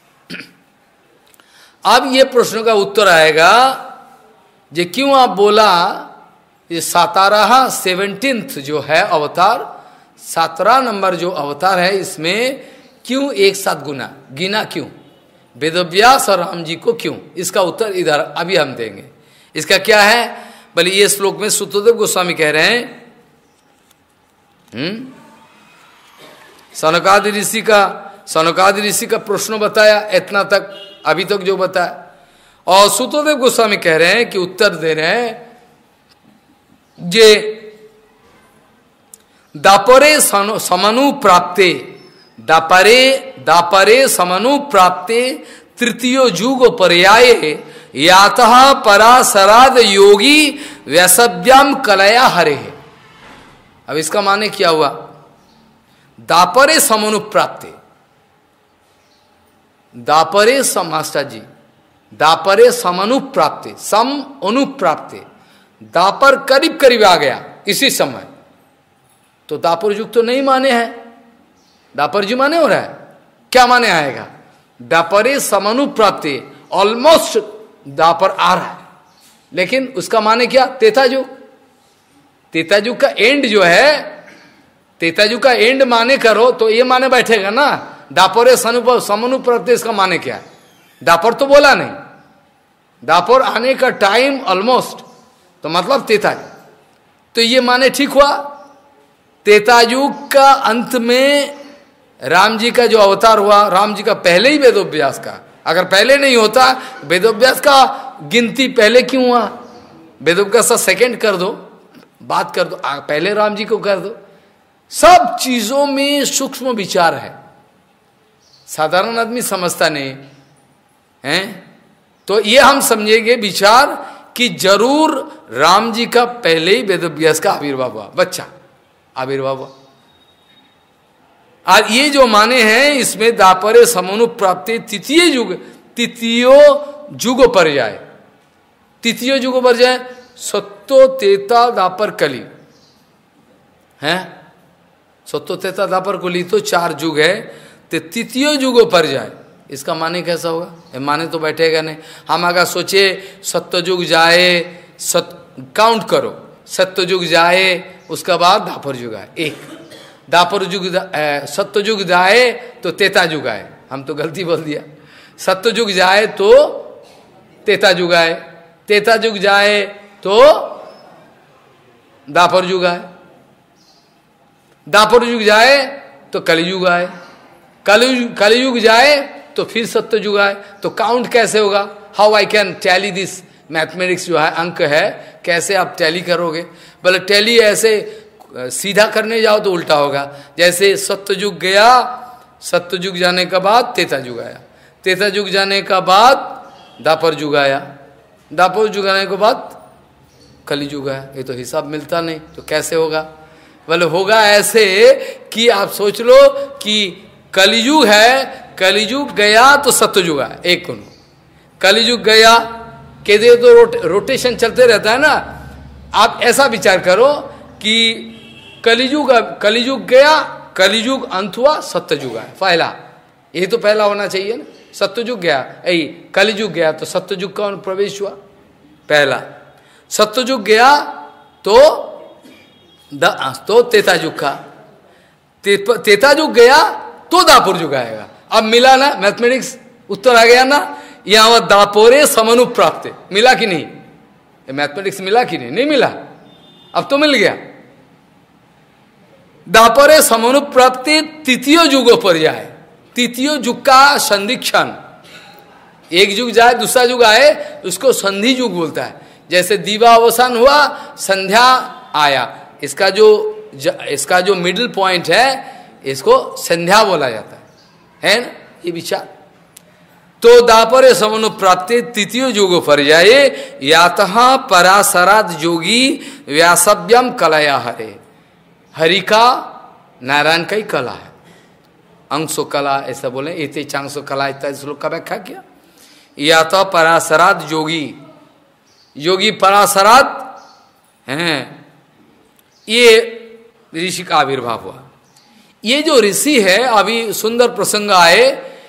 अब ये प्रश्न का उत्तर आएगा जे क्यों आप बोला ये 17 जो है अवतार, 17 नंबर जो अवतार है, इसमें क्यों एक साथ गिना क्यों? वेदव्यास और राम जी को क्यों? इसका उत्तर इधर अभी हम देंगे। इसका क्या है? भले ये श्लोक में सुतदेव गोस्वामी कह रहे हैं, सनकादि ऋषि का प्रश्न बताया इतना तक, अभी तक जो बताया, और सुतदेव गोस्वामी कह रहे हैं कि उत्तर दे रहे हैं जे दापरे समनु प्राप्ते, दापरे समनु प्राप्ते तृतीय युग पर्याये यातः परासराद योगी व्यसभ्याम कलया हरे। अब इसका माने क्या हुआ? दापरे समनुप्राप्ते, दापरे मास्टर जी, दापरे समनुप्राप्ते, सम अनुप्राप्ते, दापर करीब करीब आ गया इसी समय, तो दापर युग तो नहीं माने हैं, दापर जी माने हो रहा है, क्या माने आएगा? दापरे समनुप्राप्ते, ऑलमोस्ट दापर आ रहा है, लेकिन उसका माने क्या? तेताजुग, तेताजुग का एंड जो है, तेताजुग का एंड माने करो तो ये माने बैठेगा ना, दापरे समनुप्राप्ते, इसका माने क्या है? दापर तो बोला नहीं, दापर आने का टाइम ऑलमोस्ट, तो मतलब तेताजुग, तो ये माने ठीक हुआ। तेताजुग का अंत में राम जी का जो अवतार हुआ, राम जी का पहले ही वेदोव्यास का, अगर पहले नहीं होता वेदोव्यास का गिनती पहले क्यों हुआ? वेदोव्यास का सेकंड कर दो, बात कर दो, पहले राम जी को कर दो। सब चीजों में सूक्ष्म विचार है, साधारण आदमी समझता नहीं है। तो ये हम समझेंगे विचार कि जरूर राम जी का पहले ही वेदोव्यास का आविर्भाव हुआ, बच्चा आविर्भाव हुआ। और ये जो माने हैं इसमें दापरे समनुप्राप्ति तृतीय युग पर जाए, तृतीय युग पर जाए, सत्तो तेता दापर कली है, सत्तो तेता दापर कली तो 4 युग है, तो तृतीय युग पर जाए, इसका माने कैसा होगा? माने तो बैठेगा नहीं। हम अगर सोचे सत्ययुग जाए, काउंट करो, सत्ययुग जाए उसका बाद दापर युग आए, एक दापर युग, सत्ययुग जाए तो तेता युग आए, हम तो गलती बोल दिया, सत्ययुग जाए तो तेता युग आए, तेता युग जाए तो दापर युग आए, दापर युग जाए तो कलयुग आए, कलयुग जाए तो फिर सत्ययुग आए। तो काउंट कैसे होगा? How I can tally this? Mathematics जो है, अंक है, कैसे आप टैली करोगे? बोले टैली ऐसे सीधा करने जाओ तो उल्टा होगा। जैसे सत्ययुग गया, सत्ययुग जाने का बाद तेता युग आया, तेता युग जाने का बाद दापर युग आया, दापर युग आने के बाद कलयुग आया। ये तो हिसाब मिलता नहीं, तो कैसे होगा? बोले होगा ऐसे कि आप सोच लो कि कलयुग है, कलयुग गया तो सत्ययुग आया, एक को कलयुग गया कहते तो रोटेशन चलते रहता है ना। आप ऐसा विचार करो कि कलयुग गया, कलयुग अंत हुआ, सत्ययुग आया, पहला, ये तो पहला होना चाहिए ना। सत्ययुग गया, कलयुग गया तो सत्ययुग का प्रवेश हुआ, पहला। सत्ययुग गया तो तो त्रेता युग का, त्रेता युग गया तो दापुर युग आएगा। अब मिला ना मैथमेटिक्स, उत्तर आ गया ना, यहाँ दापोरे समनुप्राप्त, मिला कि नहीं? मैथमेटिक्स मिला कि नहीं? नहीं मिला, अब तो मिल गया। दापोरे समनुप्राप्ति तृतीय युगों पर जाए, तृतीय युग का संधिक्षण, एक युग जाए दूसरा युग आए, उसको संधि युग बोलता है। जैसे दीवा अवसान हुआ, संध्या आया, इसका जो मिडिल पॉइंट है, इसको संध्या बोला जाता है ना, ये विचार। तो दापरे समनुप्राप्ति तृतीय युग पर जाए, यातः पराशराद योगी व्यासव्यम कलया हरे, हरि का नारायण का ही कला है, अंशो कला ऐसा बोले, इतने चांसो कला इत्यादि श्लोक का व्याख्या किया। या तो पराशराद योगी, योगी पराशराद हैं, ये ऋषि का आविर्भाव हुआ। ये जो ऋषि है, अभी सुंदर प्रसंग आए,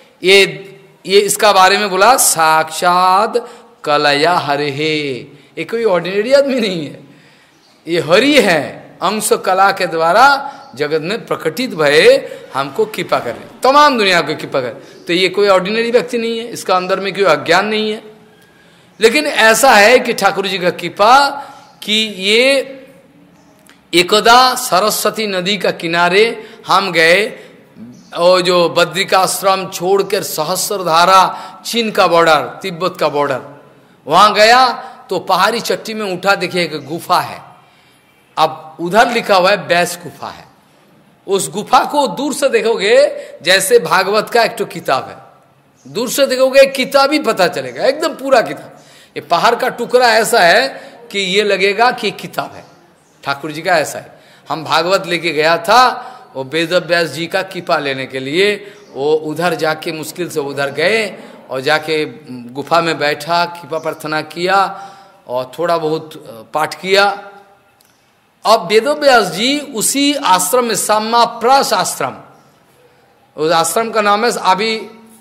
ये इसका बारे में बोला साक्षात कलया हरे, ये कोई ऑर्डिनरी आदमी नहीं है, ये हरि है, अंश कला के द्वारा जगत में प्रकटित भये, हमको कृपा कर रहे, तमाम दुनिया को कृपा कर। तो ये कोई ऑर्डिनरी व्यक्ति नहीं है, इसका अंदर में कोई अज्ञान नहीं है। लेकिन ऐसा है कि ठाकुर जी का कृपा कि ये एकदा सरस्वती नदी का किनारे हम गए, और जो बद्रिकाश्रम छोड़कर सहस्रधारा, चीन का बॉर्डर, तिब्बत का बॉर्डर, वहां गया तो पहाड़ी चट्टी में उठा, देखिए एक गुफा है। अब उधर लिखा हुआ है बैस गुफा है। उस गुफा को दूर से देखोगे जैसे भागवत का एक तो किताब है, दूर से देखोगे किताब ही पता चलेगा, एकदम पूरा किताब। ये पहाड़ का टुकड़ा ऐसा है कि ये लगेगा कि किताब है, ठाकुर जी का ऐसा है। हम भागवत लेके गया था, वो वेद व्यास जी का कृपा लेने के लिए, वो उधर जाके मुश्किल से उधर गए और जाके गुफा में बैठा, कृपा प्रार्थना किया और थोड़ा बहुत पाठ किया। अब वेदव्यास जी उसी आश्रम में, सामाप्रास आश्रम, उस आश्रम का नाम है, अभी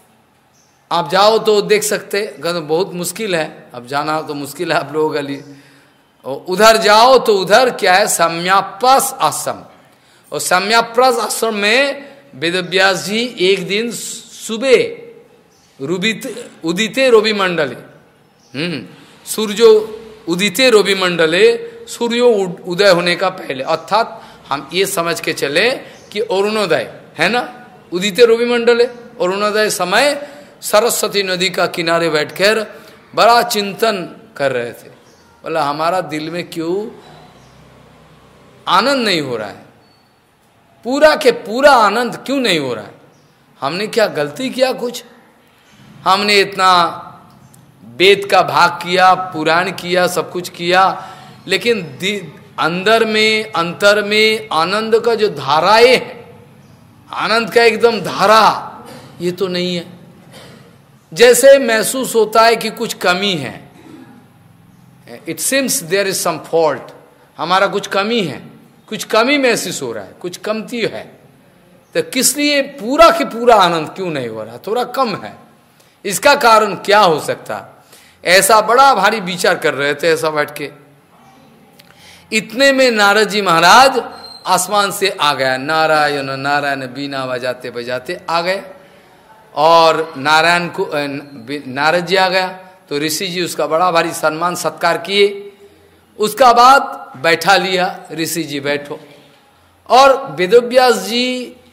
आप जाओ तो देख सकते, बहुत मुश्किल है, अब जाना तो मुश्किल है आप लोगों के लिए। उधर जाओ तो उधर क्या है, साम्याप्रास आश्रम, और साम्याप्रास आश्रम में वेदव्यास जी एक दिन सुबह उदिते रवि मंडले, सूर्यो उदिते रवि मंडले, सूर्यो उदय होने का पहले, अर्थात हम ये समझ के चले कि अरुणोदय है ना, उदिते रवि मंडले, अरुणोदय समय सरस्वती नदी का किनारे बैठकर बड़ा चिंतन कर रहे थे। बोला हमारा दिल में क्यों आनंद नहीं हो रहा है, पूरा के पूरा आनंद क्यों नहीं हो रहा है? हमने क्या गलती किया कुछ? हमने इतना वेद का भाग किया, पुराण किया, सब कुछ किया, लेकिन अंदर में, अंतर में आनंद का जो धाराएं है, आनंद का एकदम धारा, ये तो नहीं है। जैसे महसूस होता है कि कुछ कमी है, it seems there is some fault, हमारा कुछ कमी है, कुछ कमी महसूस हो रहा है, कुछ कमती है। तो किस लिए पूरा के पूरा आनंद क्यों नहीं हो रहा, थोड़ा कम है, इसका कारण क्या हो सकता? ऐसा बड़ा भारी विचार कर रहे थे, ऐसा बैठ के। इतने में नारद जी महाराज आसमान से आ गया, नारायण नारायण बीना बजाते बजाते आ गए, और नारायण को नारद जी आ गया तो ऋषि जी उसका बड़ा भारी सम्मान सत्कार किए। उसका बाद बैठा लिया, ऋषि जी बैठो, और वेदव्यास जी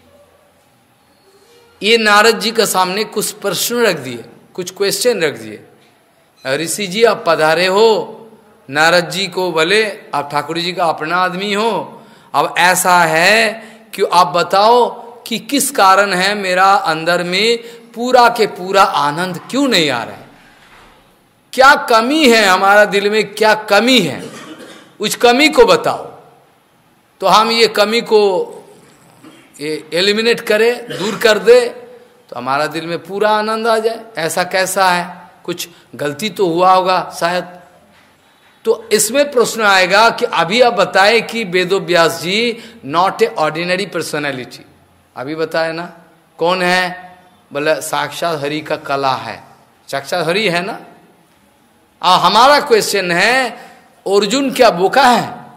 ये नारद जी के सामने कुछ प्रश्न रख दिए, कुछ क्वेश्चन रख दिए। ऋषि जी आप पधारे हो, नारद जी को बोले आप ठाकुर जी का अपना आदमी हो, अब ऐसा है कि आप बताओ कि किस कारण है मेरा अंदर में पूरा के पूरा आनंद क्यों नहीं आ रहा है, क्या कमी है हमारा दिल में, क्या कमी है, उस कमी को बताओ तो हम ये कमी को एलिमिनेट करें, दूर कर दे, तो हमारा दिल में पूरा आनंद आ जाए। ऐसा कैसा है, कुछ गलती तो हुआ होगा शायद। तो इसमें प्रश्न आएगा कि अभी आप बताए कि Vedvyas ji not a ordinary personality, अभी बताए ना कौन है, बोले साक्षात हरि का कला है, साक्षात हरि है ना। हमारा क्वेश्चन है अर्जुन क्या बोका है,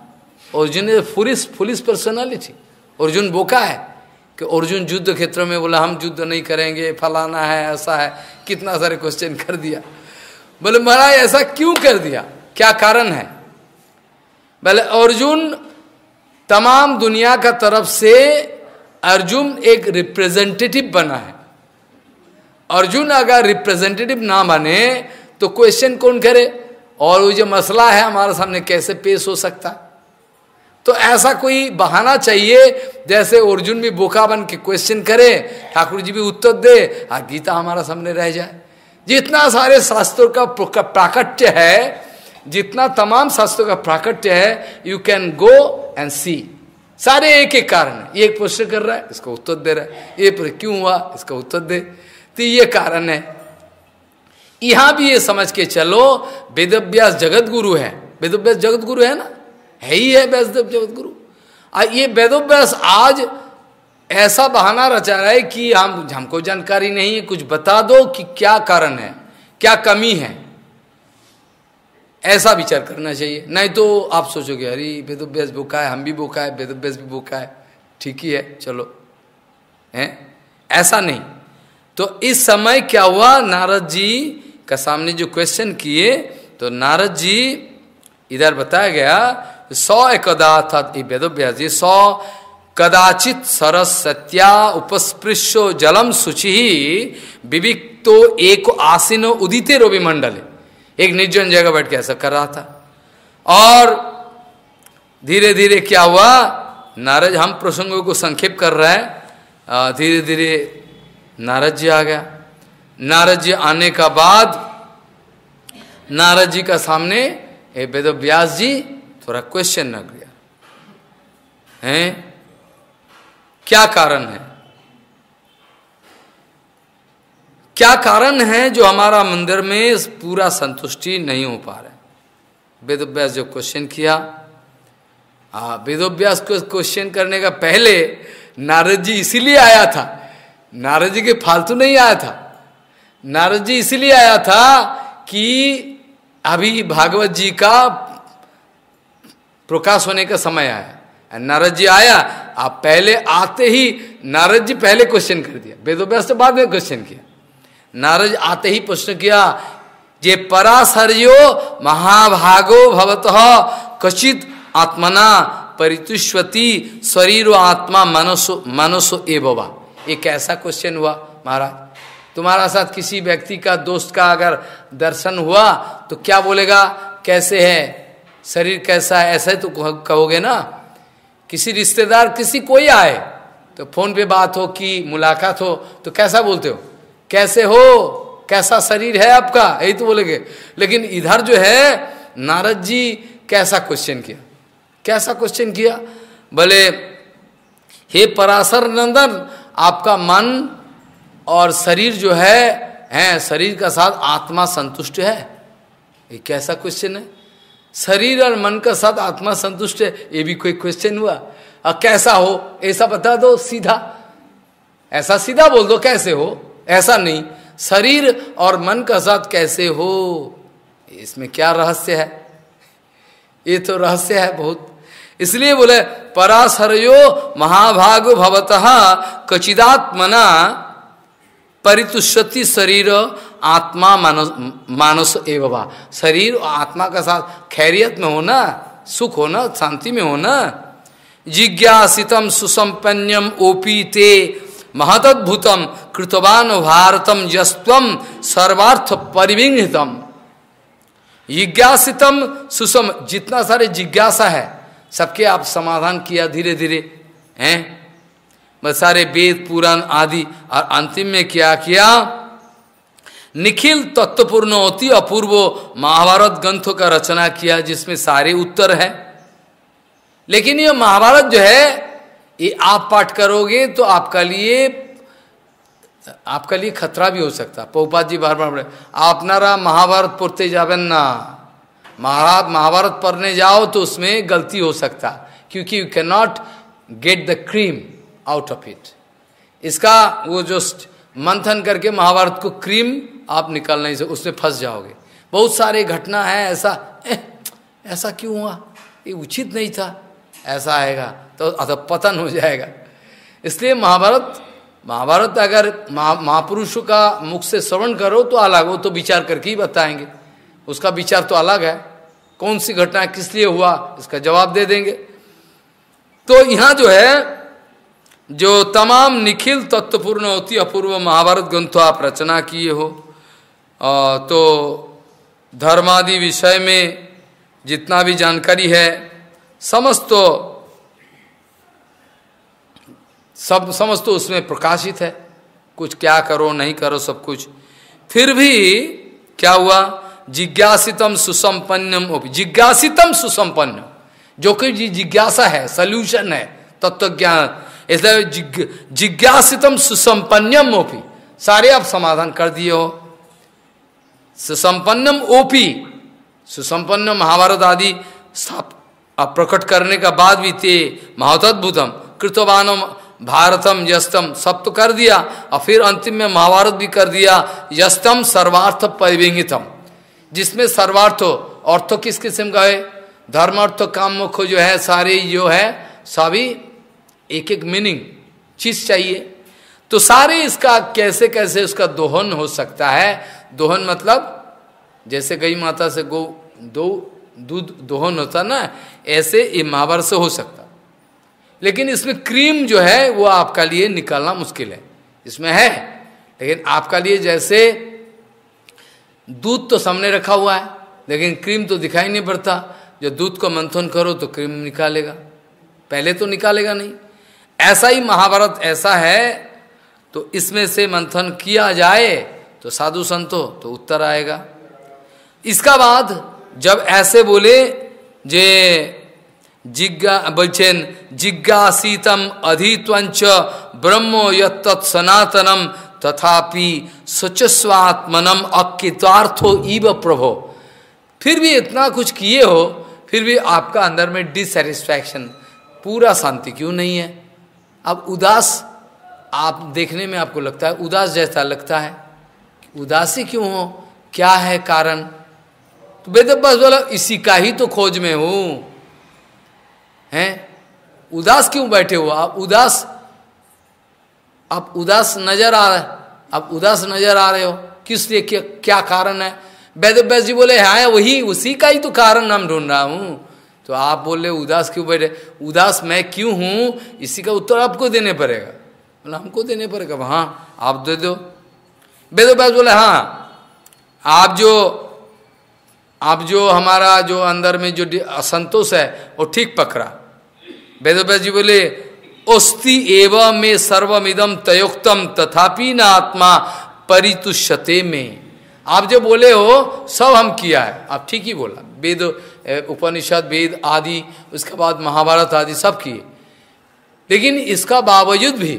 Arjun is foolish personality. Arjun बोका है कि अर्जुन युद्ध क्षेत्र में बोला हम युद्ध नहीं करेंगे, फलाना है, ऐसा है, कितना सारे क्वेश्चन कर दिया। बोले महाराज ऐसा क्यों कर दिया, क्या कारण है? बोले अर्जुन तमाम दुनिया का तरफ से अर्जुन एक रिप्रेजेंटेटिव बना है। अर्जुन अगर रिप्रेजेंटेटिव ना बने तो क्वेश्चन कौन करे, और वो जो मसला है हमारे सामने कैसे पेश हो सकता? तो ऐसा कोई बहाना चाहिए जैसे अर्जुन भी बोका बन के क्वेश्चन करे, ठाकुर जी भी उत्तर दे, और गीता हमारा सामने रह जाए। जितना सारे शास्त्रों का प्राकट्य है, जितना तमाम शास्त्रों का प्राकट्य है, you can go and see, सारे एक एक कारण है। ये एक प्रश्न कर रहा है, इसका उत्तर दे रहा है, ये क्यों हुआ, इसका उत्तर दे, तो ये कारण है। यहां भी ये समझ के चलो वेदव्यास जगत गुरु है। वेदव्यास जगत गुरु है ना, है ही है व्यासदेव जगत गुरु। ये वेदव्यास आज ऐसा बहाना रचा रहा है कि हमको जानकारी नहीं है, कुछ बता दो कि क्या कारण है, क्या कमी है, ऐसा विचार करना चाहिए। नहीं तो आप सोचोगे अरे वेदव्यास बोका है, हम भी बोका है, वेदव्यास भी बोका है, ठीक ही है, चलो है, ऐसा नहीं। तो इस समय क्या हुआ, नारद जी का सामने जो क्वेश्चन किए, तो नारद जी इधर बताया गया 100 एकदा था वेदव्यास जी 100 कदाचित सरस सत्या उपस्पृश्यो जलम शुचि विविक्तो एक आसीनो उदिते रवि मंडले, एक निर्जन जगह बैठ के ऐसा कर रहा था। और धीरे धीरे क्या हुआ, नारद, हम प्रसंगों को संक्षेप कर रहे हैं, धीरे धीरे नारद जी आ गया। नारद जी आने का बाद नारद जी का सामने वेदव्यास जी थोड़ा क्वेश्चन रख गया है, क्या कारण है, क्या कारण है जो हमारा मंदिर में पूरा संतुष्टि नहीं हो पा रहा है। वेदव्यास जो क्वेश्चन किया, वेदव्यास को क्वेश्चन करने का पहले नारद जी इसीलिए आया था, नारद जी के फालतू नहीं आया था, नारद जी इसीलिए आया था कि अभी भागवत जी का प्रकाश होने का समय आया। नारद जी आया, आप पहले आते ही नारद जी पहले क्वेश्चन कर दिया, वेदव्यास से बाद में क्वेश्चन किया। नारद आते ही प्रश्न किया, जे पराशर्यो महाभागो भवतः कचित आत्मना परितुष्वती शरीरो आत्मा मनसो एवं। ये कैसा क्वेश्चन हुआ महाराज? तुम्हारा साथ किसी व्यक्ति का, दोस्त का अगर दर्शन हुआ तो क्या बोलेगा, कैसे है, शरीर कैसा है, ऐसा ही तो कहोगे ना। किसी रिश्तेदार, किसी कोई आए तो फोन पे बात हो कि मुलाकात हो तो कैसा बोलते हो, कैसे हो, कैसा शरीर है आपका, यही तो बोलेंगे। लेकिन इधर जो है नारद जी कैसा क्वेश्चन किया, कैसा क्वेश्चन किया, बोले हे पराशर नंदन, आपका मन और शरीर जो है शरीर का साथ आत्मा संतुष्ट है। ये कैसा क्वेश्चन है, शरीर और मन का साथ आत्मा संतुष्ट है, ये भी कोई क्वेश्चन हुआ? और कैसा हो ऐसा बता दो, सीधा ऐसा सीधा बोल दो कैसे हो, ऐसा नहीं, शरीर और मन का साथ कैसे हो, इसमें क्या रहस्य है? ये तो रहस्य है बहुत। इसलिए बोले पराशर्यो महाभागो भवतः कचिदात्मना परितुष्यति शरीर आत्मा मानस एवं। शरीर और आत्मा का साथ खैरियत में होना, सुख होना, शांति में होना। जिज्ञासितम सुसंपन्नम ओपीते महदद्भुतम कृतवान भारतम यस्त्वम सर्वार्थ परिविंहितम। जिज्ञासितम सुसम, जितना सारे जिज्ञासा है सबके आप समाधान किया धीरे धीरे हैं, बस सारे वेद पुराण आदि। और अंतिम में क्या किया, निखिल तत्वपूर्ण अति अपूर्व महाभारत ग्रंथों का रचना किया जिसमें सारे उत्तर है। लेकिन ये महाभारत जो है ये आप पाठ करोगे तो आपका लिए खतरा भी हो सकता। प्रभुपाद जी बार बार बोले आपनारा महाभारत पढ़ते जावेन ना, महाभारत पढ़ने जाओ तो उसमें गलती हो सकता, क्योंकि you cannot get the cream out of it. इसका वो जो मंथन करके महाभारत को क्रीम आप निकाल नहीं सकते, उसमें फंस जाओगे। बहुत सारे घटना है ऐसा, ऐसा क्यों हुआ, ये उचित नहीं था, ऐसा आएगा तो अधपतन हो जाएगा। इसलिए महाभारत अगर महापुरुषों का मुख से श्रवण करो तो अलग, वो तो विचार करके ही बताएंगे, उसका विचार तो अलग है, कौन सी घटना किस लिए हुआ इसका जवाब दे देंगे। तो यहाँ जो है, जो तमाम निखिल तत्वपूर्ण होती अपूर्व महाभारत ग्रंथो आप रचना किए हो, तो धर्मादि विषय में जितना भी जानकारी है समस्त उसमें प्रकाशित है, कुछ क्या करो नहीं करो सब कुछ। फिर भी क्या हुआ, जिज्ञासितम सुसंपन्नम, जिज्ञासितम सुसंपन्न, जो कि जिज्ञासा है, सल्यूशन है, तत्व ज्ञान, इसलिए जिज्ञासितम सुसंपन्नम ओपी, सारे आप समाधान कर दिए हो। सुसंपन्नम ओपी, सुसंपन्न महाभारत आदि प्रकट करने का बाद भी ते महातद्भुतम कृतवानम भारतम यस्तम, सब तो कर दिया, और फिर अंतिम में महाभारत भी कर दिया, यस्तम सर्वार्थ परिविंगितम, जिसमें सर्वार्थ अर्थ किस किस्म का है, धर्म अर्थ काम मोक्ष जो है, सारे जो है सभी एक एक मीनिंग चीज चाहिए। तो सारे इसका कैसे कैसे उसका दोहन हो सकता है। दोहन मतलब जैसे गई माता से गो दूध दोहन होता ना, ऐसे ये महाभारत से हो सकता। लेकिन इसमें क्रीम जो है वो आपका लिए निकालना मुश्किल है, इसमें है, लेकिन आपका लिए जैसे दूध तो सामने रखा हुआ है, लेकिन क्रीम तो दिखाई नहीं पड़ता। जो दूध को मंथन करो तो क्रीम निकालेगा, पहले तो निकालेगा नहीं। ऐसा ही महाभारत ऐसा है, तो इसमें से मंथन किया जाए तो साधु संतो तो उत्तर आएगा। इसका बाद जब ऐसे बोले जे बोलছেন जिज्ञासितम अधित्वंच ब्रह्मो यत्तत् सनातनम तथापि सचस्वात्मनम अकृतार्थो इव प्रभो। फिर भी इतना कुछ किए हो, फिर भी आपका अंदर में डिससेटिस्फैक्शन, पूरा शांति क्यों नहीं है। अब उदास आप देखने में आपको लगता है, उदास जैसा लगता है, उदासी क्यों हो, क्या है कारण। तो वेदव्यास बोला इसी का ही तो खोज में हूं, हैं उदास क्यों बैठे हो आप, आप उदास नजर आ रहे, आप उदास नजर आ रहे हो, किस लिए, क्या कारण है। वेदव्यास जी बोले हाँ वही, उसी का ही तो कारण हम ढूंढ रहा हूं। तो आप बोले उदास क्यों बैठे, उदास मैं क्यों हूं, इसी का उत्तर आपको देने पड़ेगा। बोला हमको देने पड़ेगा, हाँ आप दे दो। वेदव्यास बोले हाँ, आप जो हमारा जो अंदर में जो असंतोष है वो ठीक पकड़ा। वेदव्यास जी बोले अस्ति एवं में सर्वमिदम तयोक्तम तथापि न आत्मा परितुष्यते में। आप जो बोले हो सब हम किया है, आप ठीक ही बोला, वेद उपनिषद वेद आदि, उसके बाद महाभारत आदि सब किए, लेकिन इसका बावजूद भी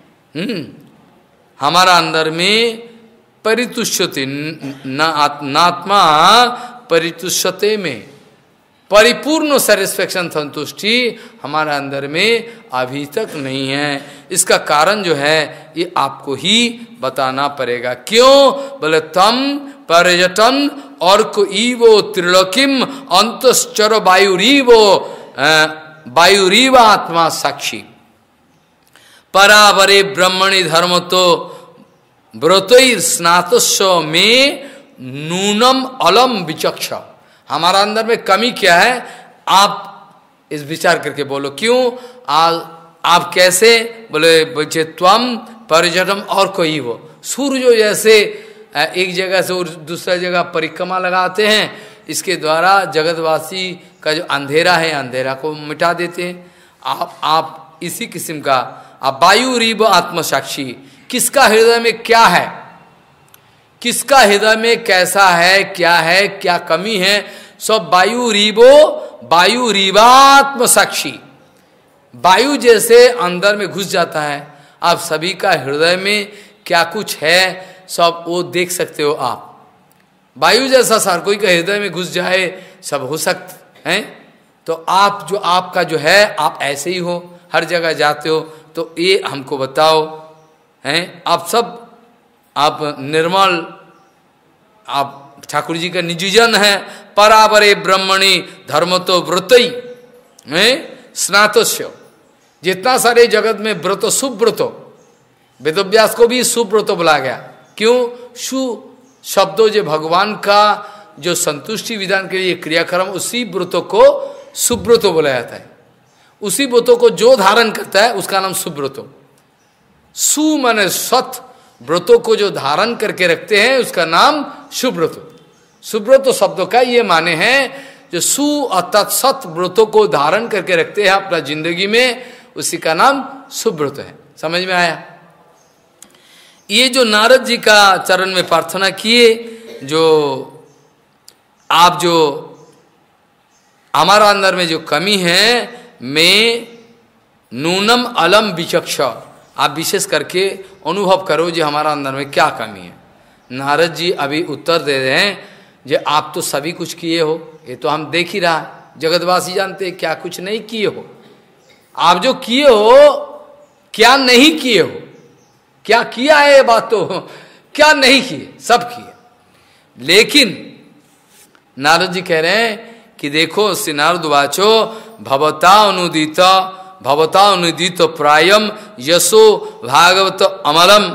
हमारा अंदर में परितुष्यते न आत्मा परितुष्यते में, परिपूर्ण सेटिस्फैक्शन संतुष्टि हमारा अंदर में अभी तक नहीं है। इसका कारण जो है ये आपको ही बताना पड़ेगा। क्यों बोले तम पर्यटन और को ईवो त्रिलोकिम अंतश्चर वायुरीव आत्मा साक्षी परावरे ब्रह्मणि धर्म तो व्रतैर स्नातस्व में नूनम अलम विचक्ष। हमारा अंदर में कमी क्या है, आप इस विचार करके बोलो। क्यों आप कैसे बोले, बच्चे त्वम परिजटम और कोई वो सूर्य जैसे एक जगह से और दूसरा जगह परिक्रमा लगाते हैं, इसके द्वारा जगतवासी का जो अंधेरा है अंधेरा को मिटा देते हैं। आप इसी किस्म का आप वायु रीव आत्मसाक्षी, किसका हृदय में क्या है, किसका हृदय में कैसा है, क्या कमी है, सब वायु रीवात्म साक्षी। वायु जैसे अंदर में घुस जाता है, आप सभी का हृदय में क्या कुछ है सब वो देख सकते हो आप। वायु जैसा सार कोई का हृदय में घुस जाए सब हो सकते हैं। तो आप जो आपका जो है आप ऐसे ही हो, हर जगह जाते हो, तो ये हमको बताओ हैं। आप सब आप निर्मल, आप ठाकुर जी का निजी जन है। परावरे ब्रह्मणि धर्म तो व्रतई, स्नातस्य, जितना सारे जगत में व्रत सुव्रतो, वेदव्यास को भी सुव्रतो बोला गया। क्यों? सु शब्दों जो भगवान का जो संतुष्टि विधान के लिए क्रियाक्रम, उसी व्रतों को सुव्रतो बोला जाता है। उसी व्रतों को जो धारण करता है उसका नाम सुव्रतो। सु माने सत, व्रतों को जो धारण करके रखते हैं उसका नाम सुव्रतो। सुव्रतो शब्दों का ये माने हैं जो सु अर्थात सत व्रतों को धारण करके रखते हैं अपना जिंदगी में, उसी का नाम सुव्रत है। समझ में आया? ये जो नारद जी का चरण में प्रार्थना किए, जो आप जो हमारा अंदर में जो कमी है, मैं नूनम अलम विचक्ष, आप विशेष करके अनुभव करो जो हमारा अंदर में क्या कमी है। नारद जी अभी उत्तर दे रहे हैं जो आप तो सभी कुछ किए हो, ये तो हम देख ही रहा है, जगतवासी जानते हैं, क्या कुछ नहीं किए हो। आप जो किए हो, क्या नहीं किए हो, क्या किया है ये बात तो, क्या नहीं किए, सब किए। लेकिन नारद जी कह रहे हैं कि देखो, श्री नारद वाचो भवता अनुदित प्रायम यशो भागवत अमलम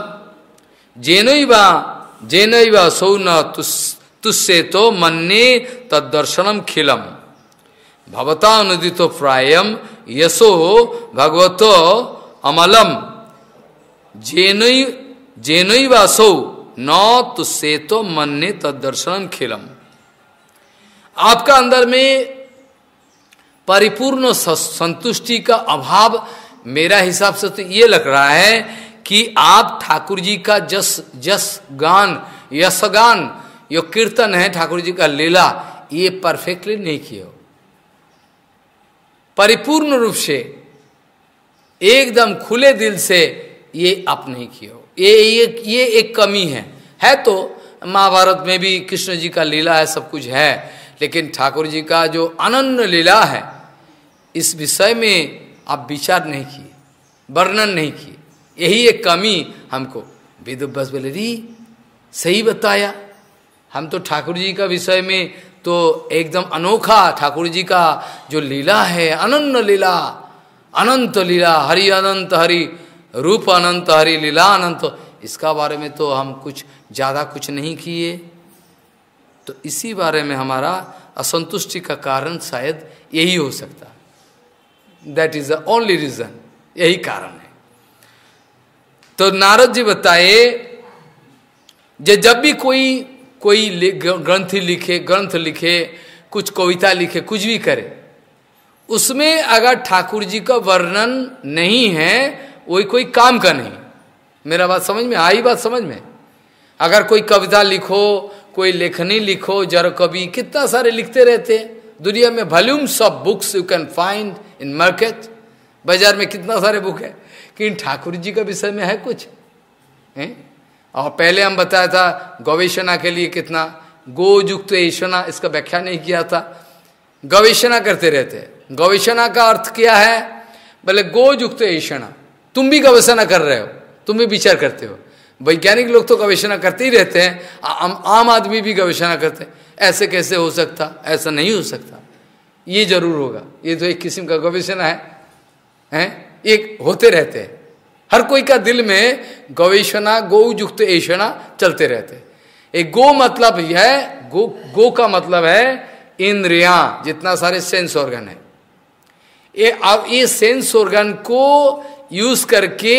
जेनैवा सौ न तुष्से तो मन्ने तदर्शनम खिलम। भवता अनुदित प्रायम यशो भगवत अमलम जेनैवा सौ न तुष्से तो मन्ने तदर्शनम खिलम। आपका अंदर में परिपूर्ण संतुष्टि का अभाव मेरा हिसाब से तो ये लग रहा है कि आप ठाकुर जी का यश गान यो कीर्तन है, ठाकुर जी का लीला, ये परफेक्टली नहीं किए हो, परिपूर्ण रूप से एकदम खुले दिल से ये आप नहीं किए हो। ये एक कमी है तो महाभारत में भी कृष्ण जी का लीला है, सब कुछ है, लेकिन ठाकुर जी का जो अनन्य लीला है, इस विषय में आप विचार नहीं किए, वर्णन नहीं किए, यही एक कमी हमको। वेदव्यास बोले री सही बताया, हम तो ठाकुर जी का विषय में तो एकदम अनोखा, ठाकुर जी का जो लीला है, अनन्य लीला, अनंत लीला, हरि अनंत हरि, रूप अनंत हरि, लीला अनंत, इसका बारे में तो हम कुछ ज़्यादा कुछ नहीं किए। तो इसी बारे में हमारा असंतुष्टि का कारण शायद यही हो सकता है। That is the only reason, यही कारण है। तो नारद जी बताए, जब भी कोई ग्रंथ लिखे, कुछ कविता लिखे, कुछ भी करे, उसमें अगर ठाकुर जी का वर्णन नहीं है, वही कोई काम का नहीं। मेरा बात समझ में आई? बात समझ में? अगर कोई कविता लिखो, कोई लेखनी लिखो, जरा कवि कितना सारे लिखते रहते हैं दुनिया में, volumes of books you can find in market, बाजार में कितना सारे बुक है, कि ठाकुर जी का विषय में है कुछ है? और पहले हम बताया था गवेषणा के लिए कितना गोयुक्त ऐषणा, इसका व्याख्या नहीं किया था। गवेषणा करते रहते हैं। गवेषणा का अर्थ क्या है? बोले गोयुक्त ऐषणा, तुम भी गवेषणा कर रहे हो, तुम भी विचार करते हो। वैज्ञानिक लोग तो गवेषणा करते ही रहते हैं, आम आदमी भी गवेषणा करते हैं। ऐसे कैसे हो सकता? ऐसा नहीं हो सकता, ये जरूर होगा। ये तो एक किस्म का गवेषणा है? एक होते रहते हैं, हर कोई का दिल में गवेषणा, गौयुक्त ऐषणा चलते रहते। एक गो मतलब है, गो का मतलब है इंद्रियां, जितना सारे सेंस ऑर्गन है। अब ये सेंस ऑर्गन को यूज करके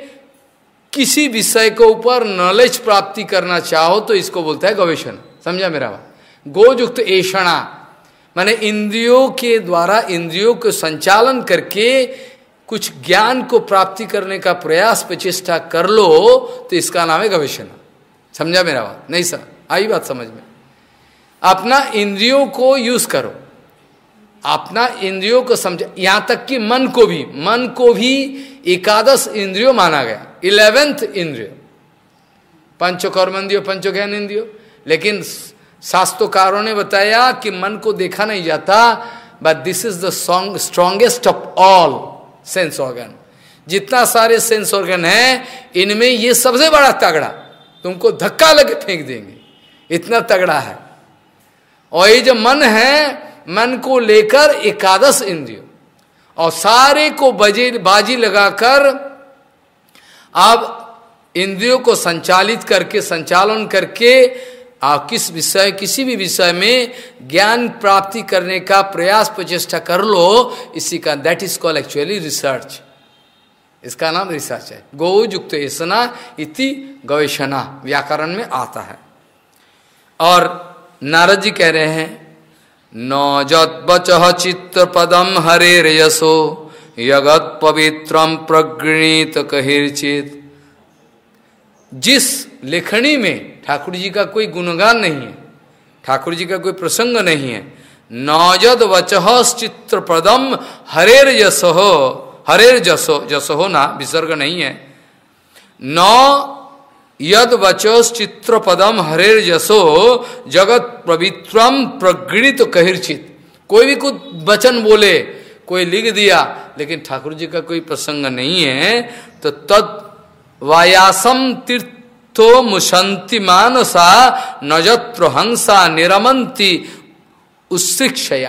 किसी विषय के ऊपर नॉलेज प्राप्ति करना चाहो तो इसको बोलता है गवेषणा। समझा मेरा बात? गोयुक्त ऐषणा माने इंद्रियों के द्वारा, इंद्रियों को संचालन करके कुछ ज्ञान को प्राप्ति करने का प्रयास प्रचेष्टा कर लो, तो इसका नाम है गवेषणा। समझा मेरा बात? नहीं सर, आई बात समझ में? अपना इंद्रियों को यूज करो, अपना इंद्रियों को समझ, यहां तक कि मन को भी एकादश इंद्रियों माना गया, 11th इंद्रिय, पंचकर्मेंद्रियो, पंचज्ञान इंद्रियो। लेकिन शास्त्रकारों ने बताया कि मन को देखा नहीं जाता, but this is the strongest of all sense organ. जितना सारे सेंस ऑर्गन है, इनमें ये सबसे बड़ा तगड़ा, तुमको धक्का लगे फेंक देंगे, इतना तगड़ा है। और ये जो मन है, मन को लेकर एकादश इंद्रिय, और सारे को बाजी लगाकर आप इंद्रियों को संचालन करके आप किसी भी विषय में ज्ञान प्राप्ति करने का प्रयास प्रचेष्टा कर लो, इसी का that is called actually research. इसका नाम रिसर्च है। गो युक्त ऐसना इति गवेषणा व्याकरण में आता है। और नारद जी कह रहे हैं न जत बचह चित्त पदम हरेर यशो यगत पवित्रम प्रगृणीत कहिर्चित। जिस लेखनी में ठाकुर जी का कोई गुणगान नहीं है, ठाकुर जी का कोई प्रसंग नहीं है, नौजद वचह चित्र पदम हरेर यशो, हरेर जसो ना विसर्ग नहीं है, नौ यद वचस चित्र पदम हरेर जसो जगत पवित्रम प्रगृणित कहिर्चित। कोई भी कुछ वचन बोले, कोई लिख दिया, लेकिन ठाकुर जी का कोई प्रसंग नहीं है, तो तत् वायासम तीर्थो मुशंति मानसा नजत्र हंसा निरमंती उत्सिक्षया।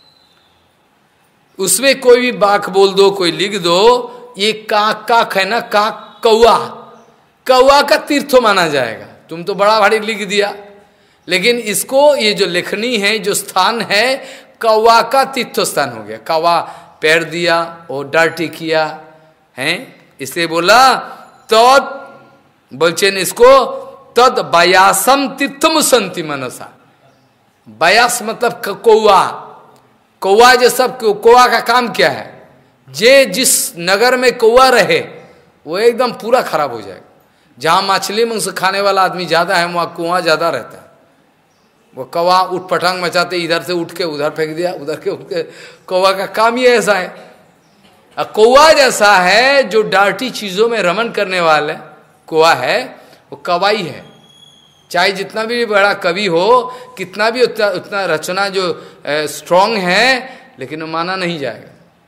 उसमें कोई भी बाक बोल दो, कोई लिख दो, ये काक है ना, काक कौआ का तीर्थ माना जाएगा। तुम तो बड़ा भारी लिख दिया, लेकिन इसको ये जो लेखनी है, जो स्थान है, कौआ का तीर्थ स्थान हो गया। कौआ पैर दिया और डर्टी किया है, इसलिए बोला तत् बोलचे ने इसको तद बयासम तीर्थम संति मनसा। बयास मतलब कौआ, कौआ जैसा। कौआ का काम क्या है? जे जिस नगर में कौआ रहे वो एकदम पूरा खराब हो जाएगा। जहां मछली मांस खाने वाला आदमी ज्यादा है वहां कौआ ज्यादा रहता है। वो कौआ उठ पटांग मचाते, इधर से उठ के उधर फेंक दिया, उधर के उठ के। कौआ का काम ही ऐसा है। कौआ जैसा है जो डार्टी चीजों में रमन करने वाले कौआ है, वो कौवाई है। चाहे जितना भी बड़ा कवि हो, कितना भी उतना रचना जो स्ट्रांग है, लेकिन वो माना नहीं जाएगा।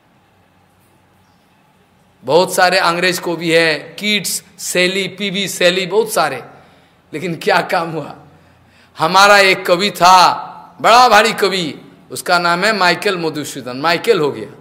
बहुत सारे अंग्रेज को भी है, कीट्स, शैली, पीबी शैली, बहुत सारे, लेकिन क्या काम हुआ? हमारा एक कवि था, बड़ा भारी कवि, उसका नाम है माइकल मधुसूदन। माइकल हो गया।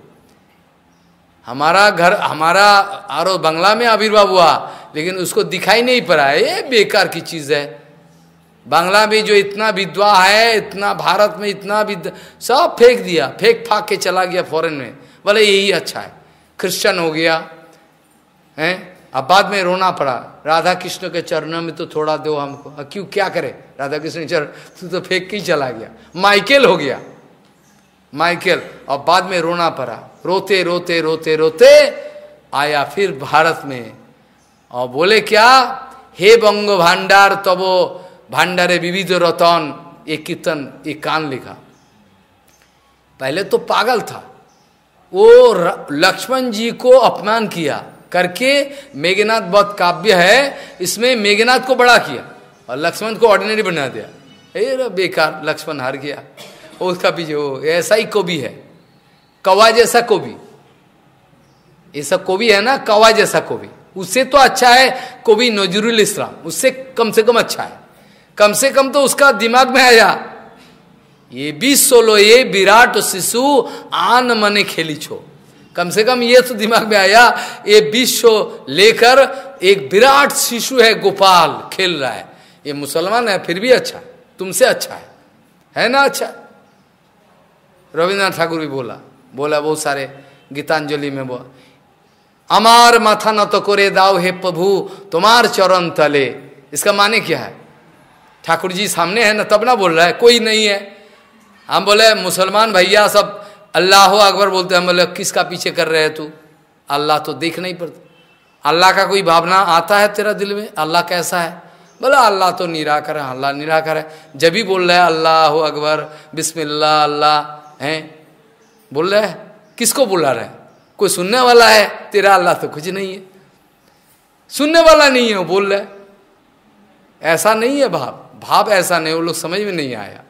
हमारा आरो बंगला में आविर्भाव हुआ, लेकिन उसको दिखाई नहीं पड़ा। ये बेकार की चीज है। बांग्ला में जो इतना विद्वा है, इतना भारत में इतना विद्वा, सब फेंक दिया, फेंक फाक के चला गया फॉरेन में। बोले यही अच्छा है, क्रिश्चियन हो गया है। अब बाद में रोना पड़ा, राधा कृष्ण के चरणों में तो थोड़ा दो हमको। क्यों, क्या करे राधा कृष्ण चरण, तू तो फेंक के ही चला गया। माइकल हो गया, माइकल। और बाद में रोना पड़ा, रोते रोते रोते रोते आया फिर भारत में, और बोले क्या, हे बंग भांडार तबो भांडारे विविध रतन, एक कीर्तन, एक कान लिखा। पहले तो पागल था वो, लक्ष्मण जी को अपमान किया करके। मेघनाथ बहुत काव्य है, इसमें मेघनाथ को बड़ा किया और लक्ष्मण को ऑर्डिनरी बना दिया। ए बेकार, लक्ष्मण हार गया। उसका पीछे वो ऐसा ही कवि है, कौवा जैसा कवि। ऐसा कवि है ना, कौवा जैसा कवि। उससे तो अच्छा है कवि नजरुल इस्लाम, उससे कम से कम अच्छा है। कम से कम तो उसका दिमाग में आया, ये 20-16 ये विराट शिशु आन मने खेली छो। कम से कम ये तो दिमाग में आया, ये 20 लेकर एक विराट शिशु है, गोपाल खेल रहा है। ये मुसलमान है फिर भी अच्छा, तुमसे अच्छा है ना? अच्छा, रविन्द्रनाथ ठाकुर भी बोला बहुत सारे गीतांजलि में बोला, अमार माथा न तो करे दाओ हे प्रभु तुम्हार चरण तले। इसका माने क्या है? ठाकुर जी सामने है ना, तब ना बोल रहा है, कोई नहीं है। हम बोले मुसलमान भैया सब अल्लाह अकबर बोलते हैं, हम बोले किसका पीछे कर रहे हैं तू? अल्लाह तो देख नहीं पड़ता। अल्लाह का कोई भावना आता है तेरा दिल में? अल्लाह कैसा है? बोला अल्लाह तो निराकर है, अल्लाह निराकर है। जब भी बोल रहा है अल्लाह अकबर बिस्मिल्लाह अल्लाह है, बोल रहा है, किसको बुला रहा है? कोई सुनने वाला है? तेरा अल्लाह तो कुछ नहीं है, सुनने वाला नहीं है, वो बोल रहा है। ऐसा नहीं है भाव ऐसा नहीं, वो लोग समझ में नहीं आया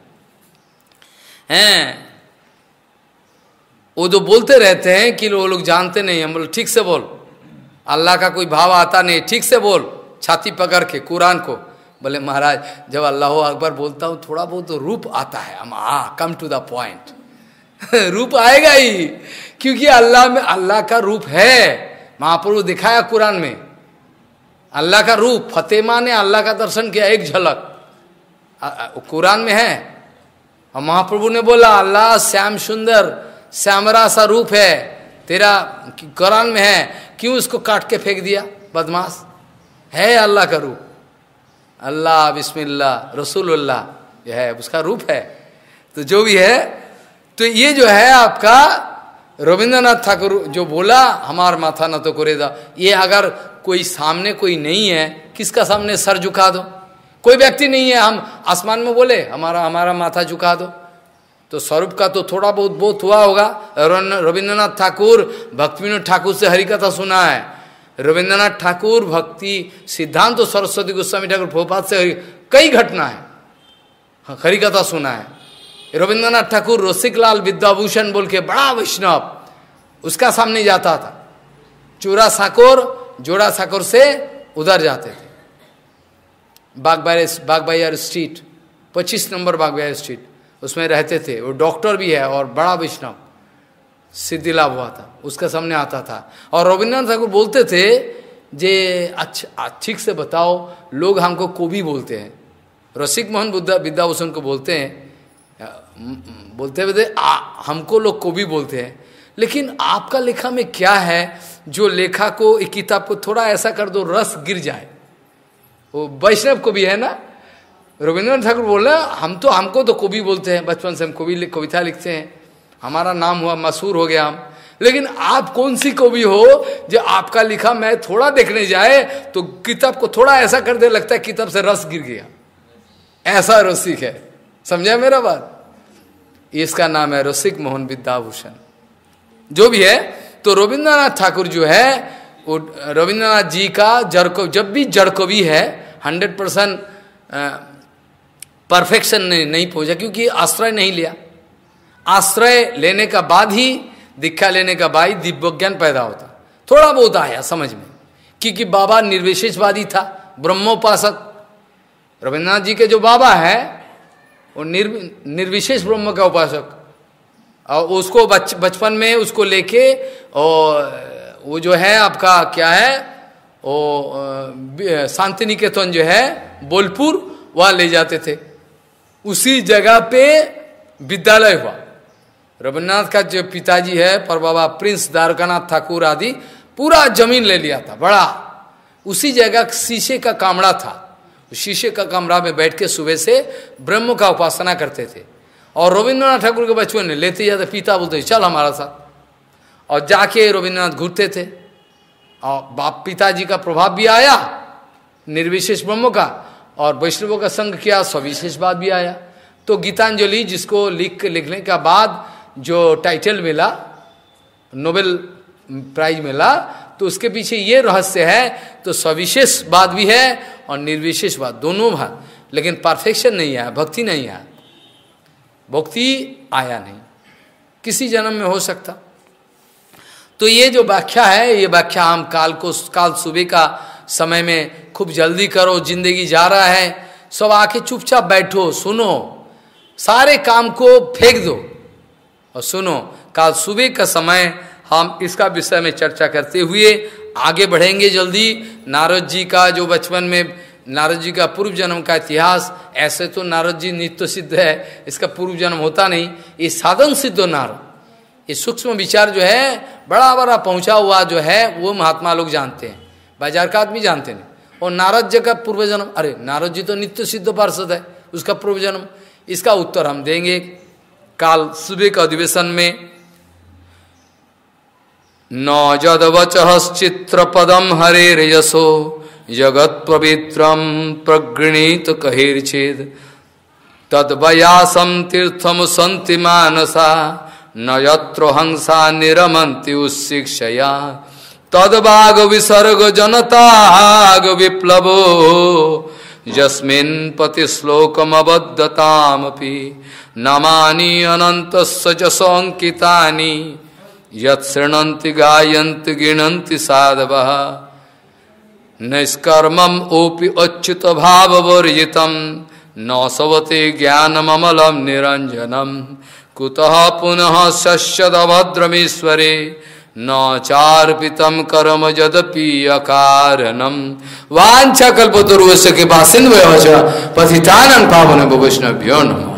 हैं। वो जो बोलते रहते हैं कि वो लोग जानते नहीं। हम बोले ठीक से बोल, अल्लाह का कोई भाव आता नहीं, ठीक से बोल, छाती पकड़ के कुरान को। बोले महाराज जब अल्लाह अकबर बोलता हूँ थोड़ा बहुत तो रूप आता है, हम कम टू द पॉइंट। रूप आएगा ही, क्योंकि अल्लाह में अल्लाह का रूप है। महाप्रभु दिखाया कुरान में अल्लाह का रूप। फतेमा ने अल्लाह का दर्शन किया, एक झलक कुरान में है। और महाप्रभु ने बोला अल्लाह श्याम सुंदर श्यामरा सा रूप है तेरा, कुरान में है, क्यों उसको काट के फेंक दिया बदमाश? है अल्लाह का रूप, अल्लाह बिस्मिल्लाह रसूलुल्लाह यह है, उसका रूप है। तो जो भी है, तो ये जो है आपका रविंद्रनाथ ठाकुर जो बोला हमार माथा न तो करेगा, ये अगर कोई सामने कोई नहीं है, किसका सामने सर झुका दो? कोई व्यक्ति नहीं है, हम आसमान में बोले हमारा माथा झुका दो, तो स्वरूप का तो थोड़ा बहुत हुआ होगा। रविंद्रनाथ ठाकुर भक्तिविनोद ठाकुर से हरिकथा सुना है। रविंद्रनाथ ठाकुर भक्ति सिद्धांत तो सरस्वती गोस्वामी ठाकुर प्रभुपाद से कई घटना है, हरिकथा सुना है। रविंद्रनाथ ठाकुर रसिकलाल विद्याभूषण बोल के बड़ा वैष्णव, उसका सामने जाता था। जोड़ा साकोर से उधर जाते थे, Bagbazar street, 25 number Bagbazar street, उसमें रहते थे। वो डॉक्टर भी है और बड़ा वैष्णव, सिद्धि लाभ हुआ था, उसका सामने आता था। और रविंद्रनाथ ठाकुर बोलते थे जे अच्छा ठीक से बताओ, लोग हमको कवि बोलते हैं, रसिक मोहन विद्याभूषण को बोलते हैं, बोलते हमको लोग कवि बोलते हैं, लेकिन आपका लेखा में क्या है जो लेखा को एक किताब को थोड़ा ऐसा कर दो रस गिर जाए। वो वैष्णव को भी है ना, रविंद्रनाथ ठाकुर बोल रहे हमको तो कवि बोलते हैं, बचपन से हम कविता लिखते हैं, हमारा नाम हुआ मशहूर हो गया हम। लेकिन आप कौन सी कवि हो जो आपका लिखा मैं थोड़ा देखने जाए तो किताब को थोड़ा ऐसा कर दे, लगता है किताब से रस गिर गया, ऐसा रसिक है। समझा मेरा बात? इसका नाम है रसिक मोहन विद्याभूषण। जो भी है, तो रविंद्रनाथ ठाकुर जो है वो रविंद्रनाथ जी का जब भी जड़ कवि है 100% परफेक्शन नहीं पहुंचा, क्योंकि आश्रय नहीं लिया। आश्रय लेने का बाद ही, दीक्षा लेने का बाद ही दिव्य ज्ञान पैदा होता। थोड़ा बहुत आया समझ में, क्योंकि बाबा निर्विशेषवादी था, ब्रह्मोपासक। रविंद्रनाथ जी के जो बाबा है वो निर्विशेष ब्रह्म का उपासक, और उसको बचपन में उसको लेके, और वो जो है आपका क्या है, वो शांति निकेतन जो है बोलपुर, वहाँ ले जाते थे। उसी जगह पे विद्यालय हुआ। रविन्द्रनाथ का जो पिताजी है पर बाबा प्रिंस द्वारकानाथ ठाकुर आदि, पूरा जमीन ले लिया था बड़ा। उसी जगह शीशे का कमरा था, शीशे का कमरा में बैठ के सुबह से ब्रह्म का उपासना करते थे। और रविन्द्रनाथ ठाकुर के बचपन में लेते जाते, पिता बोलते चल हमारा साथ, और जाके रविन्द्रनाथ घूरते थे। और बाप पिताजी का प्रभाव भी आया निर्विशेष ब्रह्म का, और वैष्णवों का संग किया, सविशेषवाद भी आया। तो गीतांजलि जिसको लिखने का बाद जो टाइटल मिला, नोबेल प्राइज मिला, तो उसके पीछे ये रहस्य है। तो सविशेषवाद भी है और निर्विशेषवाद, दोनों भाग, लेकिन परफेक्शन नहीं आया, भक्ति नहीं आया, भक्ति आया नहीं, किसी जन्म में हो सकता। तो ये जो व्याख्या है, ये व्याख्या हम काल सुबह का समय में खूब जल्दी करो, जिंदगी जा रहा है, सब आके चुपचाप बैठो, सुनो, सारे काम को फेंक दो और सुनो। काल सुबह का समय हम इसका विषय में चर्चा करते हुए आगे बढ़ेंगे जल्दी। नारद जी का जो बचपन में, नारद जी का पूर्व जन्म का इतिहास, ऐसे तो नारद जी नित्य सिद्ध है, इसका पूर्व जन्म होता नहीं, ये साधन सिद्ध नारद। ये सूक्ष्म विचार जो है बड़ा बड़ा पहुंचा हुआ जो है वो महात्मा लोग जानते हैं, बाजार का आदमी जानते नहीं। और नारद जी का पूर्व जन्म, अरे नारद जी तो नित्य सिद्ध पार्षद है, उसका पूर्व जन्म, इसका उत्तर हम देंगे काल सुबह का अधिवेशन में। न जदवचश्चित्र पदम हरे रेजसो जगत पवित्रम प्रगृणीत कहिर्चेद तद्वयासम तीर्थम संति मानसा न यत्र हंसा निरमन्ति उशिक्षया तद्भाग विसर्ग जनताग विप्लवो यस्मिन् पति श्लोकमबद्धतामपि नमानि अनन्तस्य च संकितानि यत्शृणन्ति गायन्ति गिणन्ति साधवः नैष्कर्मम् ओपि अच्युत भाववर्जितं न सवते ज्ञानममलं निरञ्जनं कुतः पुनः शस्यदभद्रमेश्वरे न चार्पितम कर्म यद्यपि अकारणम वांछा कल्पतरुस्य कृपा सिन्धुभ्यो च पतितानां पावनेभ्यो वैष्णवेभ्यो नमः।